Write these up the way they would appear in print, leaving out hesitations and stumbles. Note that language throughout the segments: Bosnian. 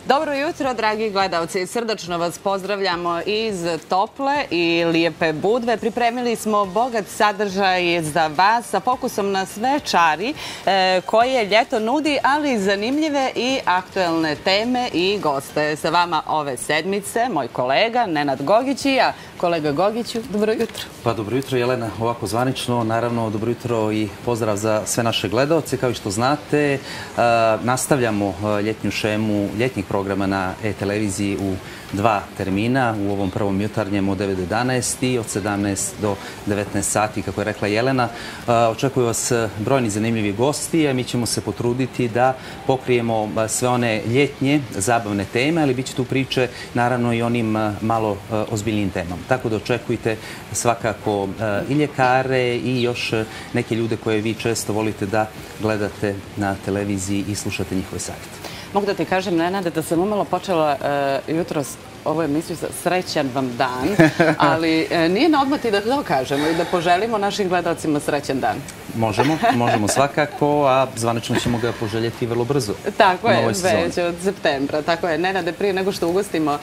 Dobro jutro, dragi gledalci. Srdačno vas pozdravljamo iz tople i lijepe Budve. Pripremili smo bogat sadržaj za vas sa fokusom na sve čari koje ljeto nudi, ali zanimljive i aktuelne teme i goste. Sa vama ove sedmice moj kolega Nenad Gogić i ja. Kolega Gogiću, dobro jutro. Pa dobro jutro, Jelena, ovako zvanično. Naravno, dobro jutro i pozdrav za sve naše gledalce. Kao što znate, nastavljamo ljetnju šemu ljetnjih programa na e-televiziji u dva termina, u ovom prvom jutarnjem od 9 do 11 i od 17 do 19 sati, kako je rekla Jelena. Očekuju vas brojni zanimljivi gosti, a mi ćemo se potruditi da pokrijemo sve one ljetnje zabavne teme, ali bit će tu priče naravno i onim malo ozbiljnijim temama. Tako da očekujte svakako i ljekare i još neke ljude koje vi često volite da gledate na televiziji i slušate njihove savjete. Mogu da ti kažem, Nenade, da sam umalo počela jutros ovu emisiju sa srećan vam dan, ali nije na odmah i da to kažemo i da poželimo našim gledalcima srećan dan. Možemo svakako, a zvanično ćemo ga poželjeti vrlo brzo. Tako je, već od septembra. Tako je, Nenade, prije nego što ugostimo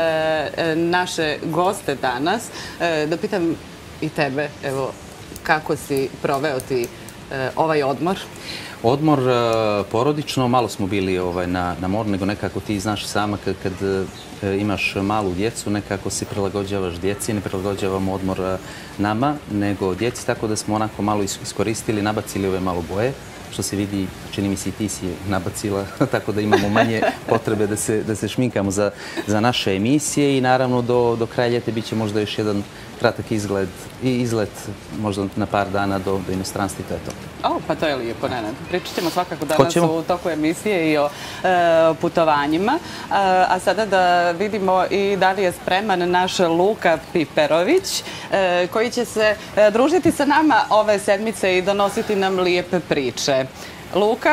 naše goste danas, da pitam i tebe, evo, kako si proveo ti ovaj odmor? Odmor porodično, malo smo bili na moru, nego nekako ti znaš sama kad imaš malu djecu, nekako se prilagođavaš djeci, ne prilagođavamo odmor nama, nego djeci, tako da smo onako malo iskoristili, nabacili ove malo boje, što se vidi, čini mi se i ti si nabacila, tako da imamo manje potrebe da se šminkamo za naše emisije i naravno do kraja ljeta bit će možda još jedan kratak izlet možda na par dana do inostranstva i to je to. Pa to je lijepo, Nenad. Pričat ćemo svakako danas u toku emisije i o putovanjima. A sada da vidimo i da li je spreman naš Luka Piperović, koji će se družiti sa nama ove sedmice i donositi nam lijepe priče. Luka?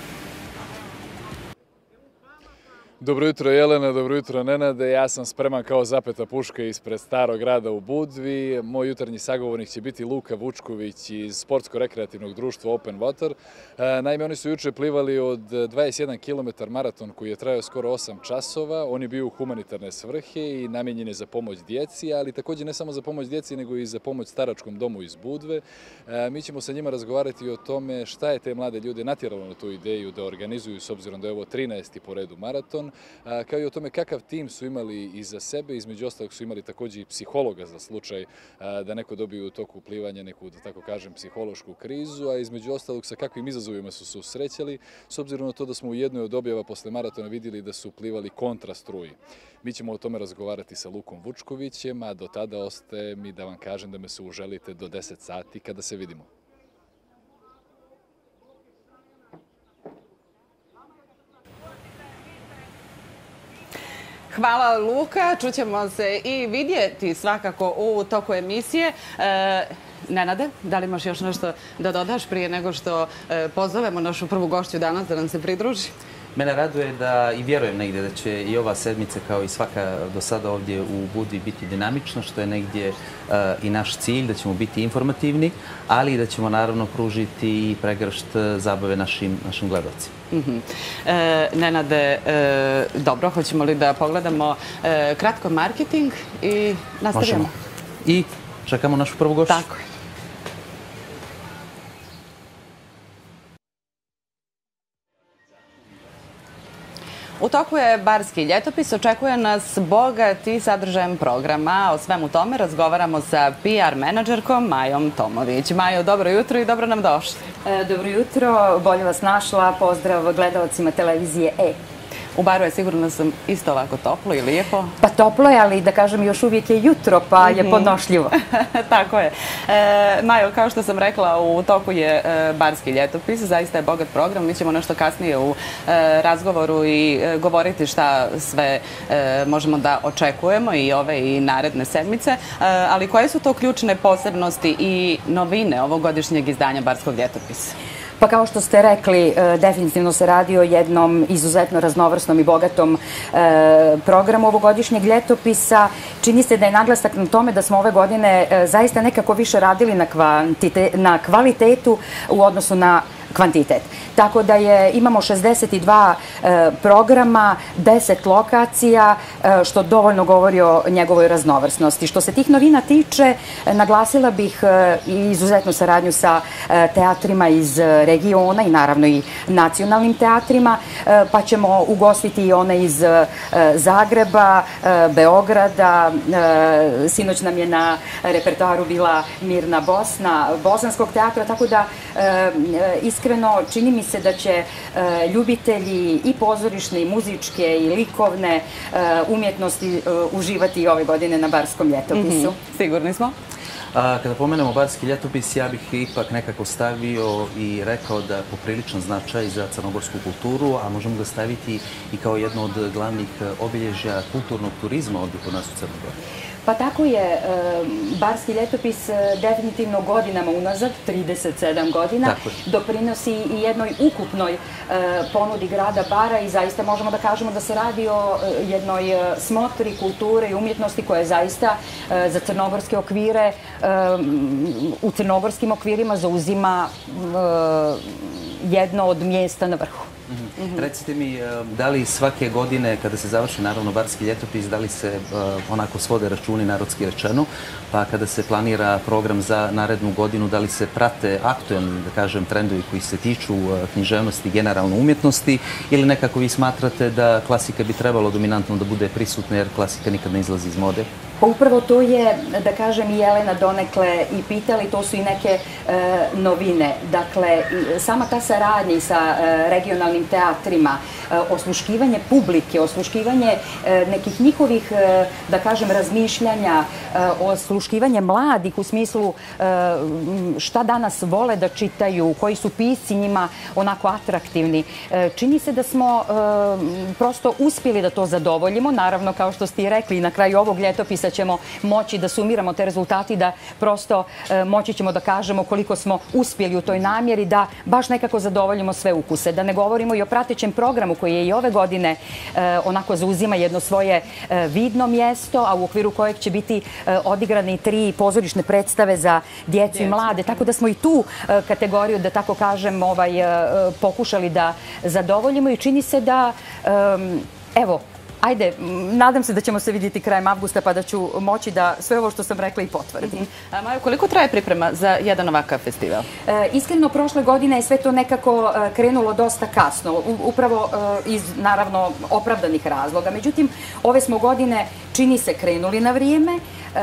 Dobro jutro, Jelena, dobro jutro, Nenade. Ja sam spreman kao zapeta puška ispred Starog grada u Budvi. Moj jutarnji sagovornik će biti Luka Vučković iz Sportsko-rekreativnog društva Open Water. Naime, oni su juče plivali od 21 km maraton koji je trajao skoro 8 časova. On je bio u humanitarne svrhe i namijenjen je za pomoć djeci, ali također ne samo za pomoć djeci, nego i za pomoć staračkom domu iz Budve. Mi ćemo sa njima razgovarati o tome šta je te mlade ljude natjeralo na tu ideju da organizuju, s obzirom da je ovo 13. po redu maraton, kao i o tome kakav tim su imali iza sebe. Između ostalog su imali također i psihologa za slučaj da neko dobije u toku plivanja neku, da tako kažem, psihološku krizu, a između ostalog sa kakvim izazovima su se susrećali, s obzirom na to da smo u jednoj od objava posle maratona vidjeli da su plivali kontra struji. Mi ćemo o tome razgovarati sa Lukom Vučkovićem, a do tada ostaje mi da vam kažem da me se uželite do 10 sati kada se vidimo. Hvala, Luka. Čućemo se i vidjeti svakako u toku emisije. Nenade, da li imaš još nešto da dodaš prije nego što pozovemo našu prvu gošću danas da nam se pridruži? Mene raduje da i vjerujem negdje da će i ova sedmica kao i svaka do sada ovdje u Budvi biti dinamična, što je negdje i naš cilj, da ćemo biti informativni, ali i da ćemo naravno pružiti i pregršt zabave našim gledalcima. Nenade, dobro, hoćemo li da pogledamo kratko marketing i nastavljamo? Možemo. I čekamo našu prvu gošću. Tako je. U toku je Barski ljetopis, očekuje nas bogat i sadržajan programa. O svemu tome razgovaramo sa PR menadžerkom Majom Tomović. Majo, dobro jutro i dobro nam došli. Dobro jutro, bolje vas našla, pozdrav gledalcima televizije E. U baru je sigurno sam isto ovako toplo i lijepo. Pa toplo je, ali da kažem još uvijek je jutro, pa je podnošljivo. Tako je. Majo, kao što sam rekla, u toku je Barski ljetopis, zaista je bogat program. Mi ćemo nešto kasnije u razgovoru i govoriti šta sve možemo da očekujemo i ove i naredne sedmice. Ali koje su to ključne posebnosti i novine ovogodišnjeg izdanja Barskog ljetopisa? Pa kao što ste rekli, definitivno se radi o jednom izuzetno raznovrsnom i bogatom programu ovogodišnjeg ljetopisa. Čini se da je naglasak na tome da smo ove godine zaista nekako više radili na kvalitetu u odnosu na kvantitet. Tako da imamo 62 programa, 10 lokacija, što dovoljno govori o njegovoj raznovrsnosti. Što se tih novina tiče, naglasila bih i izuzetnu saradnju sa teatrima iz regiona i naravno i nacionalnim teatrima, pa ćemo ugostiti i one iz Zagreba, Beograda, sinoć nam je na repertoaru bila Mirna Bosna, Bosanskog teatra, tako da iskreno čini mi se da će ljubitelji i pozorišne, i muzičke, i likovne umjetnosti uživati i ove godine na Barskom ljetopisu. Sigurni smo. Kada pomenemo Barski ljetopis, ja bih ipak nekako stavio i rekao da je popriličan značaj za crnogorsku kulturu, a možemo ga staviti i kao jedno od glavnih obilježja kulturnog turizma ovdje kod nas u Crnoj Gori. Pa tako je, Barski ljetopis definitivno godinama unazad, 37 godina, doprinosi i jednoj ukupnoj ponudi grada Bara i zaista možemo da kažemo da se radi o jednoj smotri kulture i umjetnosti koja je zaista za crnogorske okvire, u crnogorskim okvirima zauzima jedno od mjesta na vrhu. Recite mi, da li svake godine, kada se završi naravno Barski ljetopis, da li se onako svode računi, narodski rečeno, pa kada se planira program za narednu godinu, da li se prate aktuelni, da kažem, trendovi koji se tiču književnosti, generalno umjetnosti, ili nekako vi smatrate da klasika bi trebalo dominantno da bude prisutna, jer klasika nikad ne izlazi iz mode? Pa upravo to je, da kažem, i Jelena donekle i pitali, to su i neke novine. Dakle, sama ta saradnja sa regionalnim teatrima, osluškivanje publike, osluškivanje nekih njihovih, da kažem, razmišljanja, osluškivanje mladih u smislu šta danas vole da čitaju, koji su pisci njima onako atraktivni. Čini se da smo prosto uspjeli da to zadovoljimo. Naravno, kao što ste i rekli, na kraju ovog ljetopisa ćemo moći da sumiramo te rezultati, da prosto moći ćemo da kažemo koliko smo uspjeli u toj namjeri, da baš nekako zadovoljimo sve ukuse. Da ne govorimo i o pratećem programu koji je i ove godine onako zauzima jedno svoje vidno mjesto, a u okviru kojeg će biti odigrane i 3 pozorišne predstave za djecu i mlade. Tako da smo i tu kategoriju, da tako kažem, pokušali da zadovoljimo i čini se da, evo, ajde, nadam se da ćemo se vidjeti krajem avgusta pa da ću moći da sve ovo što sam rekla i potvrdim. Majo, koliko traje priprema za jedan ovakav festival? Iskreno, prošle godine je sve to nekako krenulo dosta kasno, upravo iz, naravno, opravdanih razloga. Međutim, ove smo godine, čini se, krenuli na vrijeme.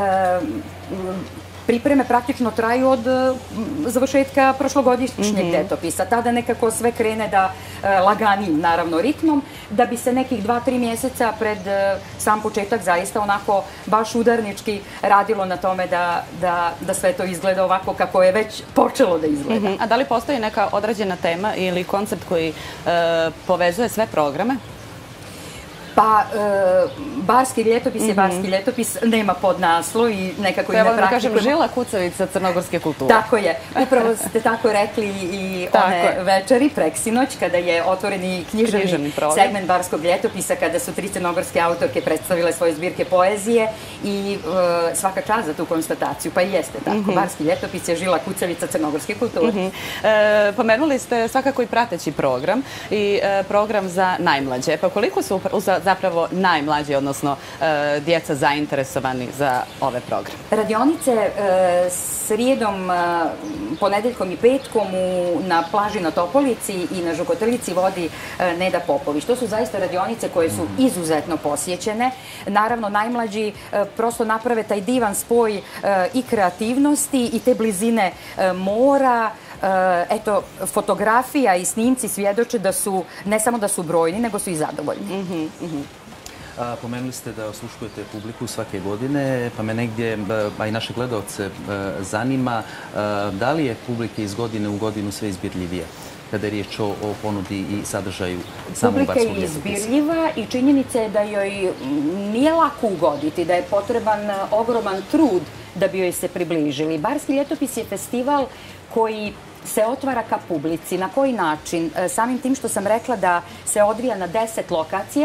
Pripreme praktično traju od završetka prošlogodišnjeg ljetopisa. Tada nekako sve krene da laganim, naravno, ritmom, da bi se nekih 2-3 mjeseca pred sam početak zaista onako baš udarnički radilo na tome da sve to izgleda ovako kako je već počelo da izgleda. A da li postoji neka određena tema ili koncept koji povezuje sve programe? Pa, Barski ljetopis je Barski ljetopis, nema podnaslov i nekako i ne praktikujemo. Da kažem, žila kucavica crnogorske kulture. Tako je. Upravo ste tako rekli i one večeri, preksinoć, kada je otvoreni književni segment Barskog ljetopisa, kada su 3 crnogorske autorke predstavile svoje zbirke poezije i svaka čast za tu konstataciju. Pa i jeste tako. Barski ljetopis je žila kucavica crnogorske kulture. Pomenuli ste svakako i prateći program i program za najmlađe. Pa koliko su zapravo najmlađi, odnosno djeca zainteresovani za ove programe? Radionice srijedom, ponedeljkom i petkom na plaži na Topolici i na Žukotrljici vodi Neda Popović. To su zaista radionice koje su izuzetno posjećene. Naravno, najmlađi prosto naprave taj divan spoj i kreativnosti i te blizine mora. Eto, fotografija i snimci svjedoče da su, ne samo da su brojni, nego su i zadovoljni. Pomenuli ste da osluškujete publiku svake godine, pa me negdje, a i naše gledalce zanima, da li je publika iz godine u godinu sve izbirljivije kada je riječ o ponudi i sadržaju samog Barskog ljetopisa? Publika je izbirljiva i činjenica je da joj nije lako ugoditi, da je potreban ogroman trud da bi joj se približili. Barski ljetopis je festival koji se otvara ka publici. Na koji način? Samim tim što sam rekla da se odvija na 10 lokacija,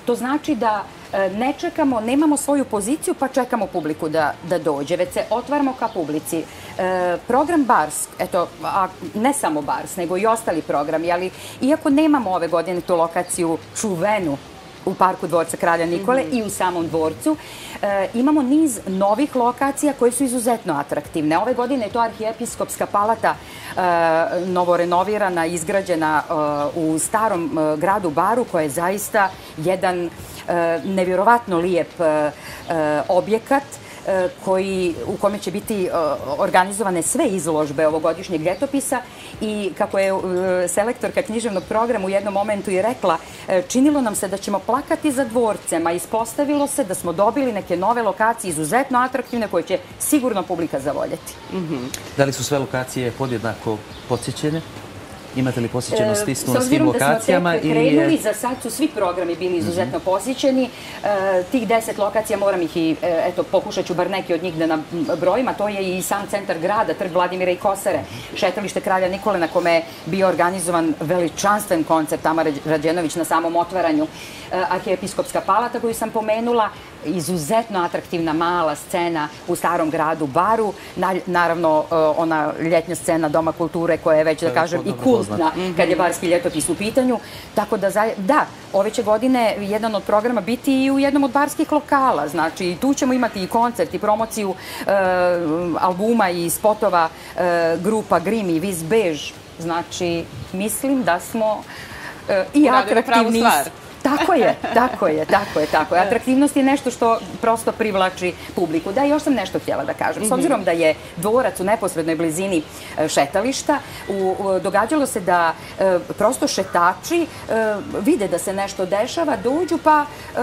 To znači da ne čekamo, nemamo svoju poziciju pa čekamo publiku da dođe, već se otvaramo ka publici. Program Bars, eto, ne samo Bars, nego i ostali programi, ali iako nemamo ove godine tu lokaciju čuvenu u parku dvorca Kralja Nikole i u samom dvorcu, imamo niz novih lokacija koje su izuzetno atraktivne. Ove godine je to Arhijepiskopska palata novorenovirana, izgrađena u starom gradu Baru, koja je zaista jedan nevjerovatno lijep objekat u kome će biti organizovane sve izložbe ovogodišnjeg ljetopisa i kako je selektorka književnog programa u jednom momentu i rekla, činilo nam se da ćemo plakati za dvorcem, a ispostavilo se da smo dobili neke nove lokacije izuzetno atraktivne koje će sigurno publika zavoljeti. Da li su sve lokacije podjednako posjećene? Imate li posjećenost istu na svim lokacijama? S obzirom da smo tek krenuli, za sad su svi programi bili izuzetno posjećeni. Tih 10 lokacija, moram ih i, eto, pokušat ću bar neki od njih da nabrojim, a to je i sam centar grada, trg Vladimira i Kosare, šetalište Kralja Nikole na kome je bio organizovan veličanstven koncert Tamare Rađenović na samom otvaranju, Arhijepiskopska palata koju sam pomenula, izuzetno atraktivna mala scena u starom gradu Baru, naravno ona ljetnja scena Doma kulture koja je već, da kažem, i kultna kad je barski ljetopis u pitanju. Tako da, ove će godine jedan od programa biti i u jednom od barskih lokala. Znači, tu ćemo imati i koncert i promociju albuma i spotova grupa Grim i Vis Bež. Znači, mislim da smo i atraktivni. Tako je. Atraktivnost je nešto što prosto privlači publiku. Da, još sam nešto htjela da kažem. S obzirom da je dvorac u neposrednoj blizini šetališta, događalo se da prosto šetači vide da se nešto dešava, dođu pa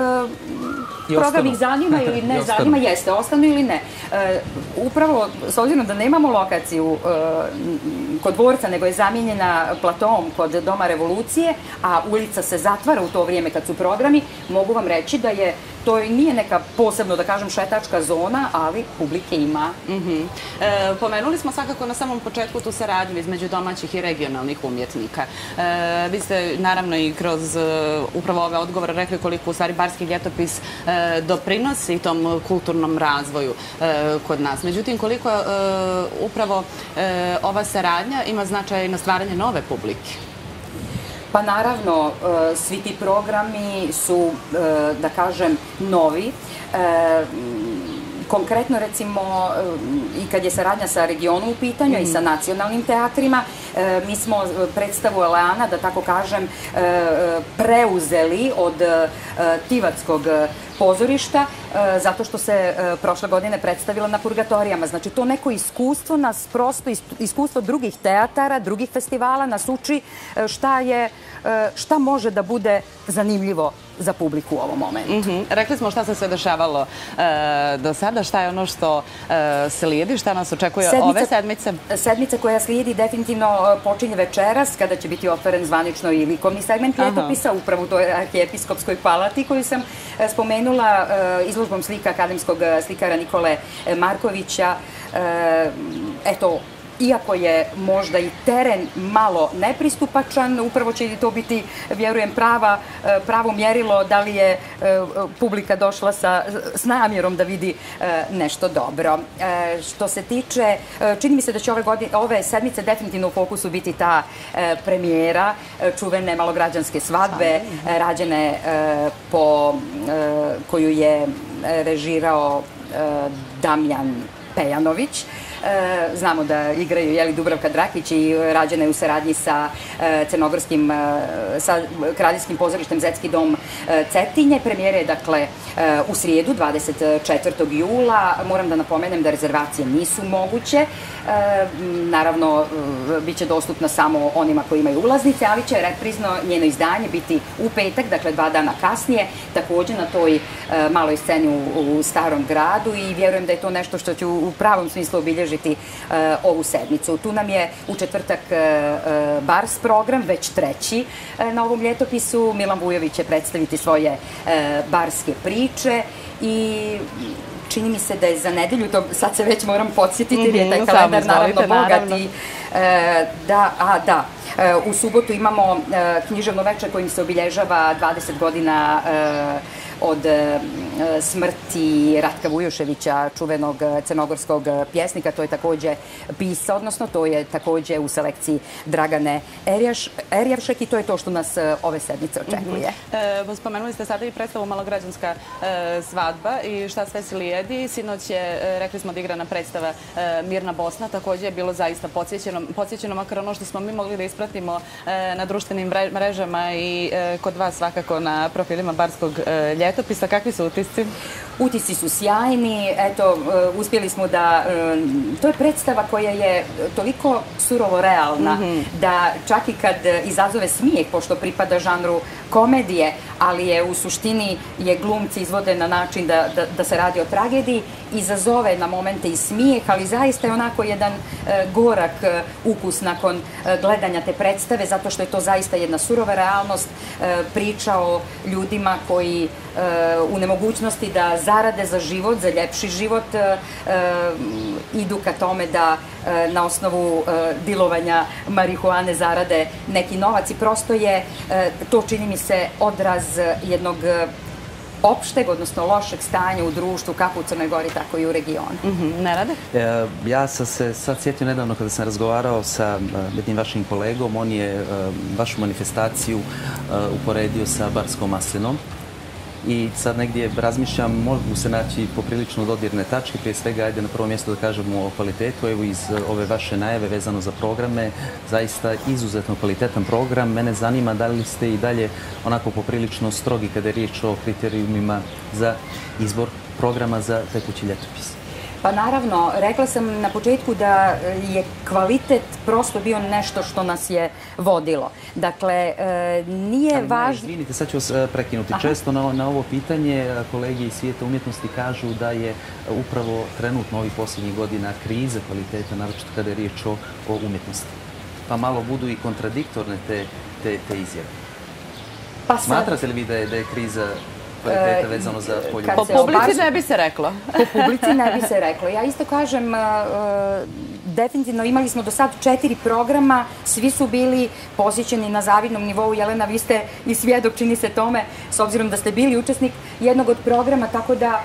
program ih zanima ili ne zanima, jeste, ostanu ili ne. Upravo, s obzirom da nemamo lokaciju kod dvorca, nego je zamijenjena platoom kod Doma Revolucije, a ulica se zatvara u to vrijeme kad su programi, mogu vam reći da to nije neka posebno, da kažem, šetačka zona, ali publike ima. Pomenuli smo svakako na samom početku tu saradnju između domaćih i regionalnih umjetnika. Vi ste naravno i kroz upravo ove odgovore rekli koliko u stvari barski ljetopis doprinosi tom kulturnom razvoju kod nas. Međutim, koliko upravo ova saradnja ima značaj na stvaranje nove publike? Pa naravno, svi ti programi su, da kažem, novi. Konkretno, recimo, i kad je saradnja sa regionom u pitanju i sa nacionalnim teatrima, mi smo predstavu Eleana, da tako kažem, preuzeli od Tivatskog pozorišta, zato što se prošle godine predstavila na Purgatorijama. Znači, to neko iskustvo nas prosto, iskustvo drugih teatara, drugih festivala nas uči šta može da bude zanimljivo za publiku u ovom momentu. Rekli smo šta se sve dešavalo do sada, šta je ono što slijedi, šta nas očekuje ove sedmice? Sedmica koja slijedi definitivno počinje večeras, kada će biti otvaren zvanično i likovni segment ljetopisa, upravo u toj Arhijepiskopskoj palati koju sam spomenula, izložbom slika akademskog slikara Nikole Markovića. Eto, iako je možda i teren malo nepristupačan, upravo će to biti, vjerujem, pravo mjerilo da li je publika došla s namjerom da vidi nešto dobro. Što se tiče, čini mi se da će ove sedmice definitivno u fokusu biti ta premijera čuvene malograđanske svadbe, rađene koju je režirao Damjan Pejanović. Znamo da igraju Dubravka Drakić i rađena je u saradnji sa crnogorskim, sa Kraljevskim pozorištem Zetski dom Cetinje. Premijera je, dakle, u srijedu, 24. jula. Moram da napomenem da rezervacije nisu moguće. Naravno, bit će dostupna samo onima koji imaju ulaznice, ali će reprizno njeno izdanje biti u petak, dakle 2 dana kasnije, također na toj maloj sceni u Starom gradu i vjerujem da je to nešto što će u pravom smislu obilježiti ovu sedmicu. Tu nam je u četvrtak Bars program, već treći na ovom ljetopisu. Milan Vujović će predstaviti svoje barske priče i čini mi se da je za nedelju, to sad se već moram podsjetiti jer je taj kalendar naravno bogat i U subotu imamo književno veče kojim se obilježava 20 godina od smrti Ratka Vujoševića, čuvenog crnogorskog pjesnika. To je takođe pisao, odnosno to je takođe u selekciji Dragane Erjavšek i to je to što nas ove sedmice očekuje. Spomenuli ste sada i predstavu Malograđanska svadba i šta sve slijedi. Sinoć je, rekli smo, odigrana predstava Mirna Bosna. Takođe je bilo zaista podsjećeno, makar ono što smo mi mogli da ispratimo na društvenim mrežama i kod vas svakako na profilima Barskog ljetopisa. Kakvi su utisci? Utisci su sjajni. Eto, uspjeli smo da... To je predstava koja je toliko surovo realna da čak i kad izazove smijeh, pošto pripada žanru komedije, ali je u suštini glumci izvode na način da se radi o tragediji, izazove na momente i smijeh, ali zaista je onako jedan gorak ukus nakon gledanja te predstave, zato što je to zaista jedna surova realnost, priča o ljudima koji u nemogućnosti da zarade za život, za ljepši život, idu ka tome da na osnovu dilovanja marihuane zarade neki novac i prosto je to, čini mi se, odraz jednog opšteg, odnosno lošeg stanja u društvu, kako u Crnoj Gori, tako i u regionu. Ne rade? Ja sam se sad sjetio nedavno kada sam razgovarao sa jednim vašim kolegom, on je vašu manifestaciju uporedio sa barskom maslinom. I sad negdje razmišljam, mogu se naći poprilično dodirne tačke, prije svega ajde na prvo mjesto da kažemo o kvalitetu, evo iz ove vaše najave vezano za programe, zaista izuzetno kvalitetan program. Mene zanima da li ste i dalje onako poprilično strogi kada je riječ o kriterijumima za izbor programa za tekući ljetopis. Pa naravno, rekla sam na početku da je kvalitet prosto bio nešto što nas je vodilo. Dakle, nije važno... Izvinite, sad ću vas prekinuti. Često na ovo pitanje kolege iz svijeta umjetnosti kažu da je upravo trenutno ovih posljednjih godina kriza kvaliteta, naročito kada je riječ o umjetnosti. Pa malo budu i kontradiktorne te izjave. Smatrate li vi da je kriza kvaliteta vezano za polju? Po publici ne bi se reklo. Po publici ne bi se reklo. Ja isto kažem, definitivno imali smo do sad 4 programa, svi su bili posjećeni na zavidnom nivou. Jelena, vi ste i svjedok, čini se tome, s obzirom da ste bili učesnik jednog od programa, tako da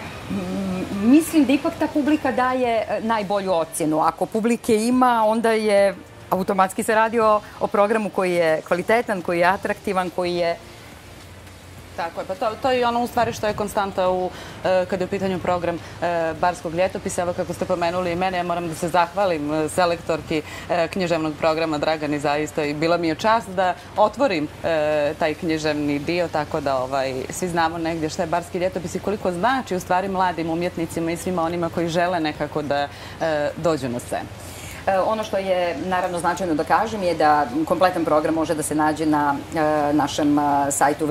mislim da ipak ta publika daje najbolju ocjenu. Ako publike ima, onda je automatski se radi o programu koji je kvalitetan, koji je atraktivan, koji je... Tako je, pa to je ono u stvari što je konstanta kada je u pitanju program Barskog ljetopisa. Evo kako ste pomenuli i mene, ja moram da se zahvalim selektorki književnog programa Dragani zaista i bila mi je čast da otvorim taj književni dio, tako da svi znamo negdje šta je Barski ljetopis i koliko znači u stvari mladim umjetnicima i svima onima koji žele nekako da dođu na scenu. Ono što je naravno značajno da kažem je da kompletan program može da se nađe na našem sajtu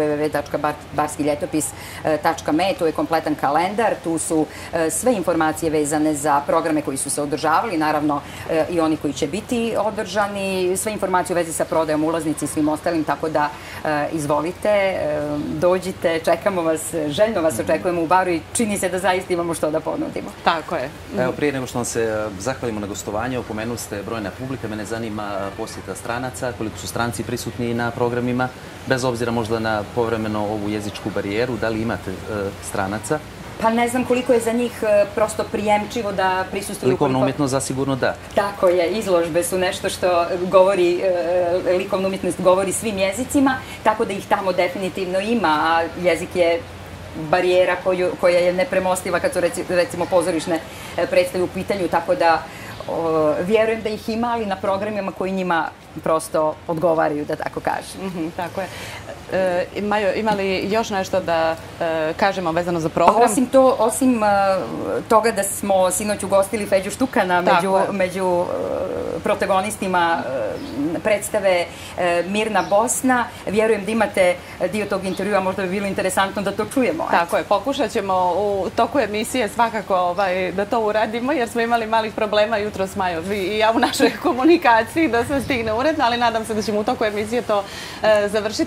www.barskiljetopis.me. Tu je kompletan kalendar, tu su sve informacije vezane za programe koji su se održavali, naravno i oni koji će biti održani, sve informacije u vezi sa prodajom ulaznici i svim ostalim, tako da izvolite, dođite, čekamo vas, željno vas očekujemo u baru i čini se da zaista imamo što da ponudimo. Tako je. Evo, prije nego što vam se zahvalimo na gostovanje, pomenuli ste brojna publika, mene zanima posjeta stranaca, koliko su stranci prisutni na programima, bez obzira možda na povremeno ovu jezičku barijeru, da li imate stranaca? Pa ne znam koliko je za njih prosto prijemčivo da prisustuju... Likovna umjetnost zasigurno da. Tako je, izložbe su nešto što govori, likovna umjetnost govori svim jezicima, tako da ih tamo definitivno ima, a jezik je barijera koja je nepremostiva kad su recimo pozorišne predstave u pitanju, tako da vjerujem da ih ima, ali na programima koji njima prosto odgovaraju, da tako kažem. Tako je. Majo, ima li još nešto da kažemo vezano za program? Osim toga da smo sinoć ugostili Feđu Štukana među protagonistima predstave Mirna Bosna, vjerujem da imate dio tog intervjua, možda bi bilo interesantno da to čujemo. Tako je, pokušat ćemo u toku emisije svakako da to uradimo, jer smo imali malih problema jutros, Majo, vi i ja u našoj komunikaciji da se stigne uredno, ali nadam se da ćemo u toku emisije to završiti. Majo,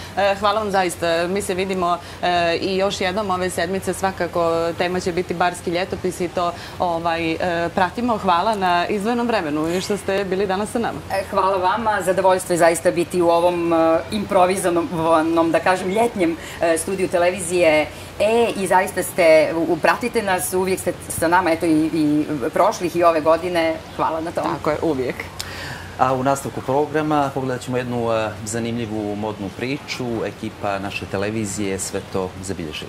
Hvala vam zaista. Mi se vidimo i još jednom ove sedmice. Svakako tema će biti barski ljetopis i to pratimo. Hvala na izdvojenom vremenu i što ste bili danas sa nama. Hvala vama. Zadovoljstvo je zaista biti u ovom improvizovanom, da kažem, ljetnjem studiju televizije i zaista pratite nas, uvijek ste sa nama, eto i prošlih i ove godine. Hvala na tome. Tako je, uvijek. A u nastavku programa pogledat ćemo jednu zanimljivu modnu priču. Ekipa naše televizije sve to zabilježila.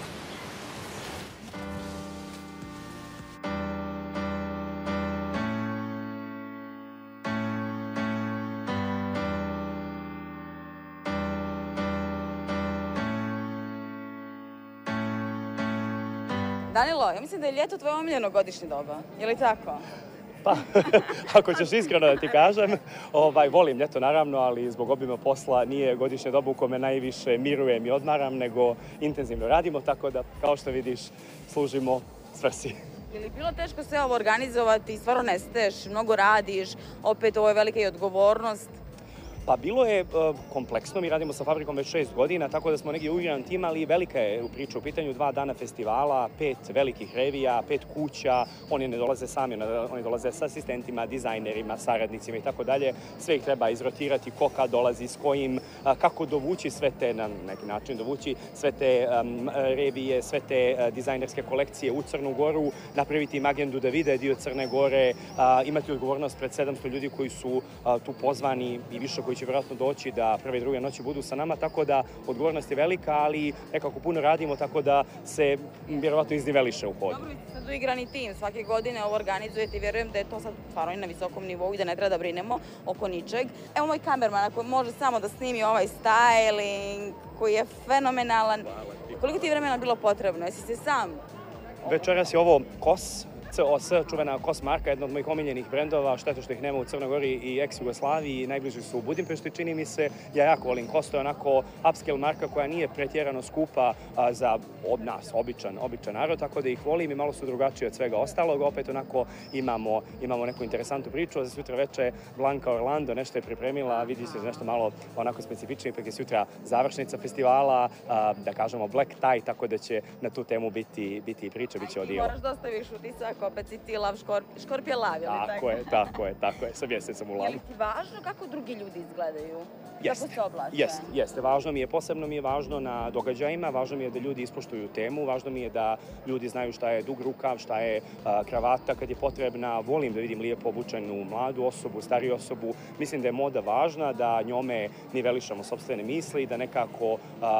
Danilo, ja mislim da je ljeto tvoje omiljeno godišnje doba. Je li tako? Pa, ako ćeš iskreno da ti kažem, volim ljeto naravno, ali zbog obima posla nije godišnje doba u kome najviše mirujem i odmaram, nego intenzivno radimo, tako da, kao što vidiš, služimo svrsi. Je li bilo teško sve ovo organizovati, stvarno nestaješ, mnogo radiš, opet ovo je velika i odgovornost? Pa bilo je kompleksno, mi radimo sa fabrikom već 6 godina, tako da smo negdje uvjeran tim, ali velika je priča u pitanju, 2 dana festivala, 5 velikih revija, 5 kuća, oni ne dolaze sami, oni dolaze sa asistentima, dizajnerima, saradnicima i tako dalje. Sve ih treba izrotirati, ko kad dolazi, s kojim, kako dovući sve te, na neki način dovući sve te revije, sve te dizajnerske kolekcije u Crnu Goru, napraviti im agendu da vide dio Crne Gore, imati odgovornost pred 700 ljudi koji su tu pozvani i više koji će vjerojatno doći da prve i druge noći budu sa nama, tako da odgovornost je velika, ali nekako puno radimo, tako da se vjerojatno izniveliše u hodu. Dobro, vi ste sad uigrani tim, svake godine ovo organizujete i vjerujem da je to sad stvarno na visokom nivou i da ne treba da brinemo oko ničeg. Evo moj kamerman, ako može samo da snimi ovaj styling koji je fenomenalan. Koliko ti vremena bilo potrebno? Jesi se sam? Večeras je ovo COS, COS, čuvena COS marka, jedna od mojih omiljenih brendova, šteta što ih nema u Crnoj Gori i ex-Jugoslaviji, najbliži su u Budimpešti, čini mi se. Ja jako volim COS, to je onako upscale marka koja nije pretjerano skupa za od nas, običan narod, tako da ih volim i malo su drugačiji od svega ostalog. Opet onako imamo neku interesantnu priču, a za sutra veče Blanka Orlando nešto je pripremila, vidi se nešto malo onako specifičnije, ipak je sutra završnica festivala, da kažemo black tie, tako da će na tu temu biti i priča, bit će odijelo. Moraš da ostaviš utisak, opet si ti lav škorpije lav, je li tako? Tako je, sa mjesecom u lavu. Je li ti važno kako drugi ljudi izgledaju? Jeste, kako se oblače? Jeste. Posebno mi je važno na događajima, važno mi je da ljudi ispoštuju temu, važno mi je da ljudi znaju šta je dug rukav, šta je kravata kad je potrebna. Volim da vidim lijepo obučenu mladu osobu, stariju osobu. Mislim da je moda važna, da njome nivelišamo sopstvene misli, da nekako...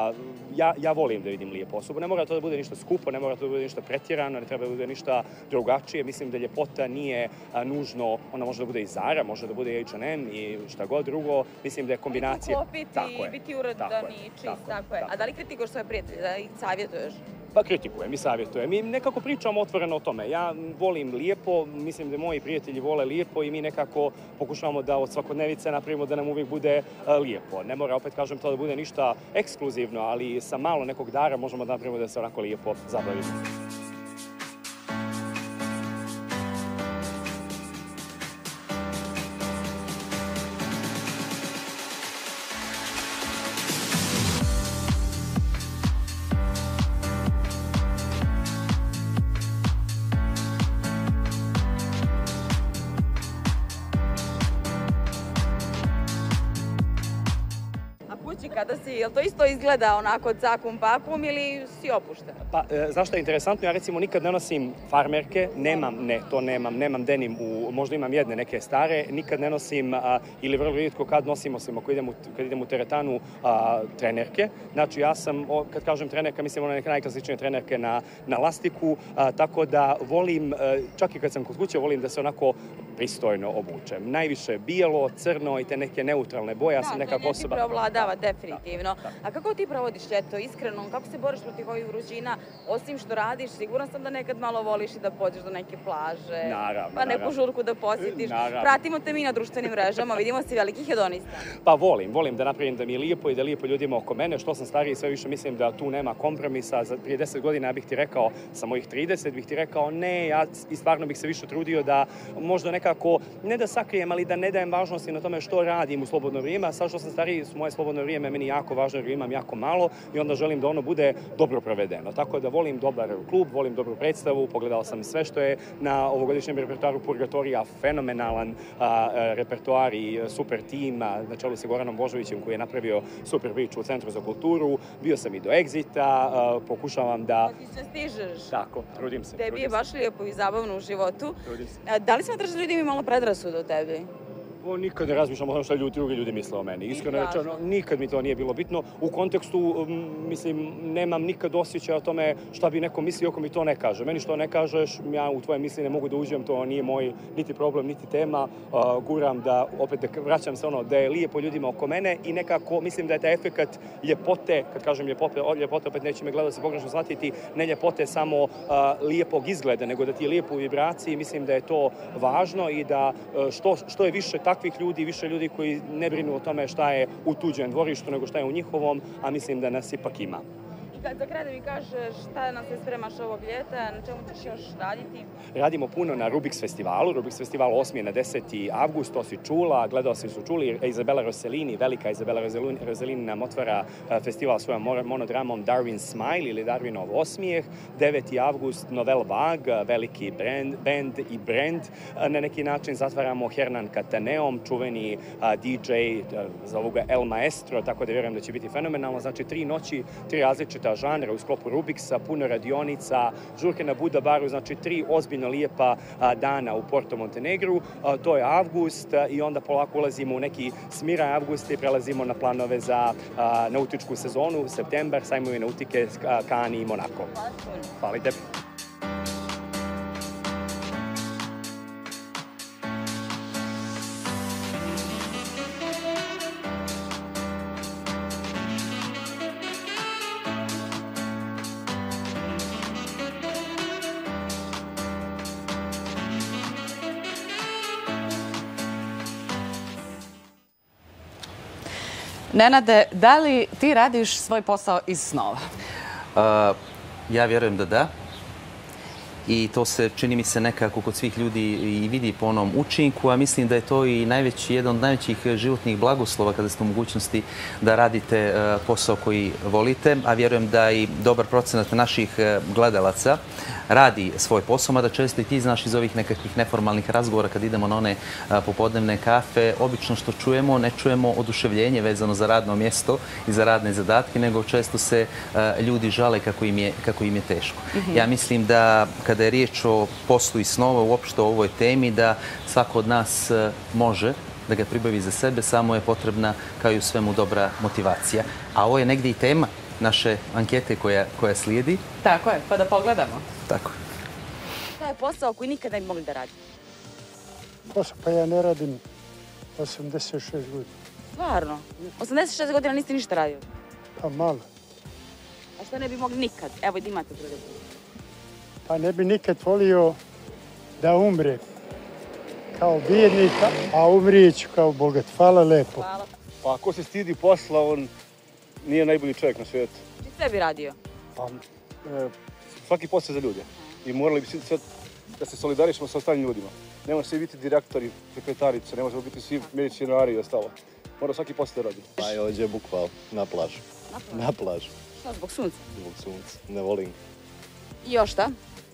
Ja volim da vidim lijepu osobu. Ne mora to da bude ništa skupo, ne mora to da bude ništa pretjerano, ne treba da bude ništa drugačije. Mislim da ljepota nije nužno, ona može da bude i Zara, može da bude i H&M i šta god drugo. Mislim da je kombinacija... Popiti i biti uredan i čist, tako je. A da li kritikuješ svoje prijatelje, da ih savjetuješ? Pa kritikujem i savjetujem. Mi nekako pričamo otvoreno o tome. Ja volim lijepo, mislim da moji prijatelji vole lijepo i mi nekako pokušavamo da od svakodnevice napravimo da nam uvijek bude lijepo. Ne mora, opet kažem, to da bude ništa ekskluzivno, ali sa malo nekog dara možemo da napravimo da se onako lijepo zabavimo. Kada si, je li to isto izgleda onako cakum pakum ili si opušten? Pa, znaš što je interesantno? Ja recimo nikad ne nosim farmerke, nemam denim, možda imam jedne neke stare, nikad ne nosim, ili vrlo rijetko kad nosim, osim ako idem u teretanu, trenerke. Znači ja sam, kad kažem trenerka, mislim one neke najklasičnije trenerke na lastiku, tako da volim, čak i kad sam kod kuće, volim da se onako pristojno obučem. Najviše bijelo, crno i te neke neutralne boje. Ja sam nekako osoba... Da, to preovladava definitivno. A kako ti provodiš ljeto, iskreno? Kako se boriš protiv ovih vrućina? Osim što radiš, siguran sam da nekad malo voliš i da pođeš do neke plaže. Naravno. Pa neku žurku da posjetiš. Pratimo te mi na društvenim mrežama, vidimo si veliki hedonista. Pa volim da napravim da mi je lijepo i da je lijepo ljudima oko mene. Što sam stariji, sve više mislim da tu nema kompromisa. Prije 10 godina ja bih ti rekao, sa mojih 30, bih ti rekao ne, ja stvarno bih se više trudio da možda nekako, ne da sakrijem, ali da ne dajem važnosti na tome što radim u slobodno vrijeme. Sad što sam stariji, moje slobodno vrijeme meni jako važno jer imam jako malo i onda želim da ono bude dobro provedeno. Tako da volim dobar klub, volim dobru predstavu, pogledao sam sve što je na ovogodišnjem repertoaru Purgatorija, fenomenalan repertoar i super tim na čelu sa Goranom Božovićem koji je napravio super priču u Centru za kulturu. Bio sam i do Exita, pokušavam da... Ti sve stižeš. Tako, trudim se. Tebi je baš lijepo i zabavno u životu. Trudim se. Da li smatraš da ljudi imaju malo predrasuda o tebi? Nikad ne razmišljam o tom što drugi ljudi misle o meni. Iskreno rečeno, nikad mi to nije bilo bitno. U kontekstu, mislim, nemam nikad osjećaja o tome šta bi neko mislio ako mi to ne kaže. Meni što ne kažeš, ja u tvoje misli ne mogu da uđem, to nije moj niti problem, niti tema. Guram da, opet da vraćam se ono, da je lijepo ljudima oko mene i nekako mislim da je taj efekat ljepote, kad kažem ljepote, opet neće me gledati, pogrešno shvatiti, ne ljepote samo lijepog izgleda, nego da ti je lijepo u vibraciji. Mislim da je to važno i da što je više takvih ljudi, više ljudi koji ne brinu o tome šta je u tuđem dvorištu nego šta je u njihovom, a mislim da nas ipak ima. I za kraj da mi kažeš šta nas se spremaš ovog ljeta, na čemu ćeš još raditi? Radimo puno na Rubix festivalu. Rubix festival 8. na 10. avgust, to si čula, gledao si su čuli. Izabela Rossellini, velika Izabela Rossellini nam otvara festival svojom monodramom Darwin Smile ili Darwinov osmijeh. 9. avgust Novel Vague, veliki band i brand. Na neki način zatvaramo Hernan Cataneom, čuveni DJ, zovu ga El Maestro, tako da vjerujem da će biti fenomenalno. Znači 3 noći, 3 različita žanra u sklopu Rubixa, puno radionica, žurke na Buda baru, znači 3 ozbiljno lijepa dana u Porto Montenegru. To je avgust i onda polako ulazimo u neki smiraj avgust i prelazimo na planove za nautičku sezonu, septembar, sajmovi nautike, Kani i Monako. Hvala tebi. Nenade, da li ti radiš svoj posao iz snova? Ja vjerujem da da. I to se, čini mi se, nekako kod svih ljudi i vidi po onom učinku, a mislim da je to i jedan od najvećih životnih blagoslova kada ste u mogućnosti da radite posao koji volite, a vjerujem da i dobar procenat naših gledalaca radi svoj posao, mada često i ti znaš iz ovih nekakvih neformalnih razgovora kad idemo na one popodnevne kafe, obično što čujemo, ne čujemo oduševljenje vezano za radno mjesto i za radne zadatke, nego često se ljudi žale kako im je teško. Ja mislim da kada je riječ o poslu i snova, uopšte o ovoj temi, da svako od nas može da ga pribavi za sebe, samo je potrebna, kao i u svemu, dobra motivacija. A ovo je negdje i tema naše ankete koja slijedi. Tako je, pa da pogledamo. Tako je. To je posao koji nikad ne bi mogli da radite. Posao, pa ja ne radim 86 godina. Stvarno? 86 godina niste ništa radili? Pa malo. A što ne bi mogli nikad? Evo, da imate druge. Pa ne bi nikad volio da umre kao bijednika, a umrijeću kao bogat. Hvala lepo. Hvala. Pa ako se stidi posla, on nije najbolji čovjek na svijetu. Ti sve bi radio? Pa, svaki posao za ljude. I morali bi sve da se solidarišemo sa ostalim ljudima. Ne može svi biti direktori, sekretarice, ne može biti svi medicinari i ostalo. Mora svaki posao da radi. Najđe bukval na plažu. Na plažu. Što, zbog sunca? Zbog sunca. Ne volim. I još šta?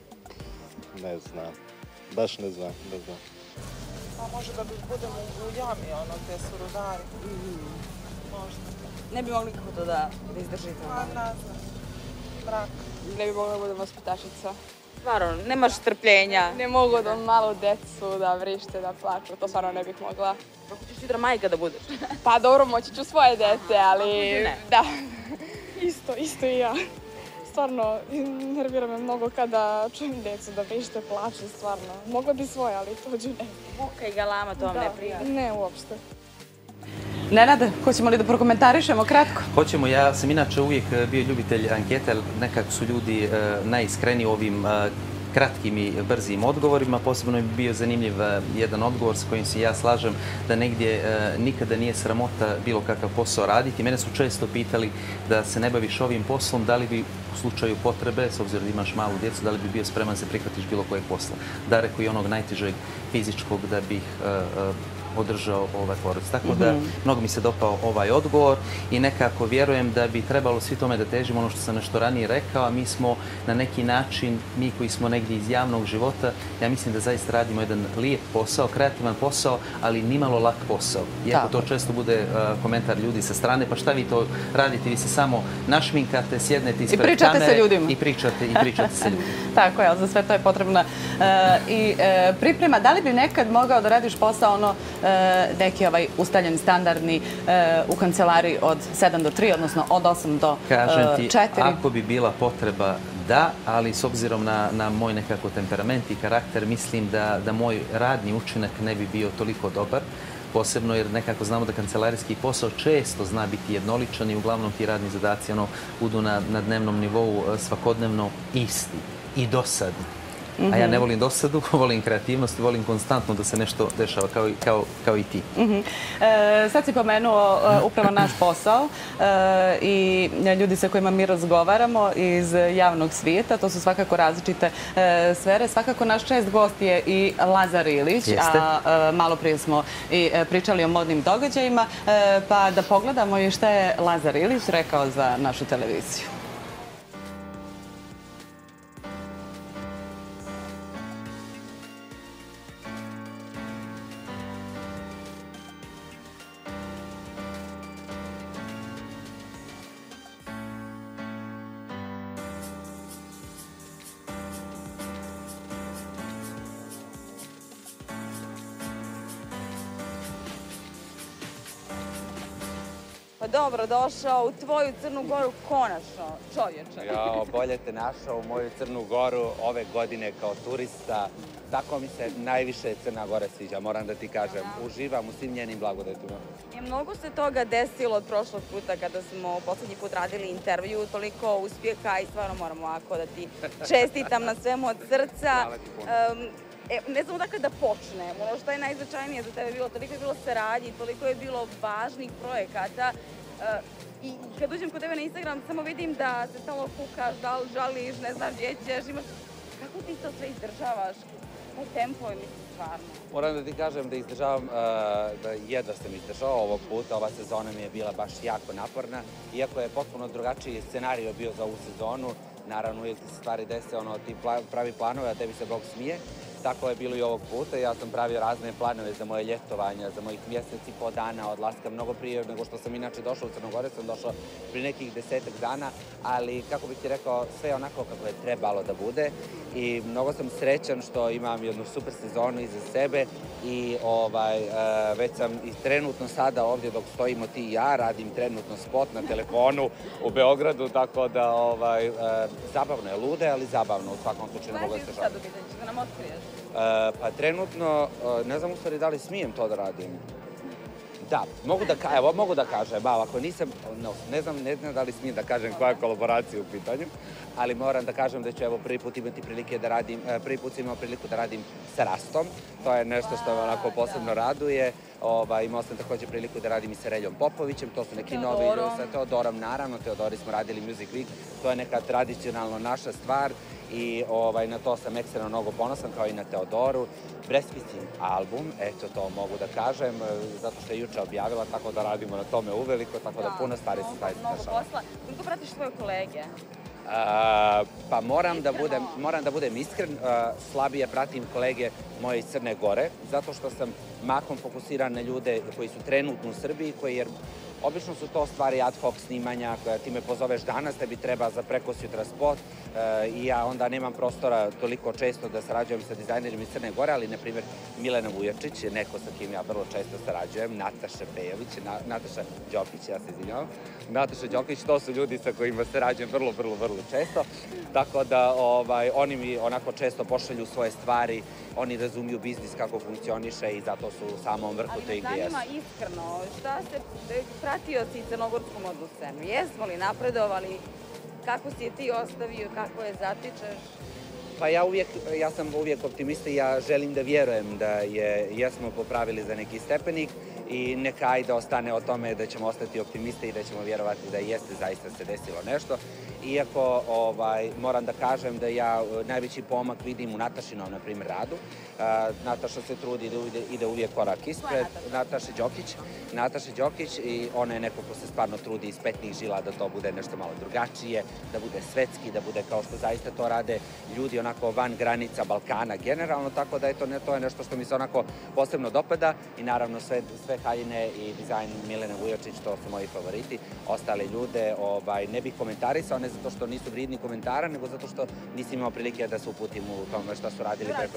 Ne znam. Baš ne znam. Pa može da budemo u jami, ono, gdje su rudari. Možda. Ne bi mogli kako to da izdržite? Pa ne znam. Mrak. Ne bi mogla da budem vaspitačica. Stvarno, nemaš strpljenja. Ne mogu da malu decu da vrište, da plaču, to stvarno ne bih mogla. Kako ćeš sutra majka da budeš? Pa dobro, moći ću svoje dete, ali ne. da. Isto i ja. Stvarno, nervira me mnogo kada čujem decu da vrište, plače, stvarno. Mogla bi svoje, ali tođu ne. Buka i galama, to vam ne prija? Ne, uopšte. Nenade, hoćemo li da prokomentarišemo kratko? Hoćemo, ja sam inače uvijek bio ljubitelj ankete, nekako su ljudi najiskreniji u ovim kratkim i brzim odgovorima. Posebno je bio zanimljiv jedan odgovor s kojim se ja slažem da negdje nikada nije sramota bilo kakav posao raditi. Mene su često pitali da se ne baviš ovim poslom, da li bi u slučaju potrebe, s obzirom da imaš malu djecu, da li bi bio spreman se prihvatiš bilo kojeg posla. Da, rekao i onog najtežeg fizičkog da bih održao ovaj porodicu. Tako da mnogo mi se dopao ovaj odgovor i nekako vjerujem da bi trebalo svi tome da težimo, ono što sam nešto ranije rekao, a mi smo na neki način, mi koji smo negdje iz javnog života, ja mislim da zaista radimo jedan lijep posao, kreativan posao, ali nimalo lak posao. Iako to često bude komentar ljudi sa strane, pa šta vi to radite, vi se samo našminkate, sjednete ispred kamere i pričate sa ljudima. Tako je, ali za sve to je potrebna i priprema. Da li bi nekad mogao da radiš posao ono neki ustaljen standardni u kancelariji od 7 do 3, odnosno od 8 do 4? Kažem ti, ako bi bila potreba, da, ali s obzirom na moj nekako temperament i karakter, mislim da moj radni učinak ne bi bio toliko dobar. Posebno jer nekako znamo da kancelarijski posao često zna biti jednoličan i uglavnom ti radni zadaci budu na dnevnom nivou svakodnevno isti i dosadni. A ja ne volim dosadu, volim kreativnost i volim konstantno da se nešto dešava kao i ti. Sad si pomenuo upravo naš posao i ljudi sa kojima mi razgovaramo iz javnog svijeta. To su svakako različite sfere. Svakako naš čest gost je i Lazar Ilić, a malo prije smo i pričali o modnim događajima. Pa da pogledamo i šta je Lazar Ilić rekao za našu televiziju. Pa dobro, došao u tvoju Crnu Goru konačno, čovječe. Ja, bolje te našao u moju Crnu Goru ove godine kao turista. Tako mi se najviše Crna Gora sviđa, moram da ti kažem. Uživam u svim njenim blagodatima. Mnogo se toga desilo od prošlog puta kada smo posljednji put radili intervju, toliko uspjeha i stvarno moram ovako da ti čestitam na svemu od srca. Ne znam odakle da počnem. Ono što je najznačajnije za tebe bilo, toliko je bilo saradnji, toliko je bilo važnih projekata. I kad uđem kod tebe na Instagram, samo vidim da se stalno kukaš, žališ, ne znaš gdje ćeš. Kako ti to sve izdržavaš? Taj tempo je, mislim, stvarno. Moram da ti kažem da izdržavam, da jedva sam izdržao ovog puta. Ova sezona mi je bila baš jako naporna. Iako je potpuno drugačiji scenario bio za ovu sezonu, naravno uvijek se stvari dese, ti pravi planove, a tebi se Bog smije. Tako je bilo i ovog puta. Ja sam pravio razne planove za moje ljetovanja, za mojih mjesec i po dana odlaska. Mnogo prije nego što sam inače došao u Crnogore, sam došao prije nekih 10-ak dana, ali kako bih ti rekao, sve onako kako je trebalo da bude. I mnogo sam srećan što imam jednu super sezonu iza sebe i već sam i trenutno sada ovdje dok stojimo ti i ja, radim trenutno spot na telefonu u Beogradu, tako da zabavno je, lude, ali zabavno u svakom slučaju. Šta je sad u pitanju, da nam otkriješ? Pa trenutno, ne znam u stvari da li smijem to da radim. Da, mogu da kažem, ako nisam, ne znam da li smijem da kažem koja je kolaboracija u pitanju, ali moram da kažem da ću prvi put imati prilike da radim, prvi put sam imao priliku da radim sa Rastom, to je nešto što me onako posebno raduje. Imao sam također priliku da radim i sa Reljom Popovićem, to su neki novi ljudi, sa Teodorom, naravno, Teodori smo radili Music Week, to je neka tradicionalno naša stvar i na to sam ekstremno mnogo ponosan, kao i na Teodoru. Breastfeeding album, eto to mogu da kažem, zato što je juče objavila, tako da radimo na tome uveliko, tako da puno stvari se staviti na šalu. Koliko pratiš svoje kolege? Pa moram da budem iskren, slabije pratim kolege moje iz Crne Gore, zato što sam mahom fokusiran na ljude koji su trenutno u Srbiji, jer obično su to stvari ad hoc snimanja, koja ti me pozoveš danas, tebi treba za prekosjutra spot i ja onda nemam prostora toliko često da sarađujem sa dizajnerima iz Crne Gore, ali na primjer Milena Vujačić je neko sa kim ja vrlo često sarađujem, Nataša Pejović, Nataša Đokić, ja se izvinjavam, Nataša Đokić, to su ljudi sa kojima sarađujem vrlo često, tako da oni mi onako često pošalju svoje stvari, oni razumiju biznis kako funkcioniše i zato su u samom vrhu te igre. Ali me zanima iskreno, šta se pratio si crnogorsku modnu scenu? Jesmo li napredovali? Kako si je ti ostavio? Kako je zatičeš? Pa ja sam uvijek optimista i ja želim da vjerujem da jesmo popravili za neki stepenik i neka ajde ostane o tome da ćemo ostati optimisti i da ćemo vjerovati da jeste zaista se desilo nešto. Iako moram da kažem da ja najveći pomak vidim u Natašinom, na primjer, radu. Nataša se trudi da ide uvijek korak ispred. Nataša Đokić i ona je neko ko se stvarno trudi iz petnih žila da to bude nešto malo drugačije, da bude svetski, da bude kao što zaista to rade ljudi onako van granica Balkana generalno, tako da to je nešto što mi se onako posebno dopada i naravno sve haljine i dizajn Milene Vujočić, to su moji favoriti. Ostale ljude ne bih komentarisao, ne zato što nisu vridni komentara, nego zato što nisam imao prilike da se uputim u tome šta su radili preko.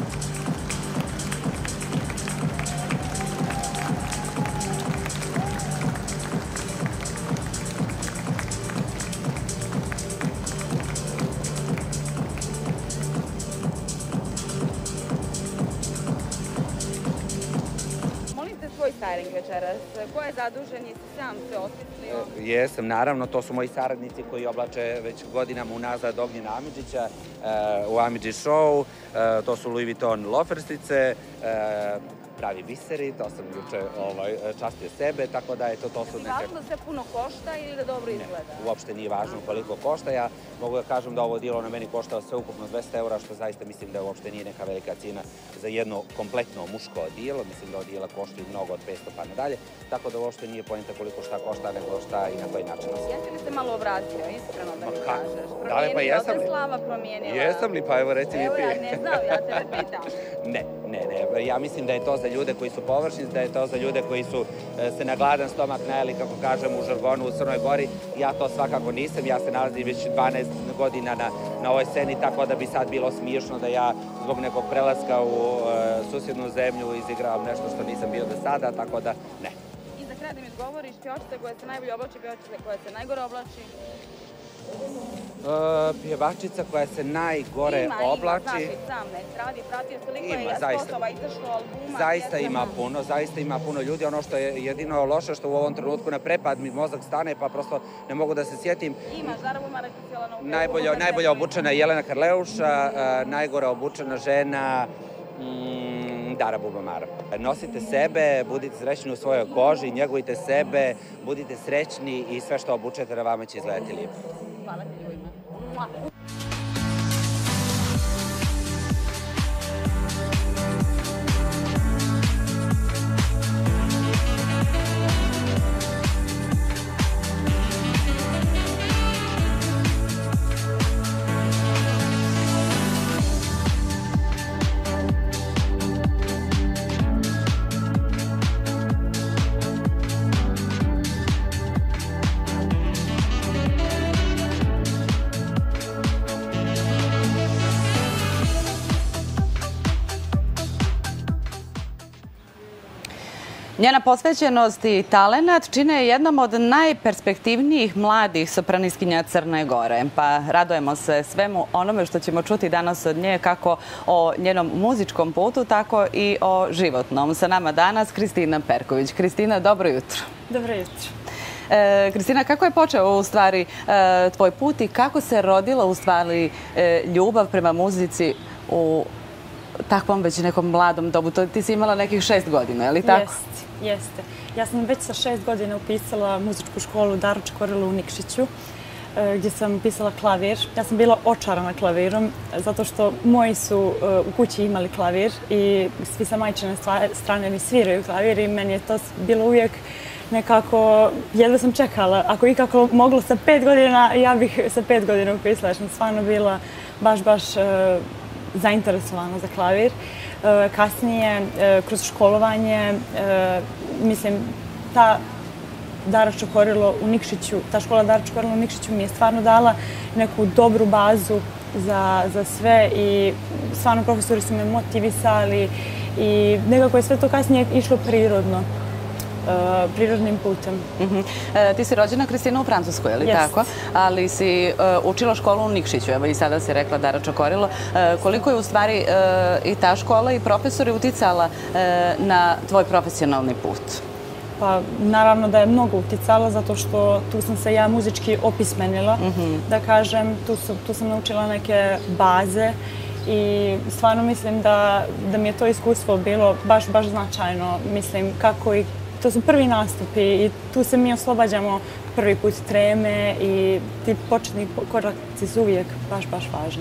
Tvoj styling večeras. Ko je zadužen? Jesi sam se osmislio? Jesam, naravno. To su moji saradnici koji oblače već godinama unazad Ognjena Amidžića u Amidži show. To su Louis Vuitton loferstice, pravi biseri, to sam juče častio sebe, tako da to su neke... Važno da sve puno košta ili da dobro izgleda? Uopšte nije važno koliko košta. Ja mogu da kažem da ovo odijelo na meni koštao sve ukupno 200 €, što zaista mislim da uopšte nije neka velika cijena za jedno kompletno muško odijelo. Mislim da odijela koštaju mnogo od 500 pa nadalje, tako da uopšte nije poenta koliko šta košta, nego šta i na koji način. Jesi li se malo obratio, iskreno da mi kažeš? Promijenio te Slava promijenila? Jesam li, pa evo reci mi ti. Evo ja ne znam, ja te pitam. Ne. Ja mislim da je to za ljude koji su površni, da je to za ljude koji su se na gladan stomak najeli, kako kažem, u žargonu u Crnoj Gori. Ja to svakako nisam. Ja se nalazim već 12 godina na ovoj sceni, tako da bi sad bilo smiješno da ja zbog nekog prelaska u susjednu zemlju izigravam nešto što nisam bio do sada, tako da ne. I za kraj da mi odgovoriš, pjevačica koja se najbolje oblači, pjevačica koja se najgore oblači? Pjevačica koja se najgore oblači. Znaš i sam, ne radi, pratio toliko je spotova, izašlo albuma. Zaista ima puno ljudi. Ono što je jedino loše što u ovom trenutku na prepad mi mozak stane, pa prosto ne mogu da se sjetim. Imaš, Dara Bubamara je cijela na Najbolje obučena Jelena Karleuša, najgore obučena žena Dara Bubamara. Nosite sebe, budite srećni u svojoj koži, njegujte sebe, budite srećni i sve što obučete na vama će izgledati lijepo. Hvala ti ljubima. Njena posvećenost i talenat čine jednom od najperspektivnijih mladih sopraniskinja Crne Gore. Pa radujemo se svemu onome što ćemo čuti danas od nje, kako o njenom muzičkom putu, tako i o životnom. Sa nama danas Kristina Perković. Kristina, dobro jutro. Dobro jutro. Kristina, kako je počeo u stvari tvoj put i kako se rodila u stvari ljubav prema muzici u takvom već nekom mladom dobu? Ti si imala nekih 6 godina, je li tako? Jeste. Ja sam već sa 6 godina upisala muzičku školu Daro Čakorilo u Nikšiću, gdje sam pisala klavir. Ja sam bila očarana klavirom, zato što moji su u kući imali klavir i svi sa majčine strane mi sviraju klavir i meni je to bilo uvijek nekako, jedva sam čekala. Ako ikako moglo sa 5 godina, ja bih sa 5 godina upisala, jer sam stvarno bila baš zainteresovana za klavir. Kasnije, kroz školovanje, mislim, ta Dara Čakorilo u Nikšiću, ta škola Dara Čakorilo u Nikšiću mi je stvarno dala neku dobru bazu za sve i stvarno profesori su me motivisali i nekako je sve to kasnije išlo prirodnim putem. Ti si rođena, Kristina, u Francuskoj, je li tako? Ali si učila školu u Nikšiću, evo i sada si rekla Dara Čakorilo. Koliko je u stvari i ta škola i profesori uticala na tvoj profesionalni put? Pa naravno da je mnogo uticalo zato što tu sam se ja muzički opismenila, da kažem, tu sam naučila neke baze i stvarno mislim da mi je to iskustvo bilo baš značajno. Mislim kako i to su prvi nastupi i tu se mi oslobađamo prvi put treme i ti početni koraci su uvijek baš važni.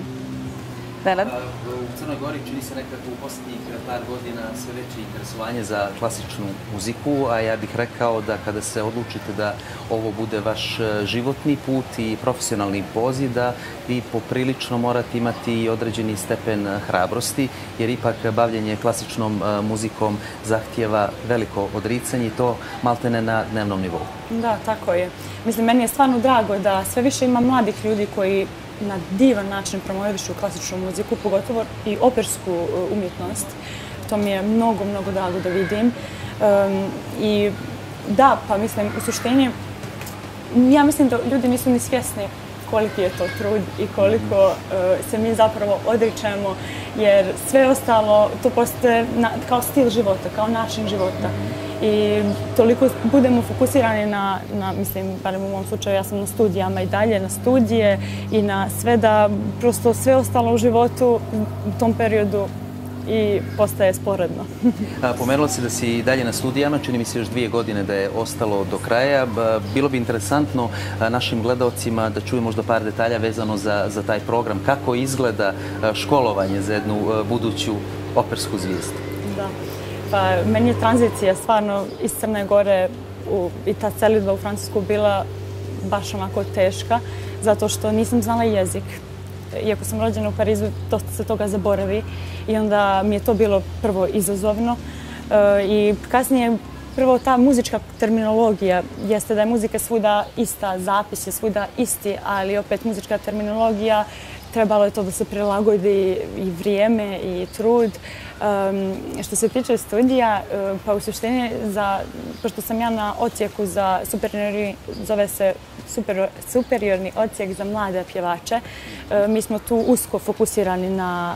U Crnoj Gori čini se nekako u posljednjih par godina sve veće interesovanje za klasičnu muziku, a ja bih rekao da kada se odlučite da ovo bude vaš životni put i profesionalni poziv, da vi poprilično morate imati i određeni stepen hrabrosti, jer ipak bavljenje klasičnom muzikom zahtijeva veliko odricanje i to maltene na dnevnom nivou. Da, tako je. Mislim, meni je stvarno drago da sve više ima mladih ljudi koji na divan način promovišu klasičnu muziku, pogotovo i opersku umjetnost. To mi je mnogo drago da vidim. I da, pa mislim, u suštini, ja mislim da ljudi nisu ni svjesni koliki je to trud i koliko se mi zapravo odričemo, jer sve ostalo to postaje kao stil života, kao način života. I toliko budemo fokusirani na, mislim, barem u mom slučaju, ja sam na studijama i dalje, na studije i na sve da prosto sve ostalo u životu u tom periodu i postaje sporedno. Pomenula si da si i dalje na studijama, čini mi se još 2 godine da je ostalo do kraja. Bilo bi interesantno našim gledaocima da čuju možda par detalja vezano za taj program. Kako izgleda školovanje za jednu buduću opersku zvijezdu? Da. Pa, meni je tranzicija stvarno iz Crne Gore i ta selidba u Francusku bila baš onako teška, zato što nisam znala jezik. Iako sam rođena u Parizu, dosta se toga zaboravi i onda mi je to bilo prvo izazovno. I kasnije, prvo ta muzička terminologija, jeste da je muzika svuda ista, zapis je svuda isti, ali opet muzička terminologija, trebalo je to da se prilagodi i vrijeme i trud. Što se tiče studija, pa u suštini, pošto sam ja na odsjeku za zove se superiorni odsjek za mlade pjevače, mi smo tu usko fokusirani na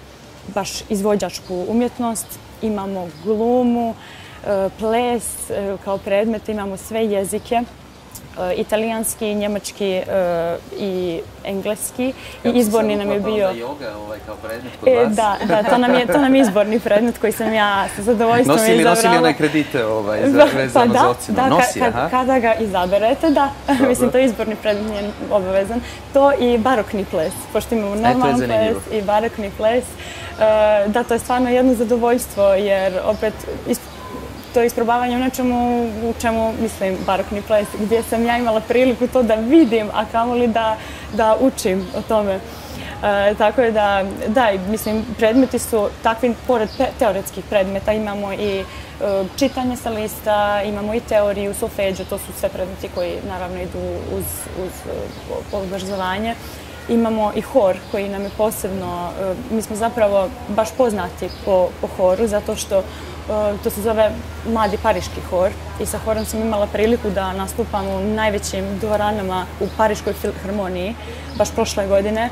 baš izvođačku umjetnost. Imamo glumu, ples kao predmet, imamo sve jezike. Italijanski, njemački i engleski. I izborni nam je bio... Kako se joga kao predmet kod vas? Da, to nam je izborni predmet koji sam ja sa zadovoljstvom izabrala. Nosili one kredite vezano za ocjenu? Nosi, aha. Kada ga izaberete, da. Mislim, to je izborni predmet, nije obavezan. To i barokni ples, pošto imamo normalan ples i barokni ples. Da, to je stvarno jedno zadovoljstvo, jer opet to je isprobavanje u nečemu u čemu, mislim, barokni ples, gdje sam ja imala priliku to da vidim, a kamoli da učim o tome. Tako je da, mislim, predmeti su takvi, pored teoretskih predmeta, imamo i čitanje sa lista, imamo i teoriju, solfeđo, to su sve predmeti koji naravno idu uz obrazovanje. Imamo i hor koji nam je posebno, mi smo zapravo baš poznati po horu, zato što to se zove Mladi pariški hor i sa horom sam imala priliku da nastupam u najvećim dvoranama u Pariškoj filharmoniji, baš prošle godine.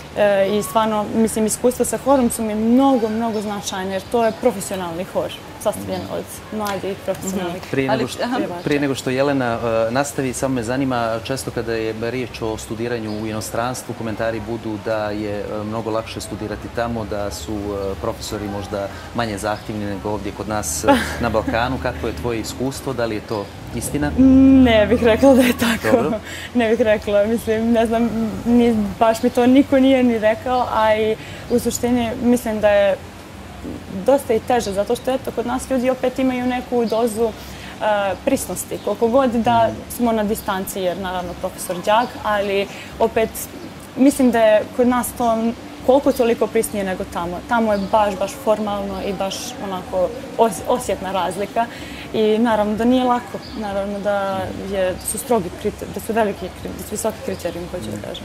I stvarno, mislim, iskustva sa horom su mi mnogo značajne, jer to je profesionalni hor, sastavljen od mladih profesionalnih pjevača. Prije nego što Jelena nastavi, samo me zanima, često kada je riječ o studiranju u inostranstvu, komentari budu da je mnogo lakše studirati tamo, da su profesori možda manje zahtjevni nego ovdje kod nas na Balkanu. Kako je tvoje iskustvo? Da li je to istina? Ne bih rekla da je tako. Dobro. Ne bih rekla, mislim, ne znam, baš mi to niko nije ni rekao, a i u suštini mislim da je dosta i teže, zato što eto, kod nas ljudi opet imaju neku dozu prisnosti. Koliko god da smo na distanci, jer naravno profesor đak, ali opet mislim da je kod nas to koliko toliko prisnije nego tamo. Tamo je baš formalno i baš onako osjetna razlika. I naravno da nije lako, naravno da su strogi kriteriji, da su veliki, da su visoki kriterijumi, hoću da kažem.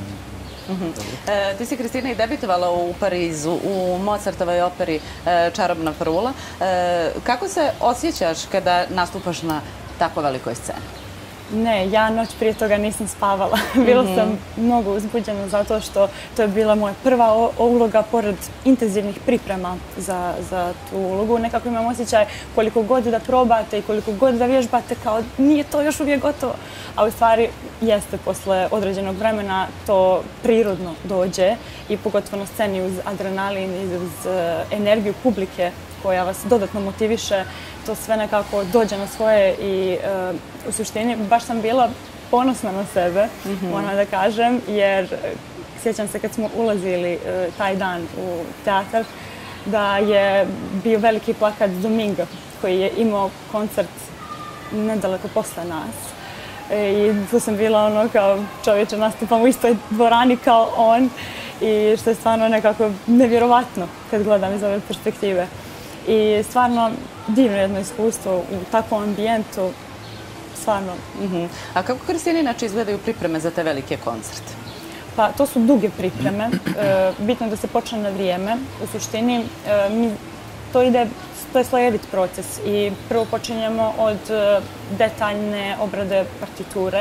Ti si, Kristina, i debitovala u Parizu, u Mozartovoj operi Čarobna frula. Kako se osjećaš kada nastupaš na tako velikoj sceni? Ne, ja noć prije toga nisam spavala. Bila sam mnogo uzbuđena zato što to je bila moja prva uloga pored intenzivnih priprema za tu ulogu. Nekako imam osjećaj koliko god da probate i koliko god da vježbate kao nije to još uvijek gotovo. A u stvari jeste posle određenog vremena to prirodno dođe i pogotovo na sceni uz adrenalin i uz energiju publike koja vas dodatno motiviše, to sve nekako dođe na svoje i u suštini baš sam bila ponosna na sebe, moram da kažem, jer sjećam se kad smo ulazili taj dan u teatar, da je bio veliki plakat Dominga koji je imao koncert nedaleko posle nas. I tu sam bila ono kao čovječe nastupam u istoj dvorani kao on i što je stvarno nekako nevjerovatno kad gledam iz ove perspektive. I stvarno divno jedno iskustvo u takvom ambijentu, stvarno. A kako, Kristini, inače izgledaju pripreme za te velike koncerte? Pa to su duge pripreme, bitno je da se počne na vrijeme. U suštini to je slojevit proces i prvo počinjemo od detaljne obrade partiture.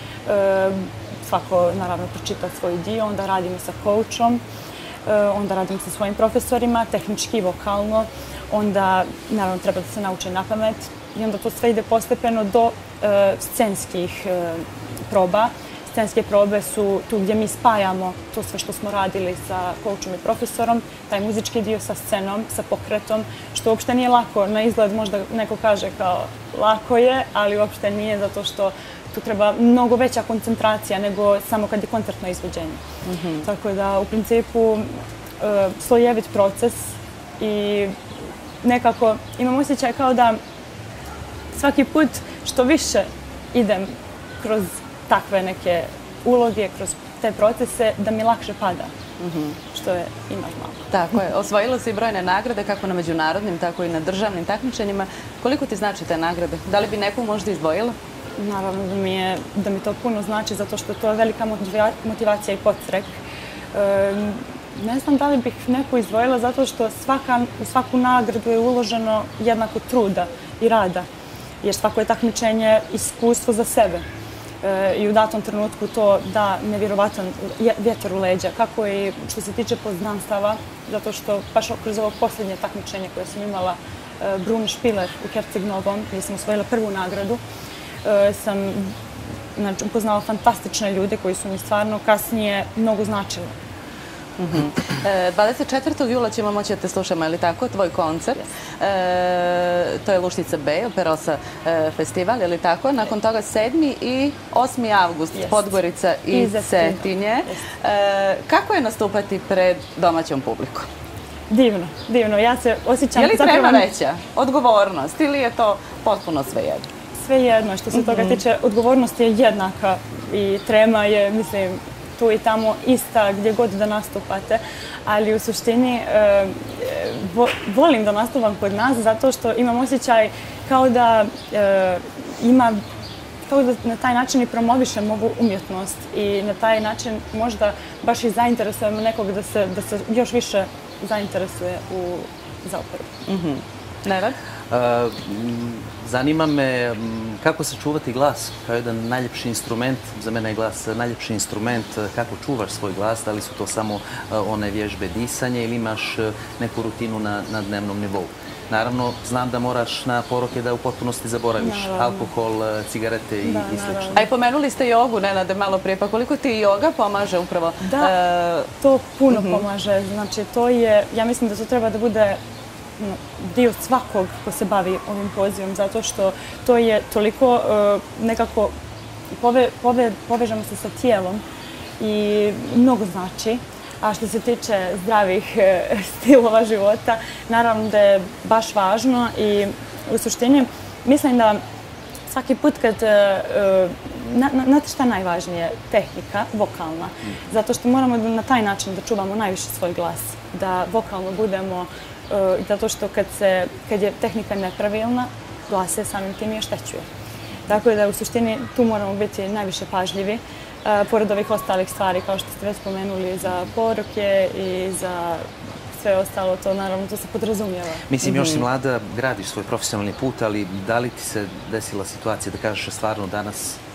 Svako naravno pročita svoj dio, onda radimo sa coachom, onda radimo sa svojim profesorima, tehnički i vokalno. Onda, naravno, treba da se nauče na pamet i onda to sve ide postepeno do scenskih proba. Scenske probe su tu gdje mi spajamo to sve što smo radili sa coachom i profesorom, taj muzički dio sa scenom, sa pokretom, što uopšte nije lako. Na izgled možda neko kaže kao lako je, ali uopšte nije zato što tu treba mnogo veća koncentracija nego samo kad je koncertno izvođenje. Tako da, u principu, slojevit proces i nekako imam osjećaj kao da svaki put što više idem kroz takve neke uloge, kroz te procese, da mi lakše pada, što je i normalno. Tako je. Osvojila si brojne nagrade, kako na međunarodnim, tako i na državnim takmičenjima. Koliko ti znači te nagrade? Da li bi neku možda izdvojila? Naravno da mi to puno znači, zato što to je velika motivacija i podstrek. Ne znam da li bih neku izdvojila zato što u svaku nagradu je uloženo jednako truda i rada, jer svako je takmičenje iskustvo za sebe. I u datom trenutku to da nevjerovatan vjetar u leđa, kako i što se tiče poznanstava, zato što baš kroz ovo posljednje takmičenje koje sam imala Brun Špiler u Herceg Novom, gdje sam osvojila prvu nagradu, sam upoznala fantastične ljude koji su mi stvarno kasnije mnogo značili. 24. jula ćemo moći da te slušamo, je li tako, tvoj koncert. To je Lušnica B, Operosa festival, je li tako? Nakon toga 7. i 8. avgust, Podgorica i Cetinje. Kako je nastupati pred domaćom publikom? Divno, divno. Ja se osjećam... Je li treba veća odgovornost ili je to potpuno svejedno? Svejedno. Što se toga tiče, odgovornost je jednaka i trema je, mislim, tu i tamo ista gdje god da nastupate, ali u suštini volim da nastupam kod nas zato što imam osjećaj kao da na taj način i promovišem ovu umjetnost i na taj način možda baš i zainteresujem nekog da se još više zainteresuje za operu. Nenad? Zanima me kako sačuvati glas kao jedan najljepši instrument, za mene je glas najljepši instrument, kako čuvaš svoj glas, da li su to samo one vježbe disanja ili imaš neku rutinu na dnevnom nivou. Naravno, znam da moraš na poroke da u potpunosti zaboraviš alkohol, cigarete i slično. A i pomenuli ste jogu, Nenade, malo prije, pa koliko ti joga pomaže upravo? Da, to puno pomaže. Znači, to je, ja mislim da to treba da bude dio svakog ko se bavi ovim pozivom, zato što to je toliko nekako povežemo se sa tijelom i mnogo znači. A što se tiče zdravih stilova života, naravno da je baš važno i u suštini mislim da svaki put kad, znate šta je najvažnije? Tehnika, vokalna. Zato što moramo na taj način da čuvamo najviše svoj glas, da vokalno budemo, zato što kad je tehnika nepravilna, glas se samim tim i oštećuje. Tako da u suštini tu moramo biti najviše pažljivi. Pored ovih ostalih stvari, kao što ste već spomenuli, za poroke i za sve ostalo, to naravno to se podrazumijeva. Mislim, još si mlada, gradiš svoj profesionalni put, ali da li ti se desila situacija da kažeš stvarno danas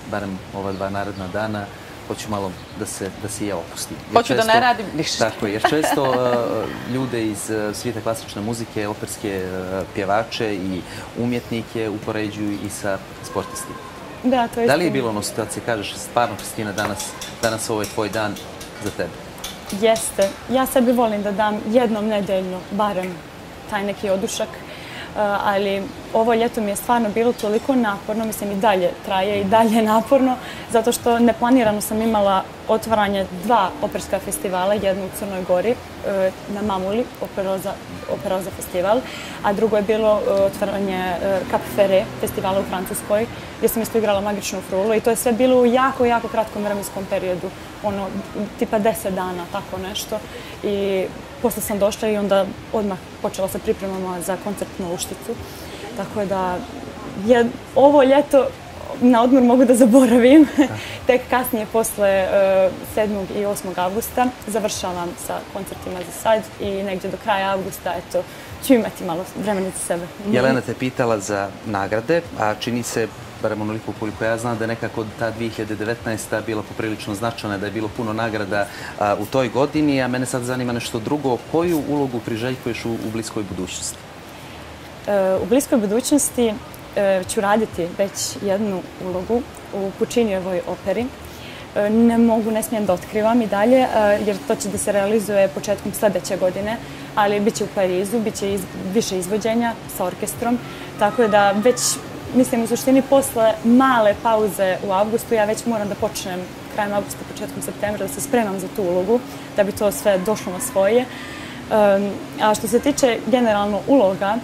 barem ova 2 naredna dana, hoću malo da se ja opustim. Hoću da ne radim ništa. Tako je, jer često ljude iz svijeta klasične muzike, operske pjevače i umjetnike upoređuju i sa sportistima. Da, to je Da li je bilo ono situacije, kažeš, stvarno, Kristina, danas ovo je tvoj dan za tebe? Jeste. Ja sebi volim da dam jednom nedeljno, barem, taj neki odušak, ali ovo ljeto mi je stvarno bilo toliko naporno, mislim i dalje traje i dalje naporno, zato što neplanirano sam imala otvaranje 2 operska festivala, jednu u Crnoj Gori na Mamuli, Operoza festival, a drugo je bilo otvaranje Cap Ferret festivala u Francuskoj, gdje sam isto igrala Magičnu frulu i to je sve bilo u jako, jako kratkom vremenskom periodu, ono, tipa 10 dana, tako nešto. I posle sam došla i onda odmah počela sa pripremama za koncertnu Ušticu. Tako da ovo ljeto na odmor mogu da zaboravim. Tek kasnije, posle 7. i 8. avgusta, završavam sa koncertima za sad i negdje do kraja avgusta, eto, ću imati malo vremena za sebe. Jelena te pitala za nagrade, a čini se, barem onoliko koliko ja znam, da je nekako ta 2019. bila poprilično značajna, da je bilo puno nagrada u toj godini, a mene sad zanima nešto drugo. Koju ulogu priželjkuješ u bliskoj budućnosti? U bliskoj budućnosti ću raditi već jednu ulogu u Pučinijevoj operi. Ne smijem da otkrivam i dalje, jer to će da se realizuje početkom sljedeće godine, ali bit će u Parizu, bit će više izvođenja sa orkestrom, tako da već, mislim, u suštini posle male pauze u avgustu, ja već moram da počnem krajem avgusta, početkom septembra, da se spremam za tu ulogu, da bi to sve došlo na svoje. A što se tiče generalno uloga,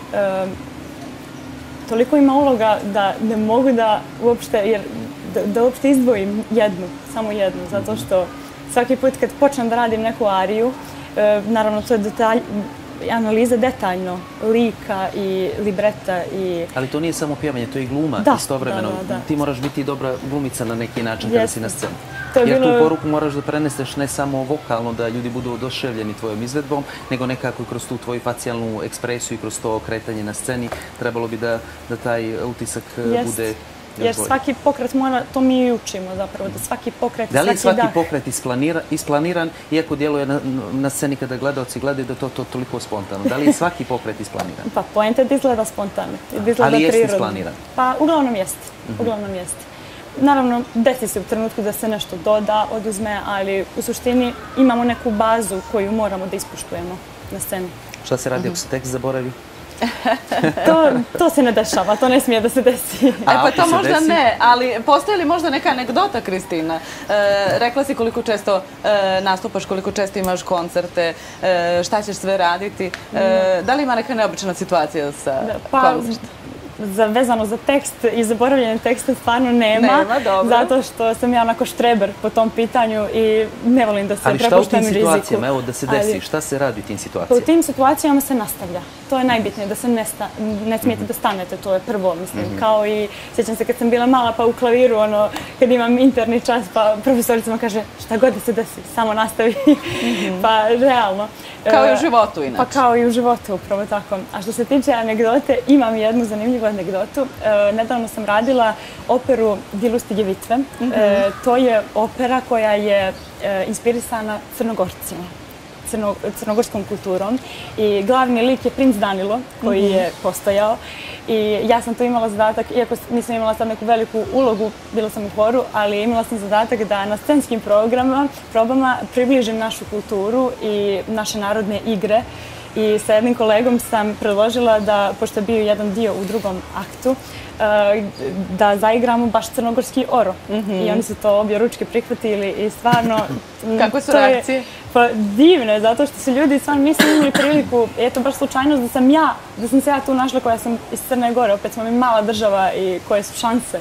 toliko ima uloga da ne mogu da uopšte, da uopšte izdvojim jednu, samo jednu, zato što svaki put kad počnem da radim neku ariju, naravno to je analiza detaljno lika i libreta i... Ali to nije samo pjevanje, to je i gluma istovremeno. Ti moraš biti dobra glumica na neki način kada si na sceni. Jer tu poruku moraš da preneseš ne samo vokalno, da ljudi budu oduševljeni tvojom izvedbom, nego nekako kroz tu tvoju facijalnu ekspresiju i kroz to kretanje na sceni. Trebalo bi da taj utisak bude... Jer svaki pokret mora, to mi i učimo zapravo, da svaki pokret, svaki dah... Da li je svaki pokret isplaniran, iako djeluje na sceni kada gledalci gledaju da je to toliko spontano? Da li je svaki pokret isplaniran? Pa poenta je da izgleda spontano, da izgleda prirodno. Ali jeste isplaniran? Pa uglavnom jeste. Naravno, desi se u trenutku da se nešto doda, oduzme, ali u suštini imamo neku bazu koju moramo da ispoštujemo na sceni. Šta se radi ako se tekst zaboravi? To se ne dešava, to ne smije da se desi. Pa to možda ne, ali postoji li možda neka anegdota, Kristina? Rekla si koliko često nastupaš, koliko često imaš koncerte, šta ćeš sve raditi. Da li ima neka neobična situacija sa koncertom? Vezano za tekst i zaboravljanje teksta stvarno nema, zato što sam ja onako štreber po tom pitanju i ne volim da se prepuštam riziku. Ali šta u tim situacijama, evo da se desi, šta se radi u tim situacijama? U tim situacijama se nastavlja. To je najbitnije, da se ne smijete da stanete, to je prvo, mislim. Kao i, sjećam se kad sam bila mala pa u klaviru, kad imam interni čas, pa profesorica mi kaže šta god da se desi, samo nastavi. Pa realno. Kao i u životu inače. Pa kao i u životu, upravo tako. A što se tiče anegdote, imam jednu zanimljivu anegdotu. Nedavno sam radila operu Di lustige vitve. To je opera koja je inspirisana Crnogorcima, crnogorskom kulturom. I glavni lik je princ Danilo, koji je postojao. I ja sam tu imala zadatak, iako nisam imala sad neku veliku ulogu, bila sam u horu, ali imala sam zadatak da na scenskim probama približim našu kulturu i naše narodne igre. I sa jednim kolegom sam predložila da, pošto je bio jedan dio u drugom aktu, da zaigramo baš crnogorski oro. I oni su to obje ručke prihvatili i stvarno... Kakve su reakcije? Pa divne, zato što su ljudi stvarno nisu imali priliku, eto baš slučajnost da sam se ja tu našla koja sam iz Crne Gore, opet smo mi mala država i koje su šanse.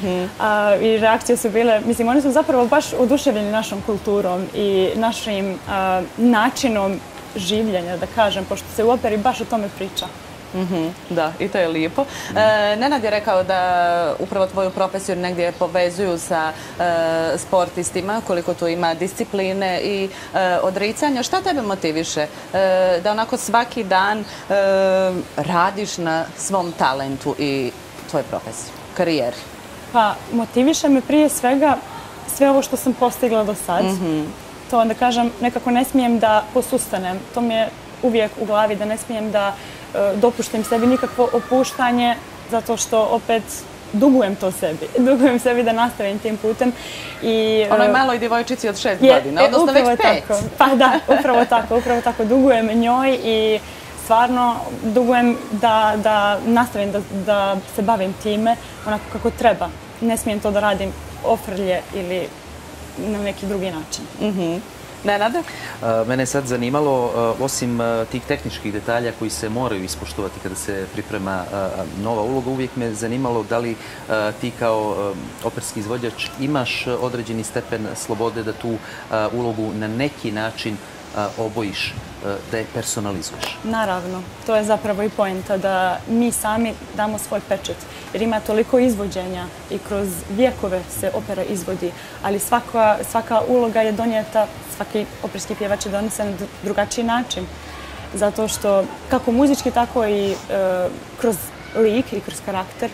I reakcije su bile, mislim, oni su zapravo baš oduševljeni našom kulturom i našim načinom življenja, da kažem, pošto se u operi baš o tome priča. Da, i to je lijepo. Nenad je rekao da upravo tvoju profesiju negdje povezuju sa sportistima, koliko tu ima discipline i odricanja. Šta tebe motiviše da onako svaki dan radiš na svom talentu i tvojoj profesiji, karijeri? Pa motiviše me prije svega sve ovo što sam postigla do sad. To da kažem, nekako ne smijem da posustanem. To mi je uvijek u glavi, da ne smijem da dopuštim sebi nikakvo opuštanje, zato što opet dugujem to sebi. Dugujem sebi da nastavim tim putem. Onoj maloj djevojčici od 6 godina, odnosno već 5. Pa da, upravo tako. Dugujem njoj i stvarno dugujem da nastavim da se bavim time onako kako treba. Ne smijem to da radim ofrlje ili na neki drugi način. Nenade? Mene je sad zanimalo, osim tih tehničkih detalja koji se moraju ispoštovati kada se priprema nova uloga, uvijek me zanimalo da li ti kao operski izvođač imaš određeni stepen slobode da tu ulogu na neki način obojiš, da je personalizuješ. Naravno, to je zapravo i poenta da mi sami damo svoj pečat. Jer ima toliko izvođenja i kroz vijekove se opera izvodi, ali svaka uloga je donijeta, svaki operski pjevač je donesen na drugačiji način. Zato što kako muzički, tako i kroz lik i kroz karakter.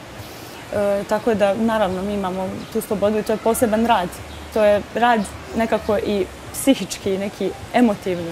Tako da, naravno, mi imamo tu slobodu i to je poseban rad. To je rad nekako i psihički, neki emotivni.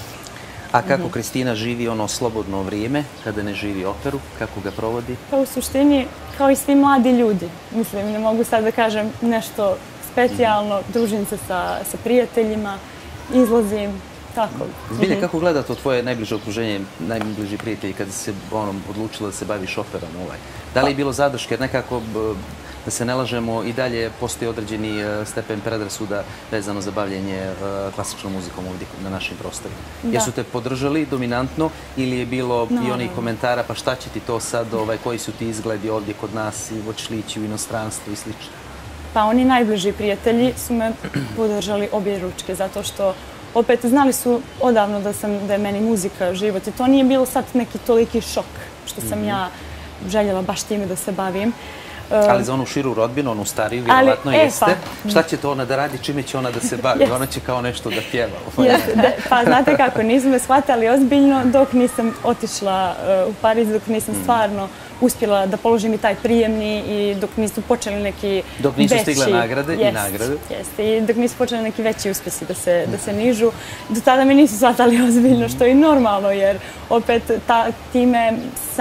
A kako Kristina živi ono slobodno vrijeme, kada ne živi operu, kako ga provodi? Pa u suštini, kao i svi mladi ljudi. Mislim, ne mogu sad da kažem nešto specijalno, družim se sa prijateljima, izlazim, tako. Zbilje, kako gleda to tvoje najbliže okruženje, najbliži prijatelji, kada si odlučila da se baviš operom? Da li je bilo zadrške? Jer nekako, da se ne lažemo, i dalje postoji određeni stepen predrasuda vezano za bavljenje klasičnom muzikom ovdje na našim prostorima. Jesu te podržali dominantno ili je bilo i onih komentara pa šta će ti to sad, koji su ti izgledi ovdje kod nas i hoćeš li ići u inostranstvo i slično? Pa oni najbliži prijatelji su me podržali obje ručke, zato što opet znali su odavno da je meni muzika život i to nije bilo sad neki toliki šok što sam ja željela baš time da se bavim. Ali za onu širu rodbinu, onu stariju, vjerovatno jeste. Šta će to ona da radi, čime će ona da se bavi? Ona će kao nešto da pjeva. Pa znate kako, nisam me shvatali ozbiljno dok nisam otišla u Pariz, dok nisam stvarno uspjela da položim i taj prijemni i dok nisu počeli neki veći... Dok nisu stigle nagrade i nagrade. Jeste, i dok nisu počeli neki veći uspjesi da se nižu. Do tada me nisu shvatali ozbiljno, što je i normalno, jer opet time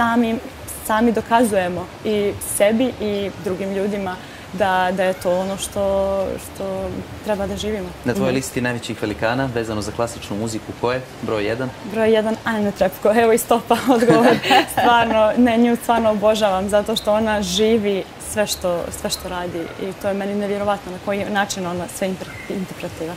sami dokazujemo i sebi i drugim ljudima da je to ono što treba da živimo. Na tvojoj listi najvećih velikana, vezano za klasičnu muziku, ko je? Broj 1? Broj 1, Ana Netrebko. Evo i stopa odgovor. Stvarno, nju stvarno obožavam, zato što ona živi sve što radi i to je meni nevjerovatno na koji način ona sve interpretira.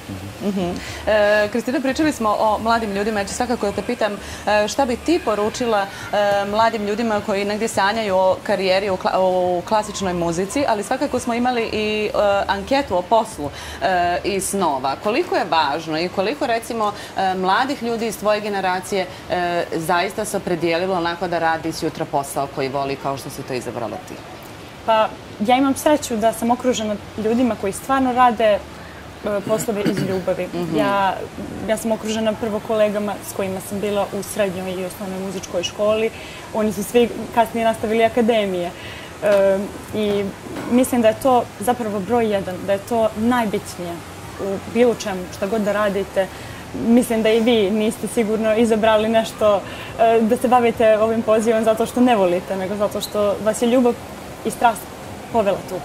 Kristina, pričali smo o mladim ljudima. Ja ću svakako da te pitam šta bi ti poručila mladim ljudima koji negdje sanjaju o karijeri u klasičnoj muzici, ali svakako smo imali i anketu o poslu i snova. Koliko je važno i koliko, recimo, mladih ljudi iz tvoje generacije zaista se opredijelilo onako da radi sjutra posao koji voli kao što si to izabrala ti? Pa, ja imam sreću da sam okružena ljudima koji stvarno rade poslove iz ljubavi. Ja sam okružena prvo kolegama s kojima sam bila u srednjoj i osnovnoj muzičkoj školi. Oni su svi kasnije nastavili akademije. I mislim da je to zapravo broj 1, da je to najbitnije u bilo čemu, šta god da radite. Mislim da i vi niste sigurno izabrali nešto da se bavite ovim pozivom zato što ne volite, nego zato što vas je ljubav i strast povela tu.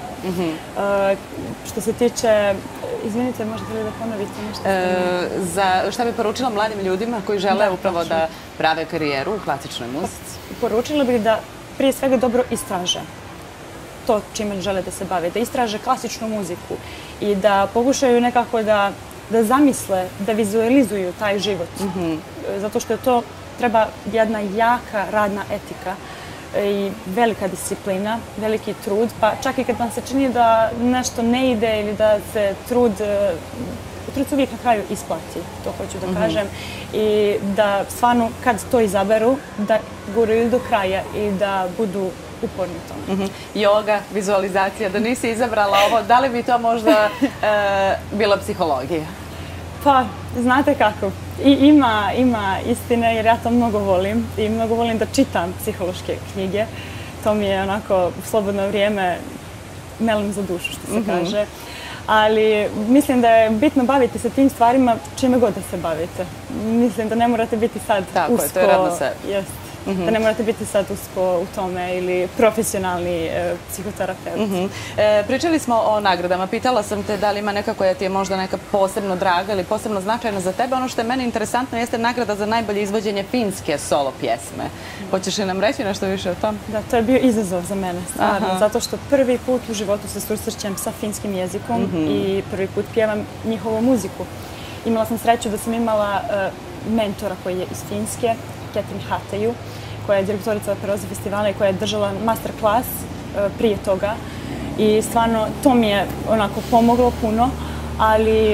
Što se tiče... Izvinite, možete li da ponovite nešto? Šta bi poručila mladim ljudima koji žele upravo da prave karijeru u klasičnoj muzici? Poručila bih da prije svega dobro istraže to čime žele da se bave, da istraže klasičnu muziku i da pokušaju nekako da zamisle, da vizualizuju taj život. Zato što to treba jedna jaka radna etika i velika disciplina, veliki trud, pa čak i kad vam se čini da nešto ne ide ili da se trud se uvijek na kraju isplati, to hoću da kažem, i da stvarno kad to izaberu, da guraju do kraja i da budu uporni tome. Joga, vizualizacija, da nisi izabrala ovo, da li bi to možda bila psihologija? Pa, znate kako, ima istine jer ja to mnogo volim i mnogo volim da čitam psihološke knjige. To mi je onako slobodno vrijeme melem za dušu, što se kaže. Ali mislim da je bitno baviti se tim stvarima čime god da se bavite. Mislim da ne morate biti sad Tako je, to je rad na sebi. Da ne morate biti sad usko u tome ili profesionalni psihoterapeut. Pričali smo o nagradama. Pitala sam te da li ima neka koja ti je možda neka posebno draga ili posebno značajna za tebe. Ono što je meni interesantno jeste nagrada za najbolje izvođenje finske solo pjesme. Hoćeš li nam reći nešto više o tom? Da, to je bio izazov za mene, stvarno. Zato što prvi put u životu se susrećem sa finskim jezikom i prvi put pjevam njihovu muziku. Imala sam sreću da sam imala mentora koji je iz Finske, Ketrin Hateju, koja je direktorica Operoze festivala i koja je držala masterclass prije toga. I stvarno to mi je onako pomoglo puno, ali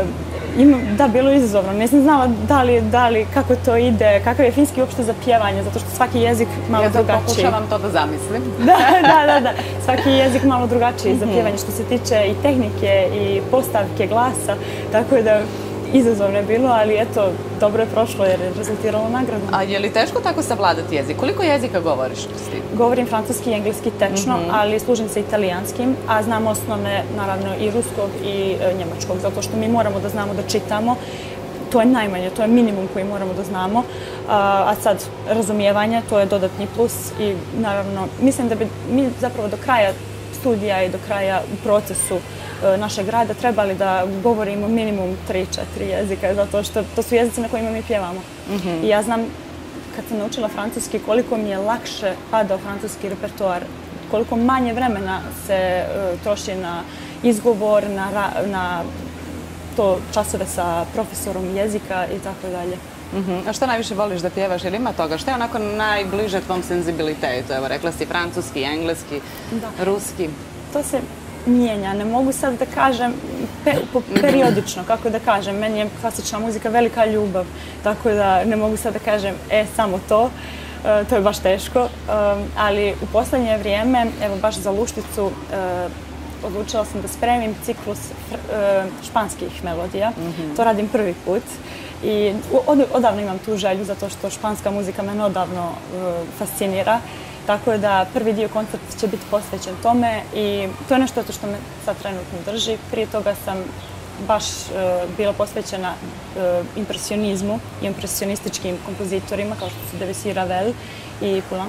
da, bilo je izazovno. Nisam znala da li, kako to ide, kakav je finski uopšte za pjevanje, zato što svaki jezik malo drugačiji. Ja pokušavam to da zamislim. Da. Svaki jezik malo drugačiji za pjevanje što se tiče i tehnike i postavke glasa, tako da izazovno je bilo, ali eto, dobro je prošlo jer je rezultiralo nagradom. A je li teško tako savladati jezik? Koliko jezika govoriš, Kristina? Govorim francuski i engleski tečno, ali služim se italijanskim, a znam osnovne, naravno, i ruskog i njemačkog, zato što mi moramo da znamo da čitamo. To je najmanje, to je minimum koji moramo da znamo. A sad, razumijevanje, to je dodatni plus i naravno, mislim da bi mi zapravo do kraja studija i do kraja u procesu našeg rada trebali da govorimo minimum 3-4 jezika, zato što to su jezici na kojima mi pjevamo. I ja znam, kad sam naučila francuski, koliko mi je lakše padao francuski repertoar, koliko manje vremena se troši na izgovor, na to časove sa profesorom jezika i tako dalje. A što najviše voliš da pjevaš? Ili ima toga? Što je onako najbliže tvom senzibilitetu? Evo, rekla si francuski, engleski, ruski. To se mijenja. Ne mogu sad da kažem periodično, kako da kažem. Meni je klasična muzika velika ljubav, tako da ne mogu sad da kažem samo to. To je baš teško. Ali u poslednje vrijeme, evo baš za Lušticu, odlučila sam da spremim ciklus španskih melodija. To radim prvi put. I odavno imam tu želju, zato što španska muzika me odavno fascinira. Tako da prvi dio koncerta će biti posvećen tome i to je nešto što me sad trenutno drži. Prije toga sam baš bila posvećena impresionizmu i impresionističkim kompozitorima kao što su Debussy, Ravel i Poulenc.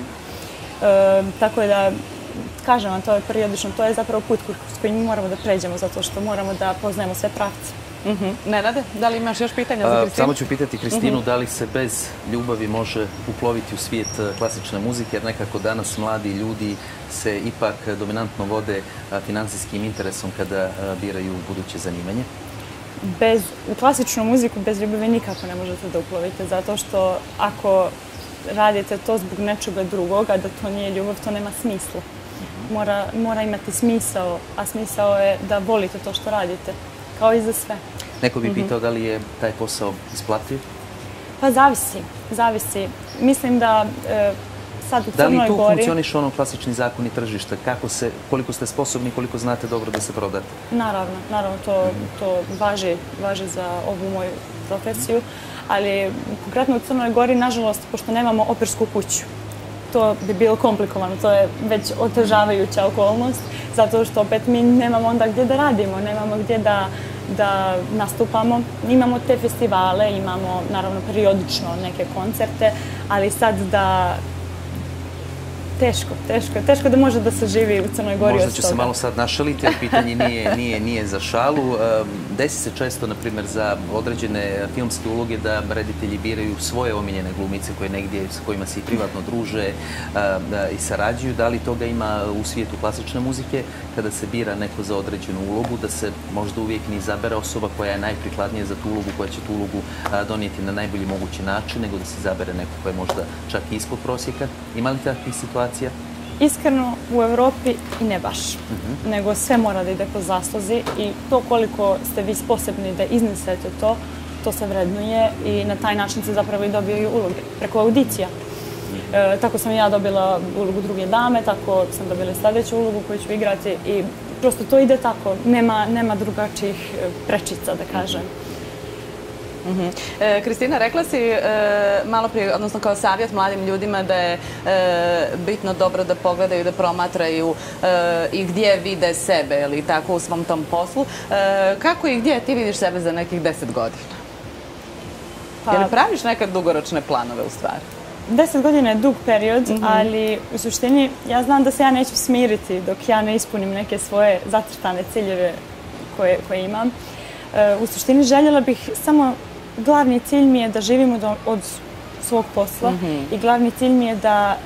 Tako da, kažem vam, to je periodično, to je zapravo put s kojim mi moramo da pređemo, zato što moramo da poznajemo sve pravce. Nenade, da li imaš još pitanja za Kristinu? Samo ću pitati Kristinu da li se bez ljubavi može uploviti u svijet klasične muzike, jer nekako danas mladi ljudi se ipak dominantno vode finansijskim interesom kada biraju buduće zanimanje. U klasičnu muziku bez ljubavi nikako ne možete da uplovite, zato što ako radite to zbog nečega drugoga, da to nije ljubav, to nema smisla. Mora imati smisao, a smisao je da volite to što radite, kao i za sve. Neko bi pitao da li je taj posao isplativ? Pa zavisi. Mislim da sad u Crnoj Gori... Da li tu funkcioniš klasični zakoni tržišta? Koliko ste sposobni, koliko znate dobro da se prodate? Naravno, to važi za ovu moju profesiju, ali konkretno u Crnoj Gori, nažalost, pošto nemamo opersku kuću, to bi bilo komplikovano, to je već otežavajuća okolnost, zato što opet mi nemamo onda gdje da radimo, nemamo gdje da nastupamo. Imamo te festivale, imamo naravno periodično neke koncerte, ali sad da... Teško da može da se živi u Crnoj Gori od toga. Možda ću se malo sad našaliti, ali pitanje nije za šalu. Desi se često, na primjer, za određene filmske uloge da reditelji biraju svoje omiljene glumice koje negdje s kojima se i privatno druže i sarađuju. Da li toga ima u svijetu klasične muzike kada se bira neko za određenu ulogu, da se možda uvijek ne izabere osoba koja je najprikladnija za tu ulogu, koja će tu ulogu donijeti na najbolji mogući način, nego da se izabere neko koja je možda čak i ispod prosjeka? Ima li takvih situacija? Iskreno, u Evropi i ne baš, nego sve mora da ide po zasluzi i to koliko ste vi sposobni da iznesete to se vrednuje i na taj način se zapravo i dobijaju uloge preko audicija. Tako sam i ja dobila ulogu druge dame, tako sam dobila sljedeću ulogu koju ću igrati i prosto to ide tako, nema drugačijih prečica, da kažem. Kristina, rekla si malo prije, odnosno kao savjet mladim ljudima da je bitno dobro da pogledaju, da promatraju i gdje vide sebe, ili tako, u svom tom poslu. Kako i gdje ti vidiš sebe za nekih 10 godina? Jel praviš nekad dugoročne planove u stvari? 10 godina je dug period, ali u suštini ja znam da se ja neću smiriti dok ja ne ispunim neke svoje zacrtane ciljeve koje imam. U suštini željela bih samo, glavni cilj mi je da živim od svog posla i glavni cilj mi je da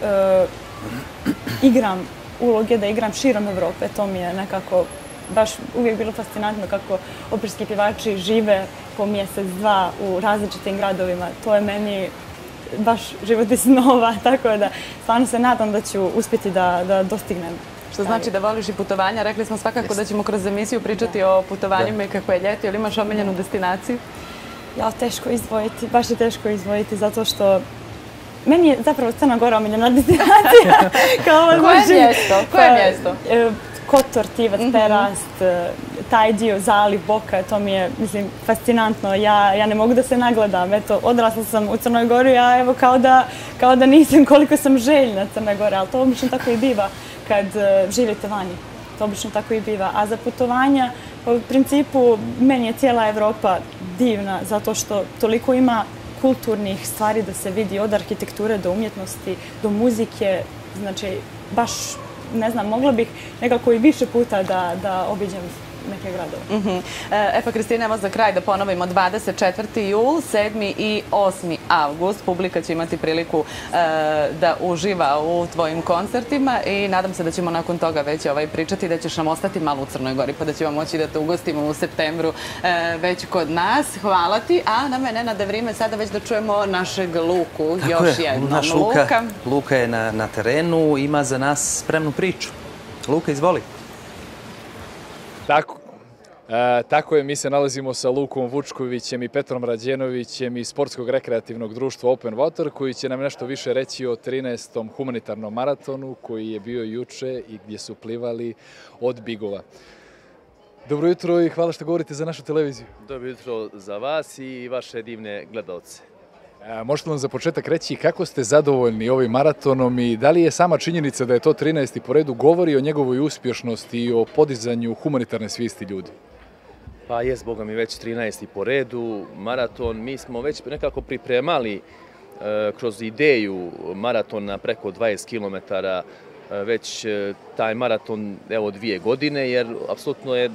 igram uloge, da igram širom Evrope. To mi je nekako baš uvijek bilo fascinantno kako operski pjevači žive po mjesec, dva u različitim gradovima. To je meni baš život iz snova, tako da stvarno se nadam da ću uspjeti da dostignem. Što znači da voliš i putovanja. Rekli smo svakako da ćemo kroz emisiju pričati o putovanjima i kako je ljeto. Ili imaš omiljenu destinaciju? Ja, teško izdvojiti, baš je teško izdvojiti, zato što meni je zapravo Crna Gora omiljena destinacija. Koje mjesto? Kotor, Tivac, Perast, taj dio, zaliv, Boka, to mi je, mislim, fascinantno. Ja ne mogu da se nagledam. Eto, odrasla sam u Crnoj Gori, a evo kao da nisam koliko sam željna Crne Gore, ali to obično tako i biva kad živite vani. To obično tako i biva. A za putovanja, u principu, meni je cijela Evropa divna, zato što toliko ima kulturnih stvari da se vidi, od arhitekture do umjetnosti, do muzike. Znači, baš, ne znam, mogla bih nekako i više puta da obiđem neke gradove. E pa, Kristina, evo za kraj da ponovimo, 24. jul, 7. i 8. avgust. Publika će imati priliku da uživa u tvojim koncertima i nadam se da ćemo nakon toga već pričati, da ćeš nam ostati malo u Crnoj Gori, pa da ćemo moći da te ugostimo u septembru već kod nas. Hvala ti, a na mene nada vrijeme sada već da čujemo našeg Luku. Još jednom. Naš Luka je na terenu, ima za nas spremnu priču. Luka, izvoli. Tako je, mi se nalazimo sa Lukom Vučkovićem i Petrom Rađenovićem iz Sportskog rekreativnog društva Open Water, koji će nam nešto više reći o 13. humanitarnom maratonu koji je bio juče i gdje su plivali od Bigova. Dobro jutro i hvala što govorite za našu televiziju. Dobro jutro za vas i vaše divne gledalce. Možete nam za početak reći kako ste zadovoljni ovim maratonom i da li je sama činjenica da je to 13. po redu govori o njegovoj uspješnosti i o podizanju humanitarne svijesti ljudi? Pa jest, Boga mi, već 13. po redu maraton. Mi smo već nekako pripremali kroz ideju maratona preko 20 km već taj maraton, evo, 2 godine, jer apsolutno je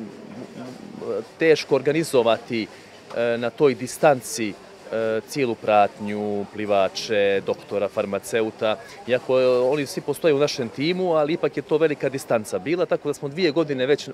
teško organizovati na toj distanci cijelu pratnju, plivače, doktora, farmaceuta. Iako oni svi postoje u našem timu, ali ipak je to velika distanca bila, tako da smo 2 godine već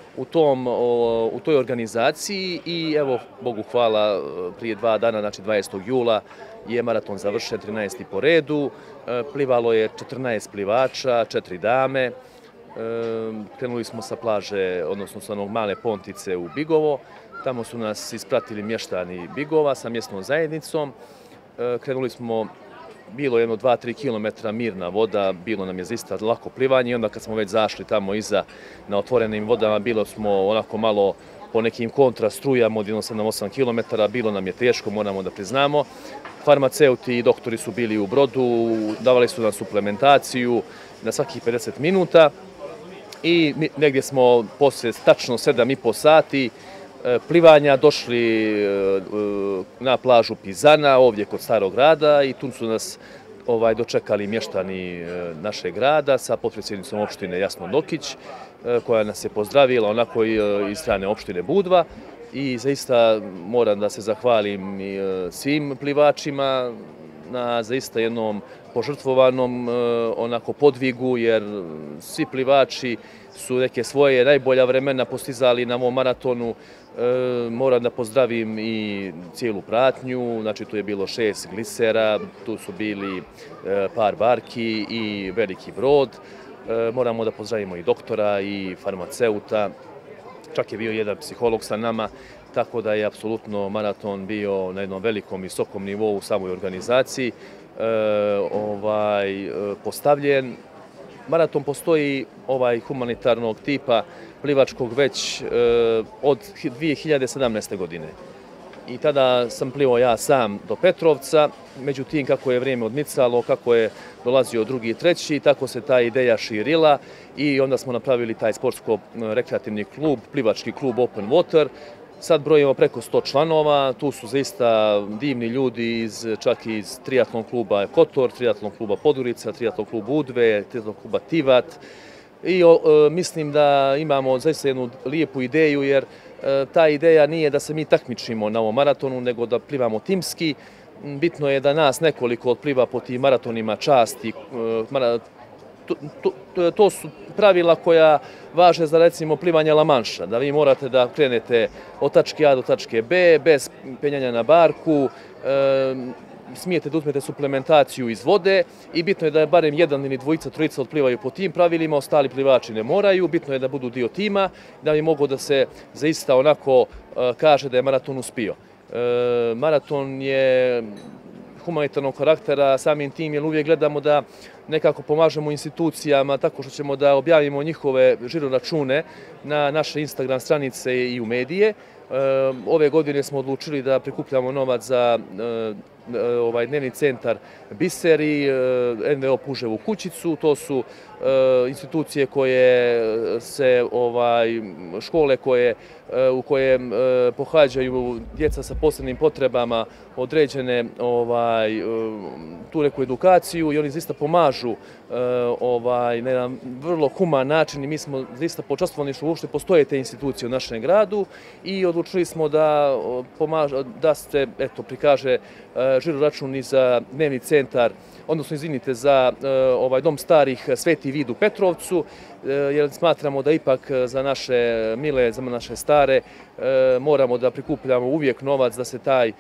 u toj organizaciji i evo, Bogu hvala, prije 2 dana, znači 20. jula, je maraton završen, 13. po redu. Plivalo je 14 plivača, 4 dame. Krenuli smo sa plaže, odnosno sa onog male pontice u Bigovo. Tamo su nas ispratili mještani Bigova sa mjesnom zajednicom. Krenuli smo, bilo jedno 2-3 km mirna voda, bilo nam je zaista lako plivanje i onda kad smo već zašli tamo iza na otvorenim vodama, bilo smo onako malo po nekim kontrastrujama od 7-8 km, bilo nam je teško, moramo da priznamo. Farmaceuti i doktori su bili u brodu, davali su nam suplementaciju na svakih 50 minuta i negdje smo poslije tačno 7,5 sati plivanja došli na plažu Pizana, ovdje kod Starog grada, i tu su nas dočekali mještani našeg grada sa potpredsjednicom opštine Jasno Dokić, koja nas je pozdravila onako iz strane opštine Budva. I zaista moram da se zahvalim svim plivačima na zaista jednom požrtvovanom onako podvigu, jer svi plivači su neke svoje najbolja vremena postizali na ovom maratonu. Moram da pozdravim i cijelu pratnju, znači tu je bilo 6 glisera, tu su bili par barki i veliki brod. Moramo da pozdravimo i doktora i farmaceuta, čak je bio jedan psiholog sa nama, tako da je apsolutno maraton bio na jednom velikom i visokom nivou u samoj organizaciji postavljen. Maraton postoji humanitarnog tipa plivačkog već od 2017. godine. i tada sam plivao ja sam do Petrovca. Međutim, kako je vrijeme odmicalo, kako je dolazio drugi i treći, tako se ta ideja širila i onda smo napravili taj sportsko-rekreativni klub, plivački klub Open Water. Sad brojimo preko 100 članova, tu su zaista divni ljudi čak i iz triatlon kluba Kotor, triatlon kluba Podgorica, triatlon kluba Udve, triatlon kluba Tivat. I mislim da imamo zaista jednu lijepu ideju, jer ta ideja nije da se mi takmičimo na ovom maratonu, nego da plivamo timski. Bitno je da nas nekoliko otpliva po tim maratonima časti. To su pravila koja važe za, recimo, plivanje La Manša, da vi morate da krenete od tačke A do tačke B, bez penjanja na barku, smijete da uzmete suplementaciju iz vode i bitno je da je barem jedan ili dvojica, trojica otplivaju po tim pravilima, ostali plivači ne moraju, bitno je da budu dio tima, da bi mogo da se zaista onako kaže da je maraton uspio. Maraton je humanitarnog karaktera, samim tim, jer uvijek gledamo da nekako pomažemo institucijama tako što ćemo da objavimo njihove žiro račune na naše Instagram stranice i u medije. Ove godine smo odlučili da prikupljamo novac za dnevni centar Biser i NVO Puževu kućicu. To su institucije koje se, škole u koje pohađaju djeca sa posebnim potrebama određene tu neku edukaciju i oni zaista pomažu na jedan vrlo human način i mi smo zaista počastvovani što uopšte postoje te institucije u našem gradu i odlučili smo da se prikaže žiro račun i za dnevni centar, odnosno, izvinite, za dom starih Sveti Vid u Petrovcu, jer smatramo da ipak za naše mile, za naše stare, moramo da prikupljamo uvijek novac da se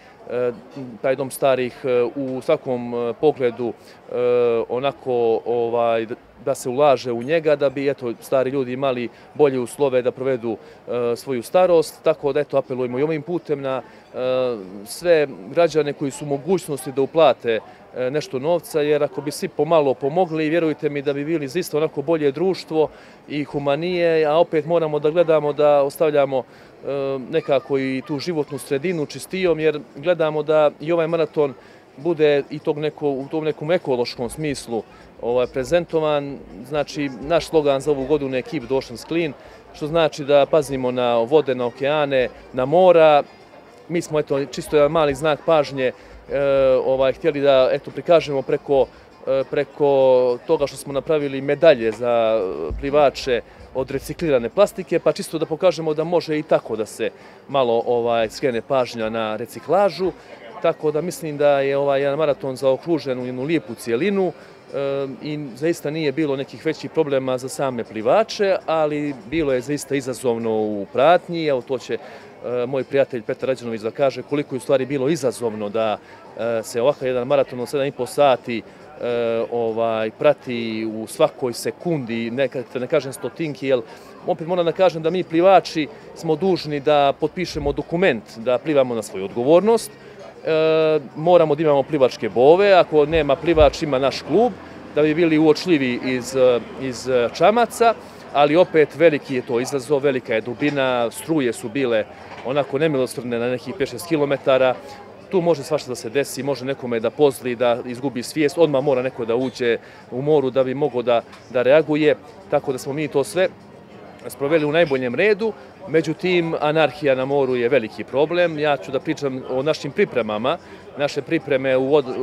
taj dom starih u svakom pogledu onako da se ulaže u njega, da bi stari ljudi imali bolje uslove da provedu svoju starost. Tako da apelujemo i ovim putem na sve građane koji su u mogućnosti da uplate nešto novca, jer ako bi svi pomalo pomogli, vjerujte mi da bi bili zaista onako bolje društvo i humanije, a opet moramo da gledamo da ostavljamo nekako i tu životnu sredinu čistijom, jer gledamo da i ovaj maraton bude i u tom nekom ekološkom smislu prezentovan. Znači, naš slogan za ovu godinu je Keep the Oceans Clean, što znači da pazimo na vode, na okeane, na mora. Mi smo, čisto jedan mali znak pažnje, htjeli da prikažemo preko toga što smo napravili medalje za plivače od reciklirane plastike, pa čisto da pokažemo da može i tako da se malo skrene pažnja na reciklažu. Tako da mislim da je jedan maraton zaokružen u jednu lijepu cijelinu i zaista nije bilo nekih većih problema za same plivače, ali bilo je zaista izazovno u pratnji. Evo, to će moj prijatelj Petar Rađanović da kaže koliko je u stvari bilo izazovno da se ovakav jedan maraton od 7,5 sati prati u svakoj sekundi, ne kažem stotinki, jer opet moram da kažem da mi plivači smo dužni da potpišemo dokument da plivamo na svoju odgovornost. Moramo da imamo plivačke bove, ako nema plivač ima naš klub, da bi bili uočljivi iz čamaca, ali opet veliki je to izazov, velika je dubina, struje su bile onako nemilosrdne na nekih 5-6 kilometara. Tu može svašta da se desi, može nekome da pozli, da izgubi svijest, odmah mora neko da uđe u moru da bi mogao da reaguje, tako da smo mi to sve sproveli u najboljem redu. Međutim, anarhija na moru je veliki problem. Ja ću da pričam o našim pripremama. Naše pripreme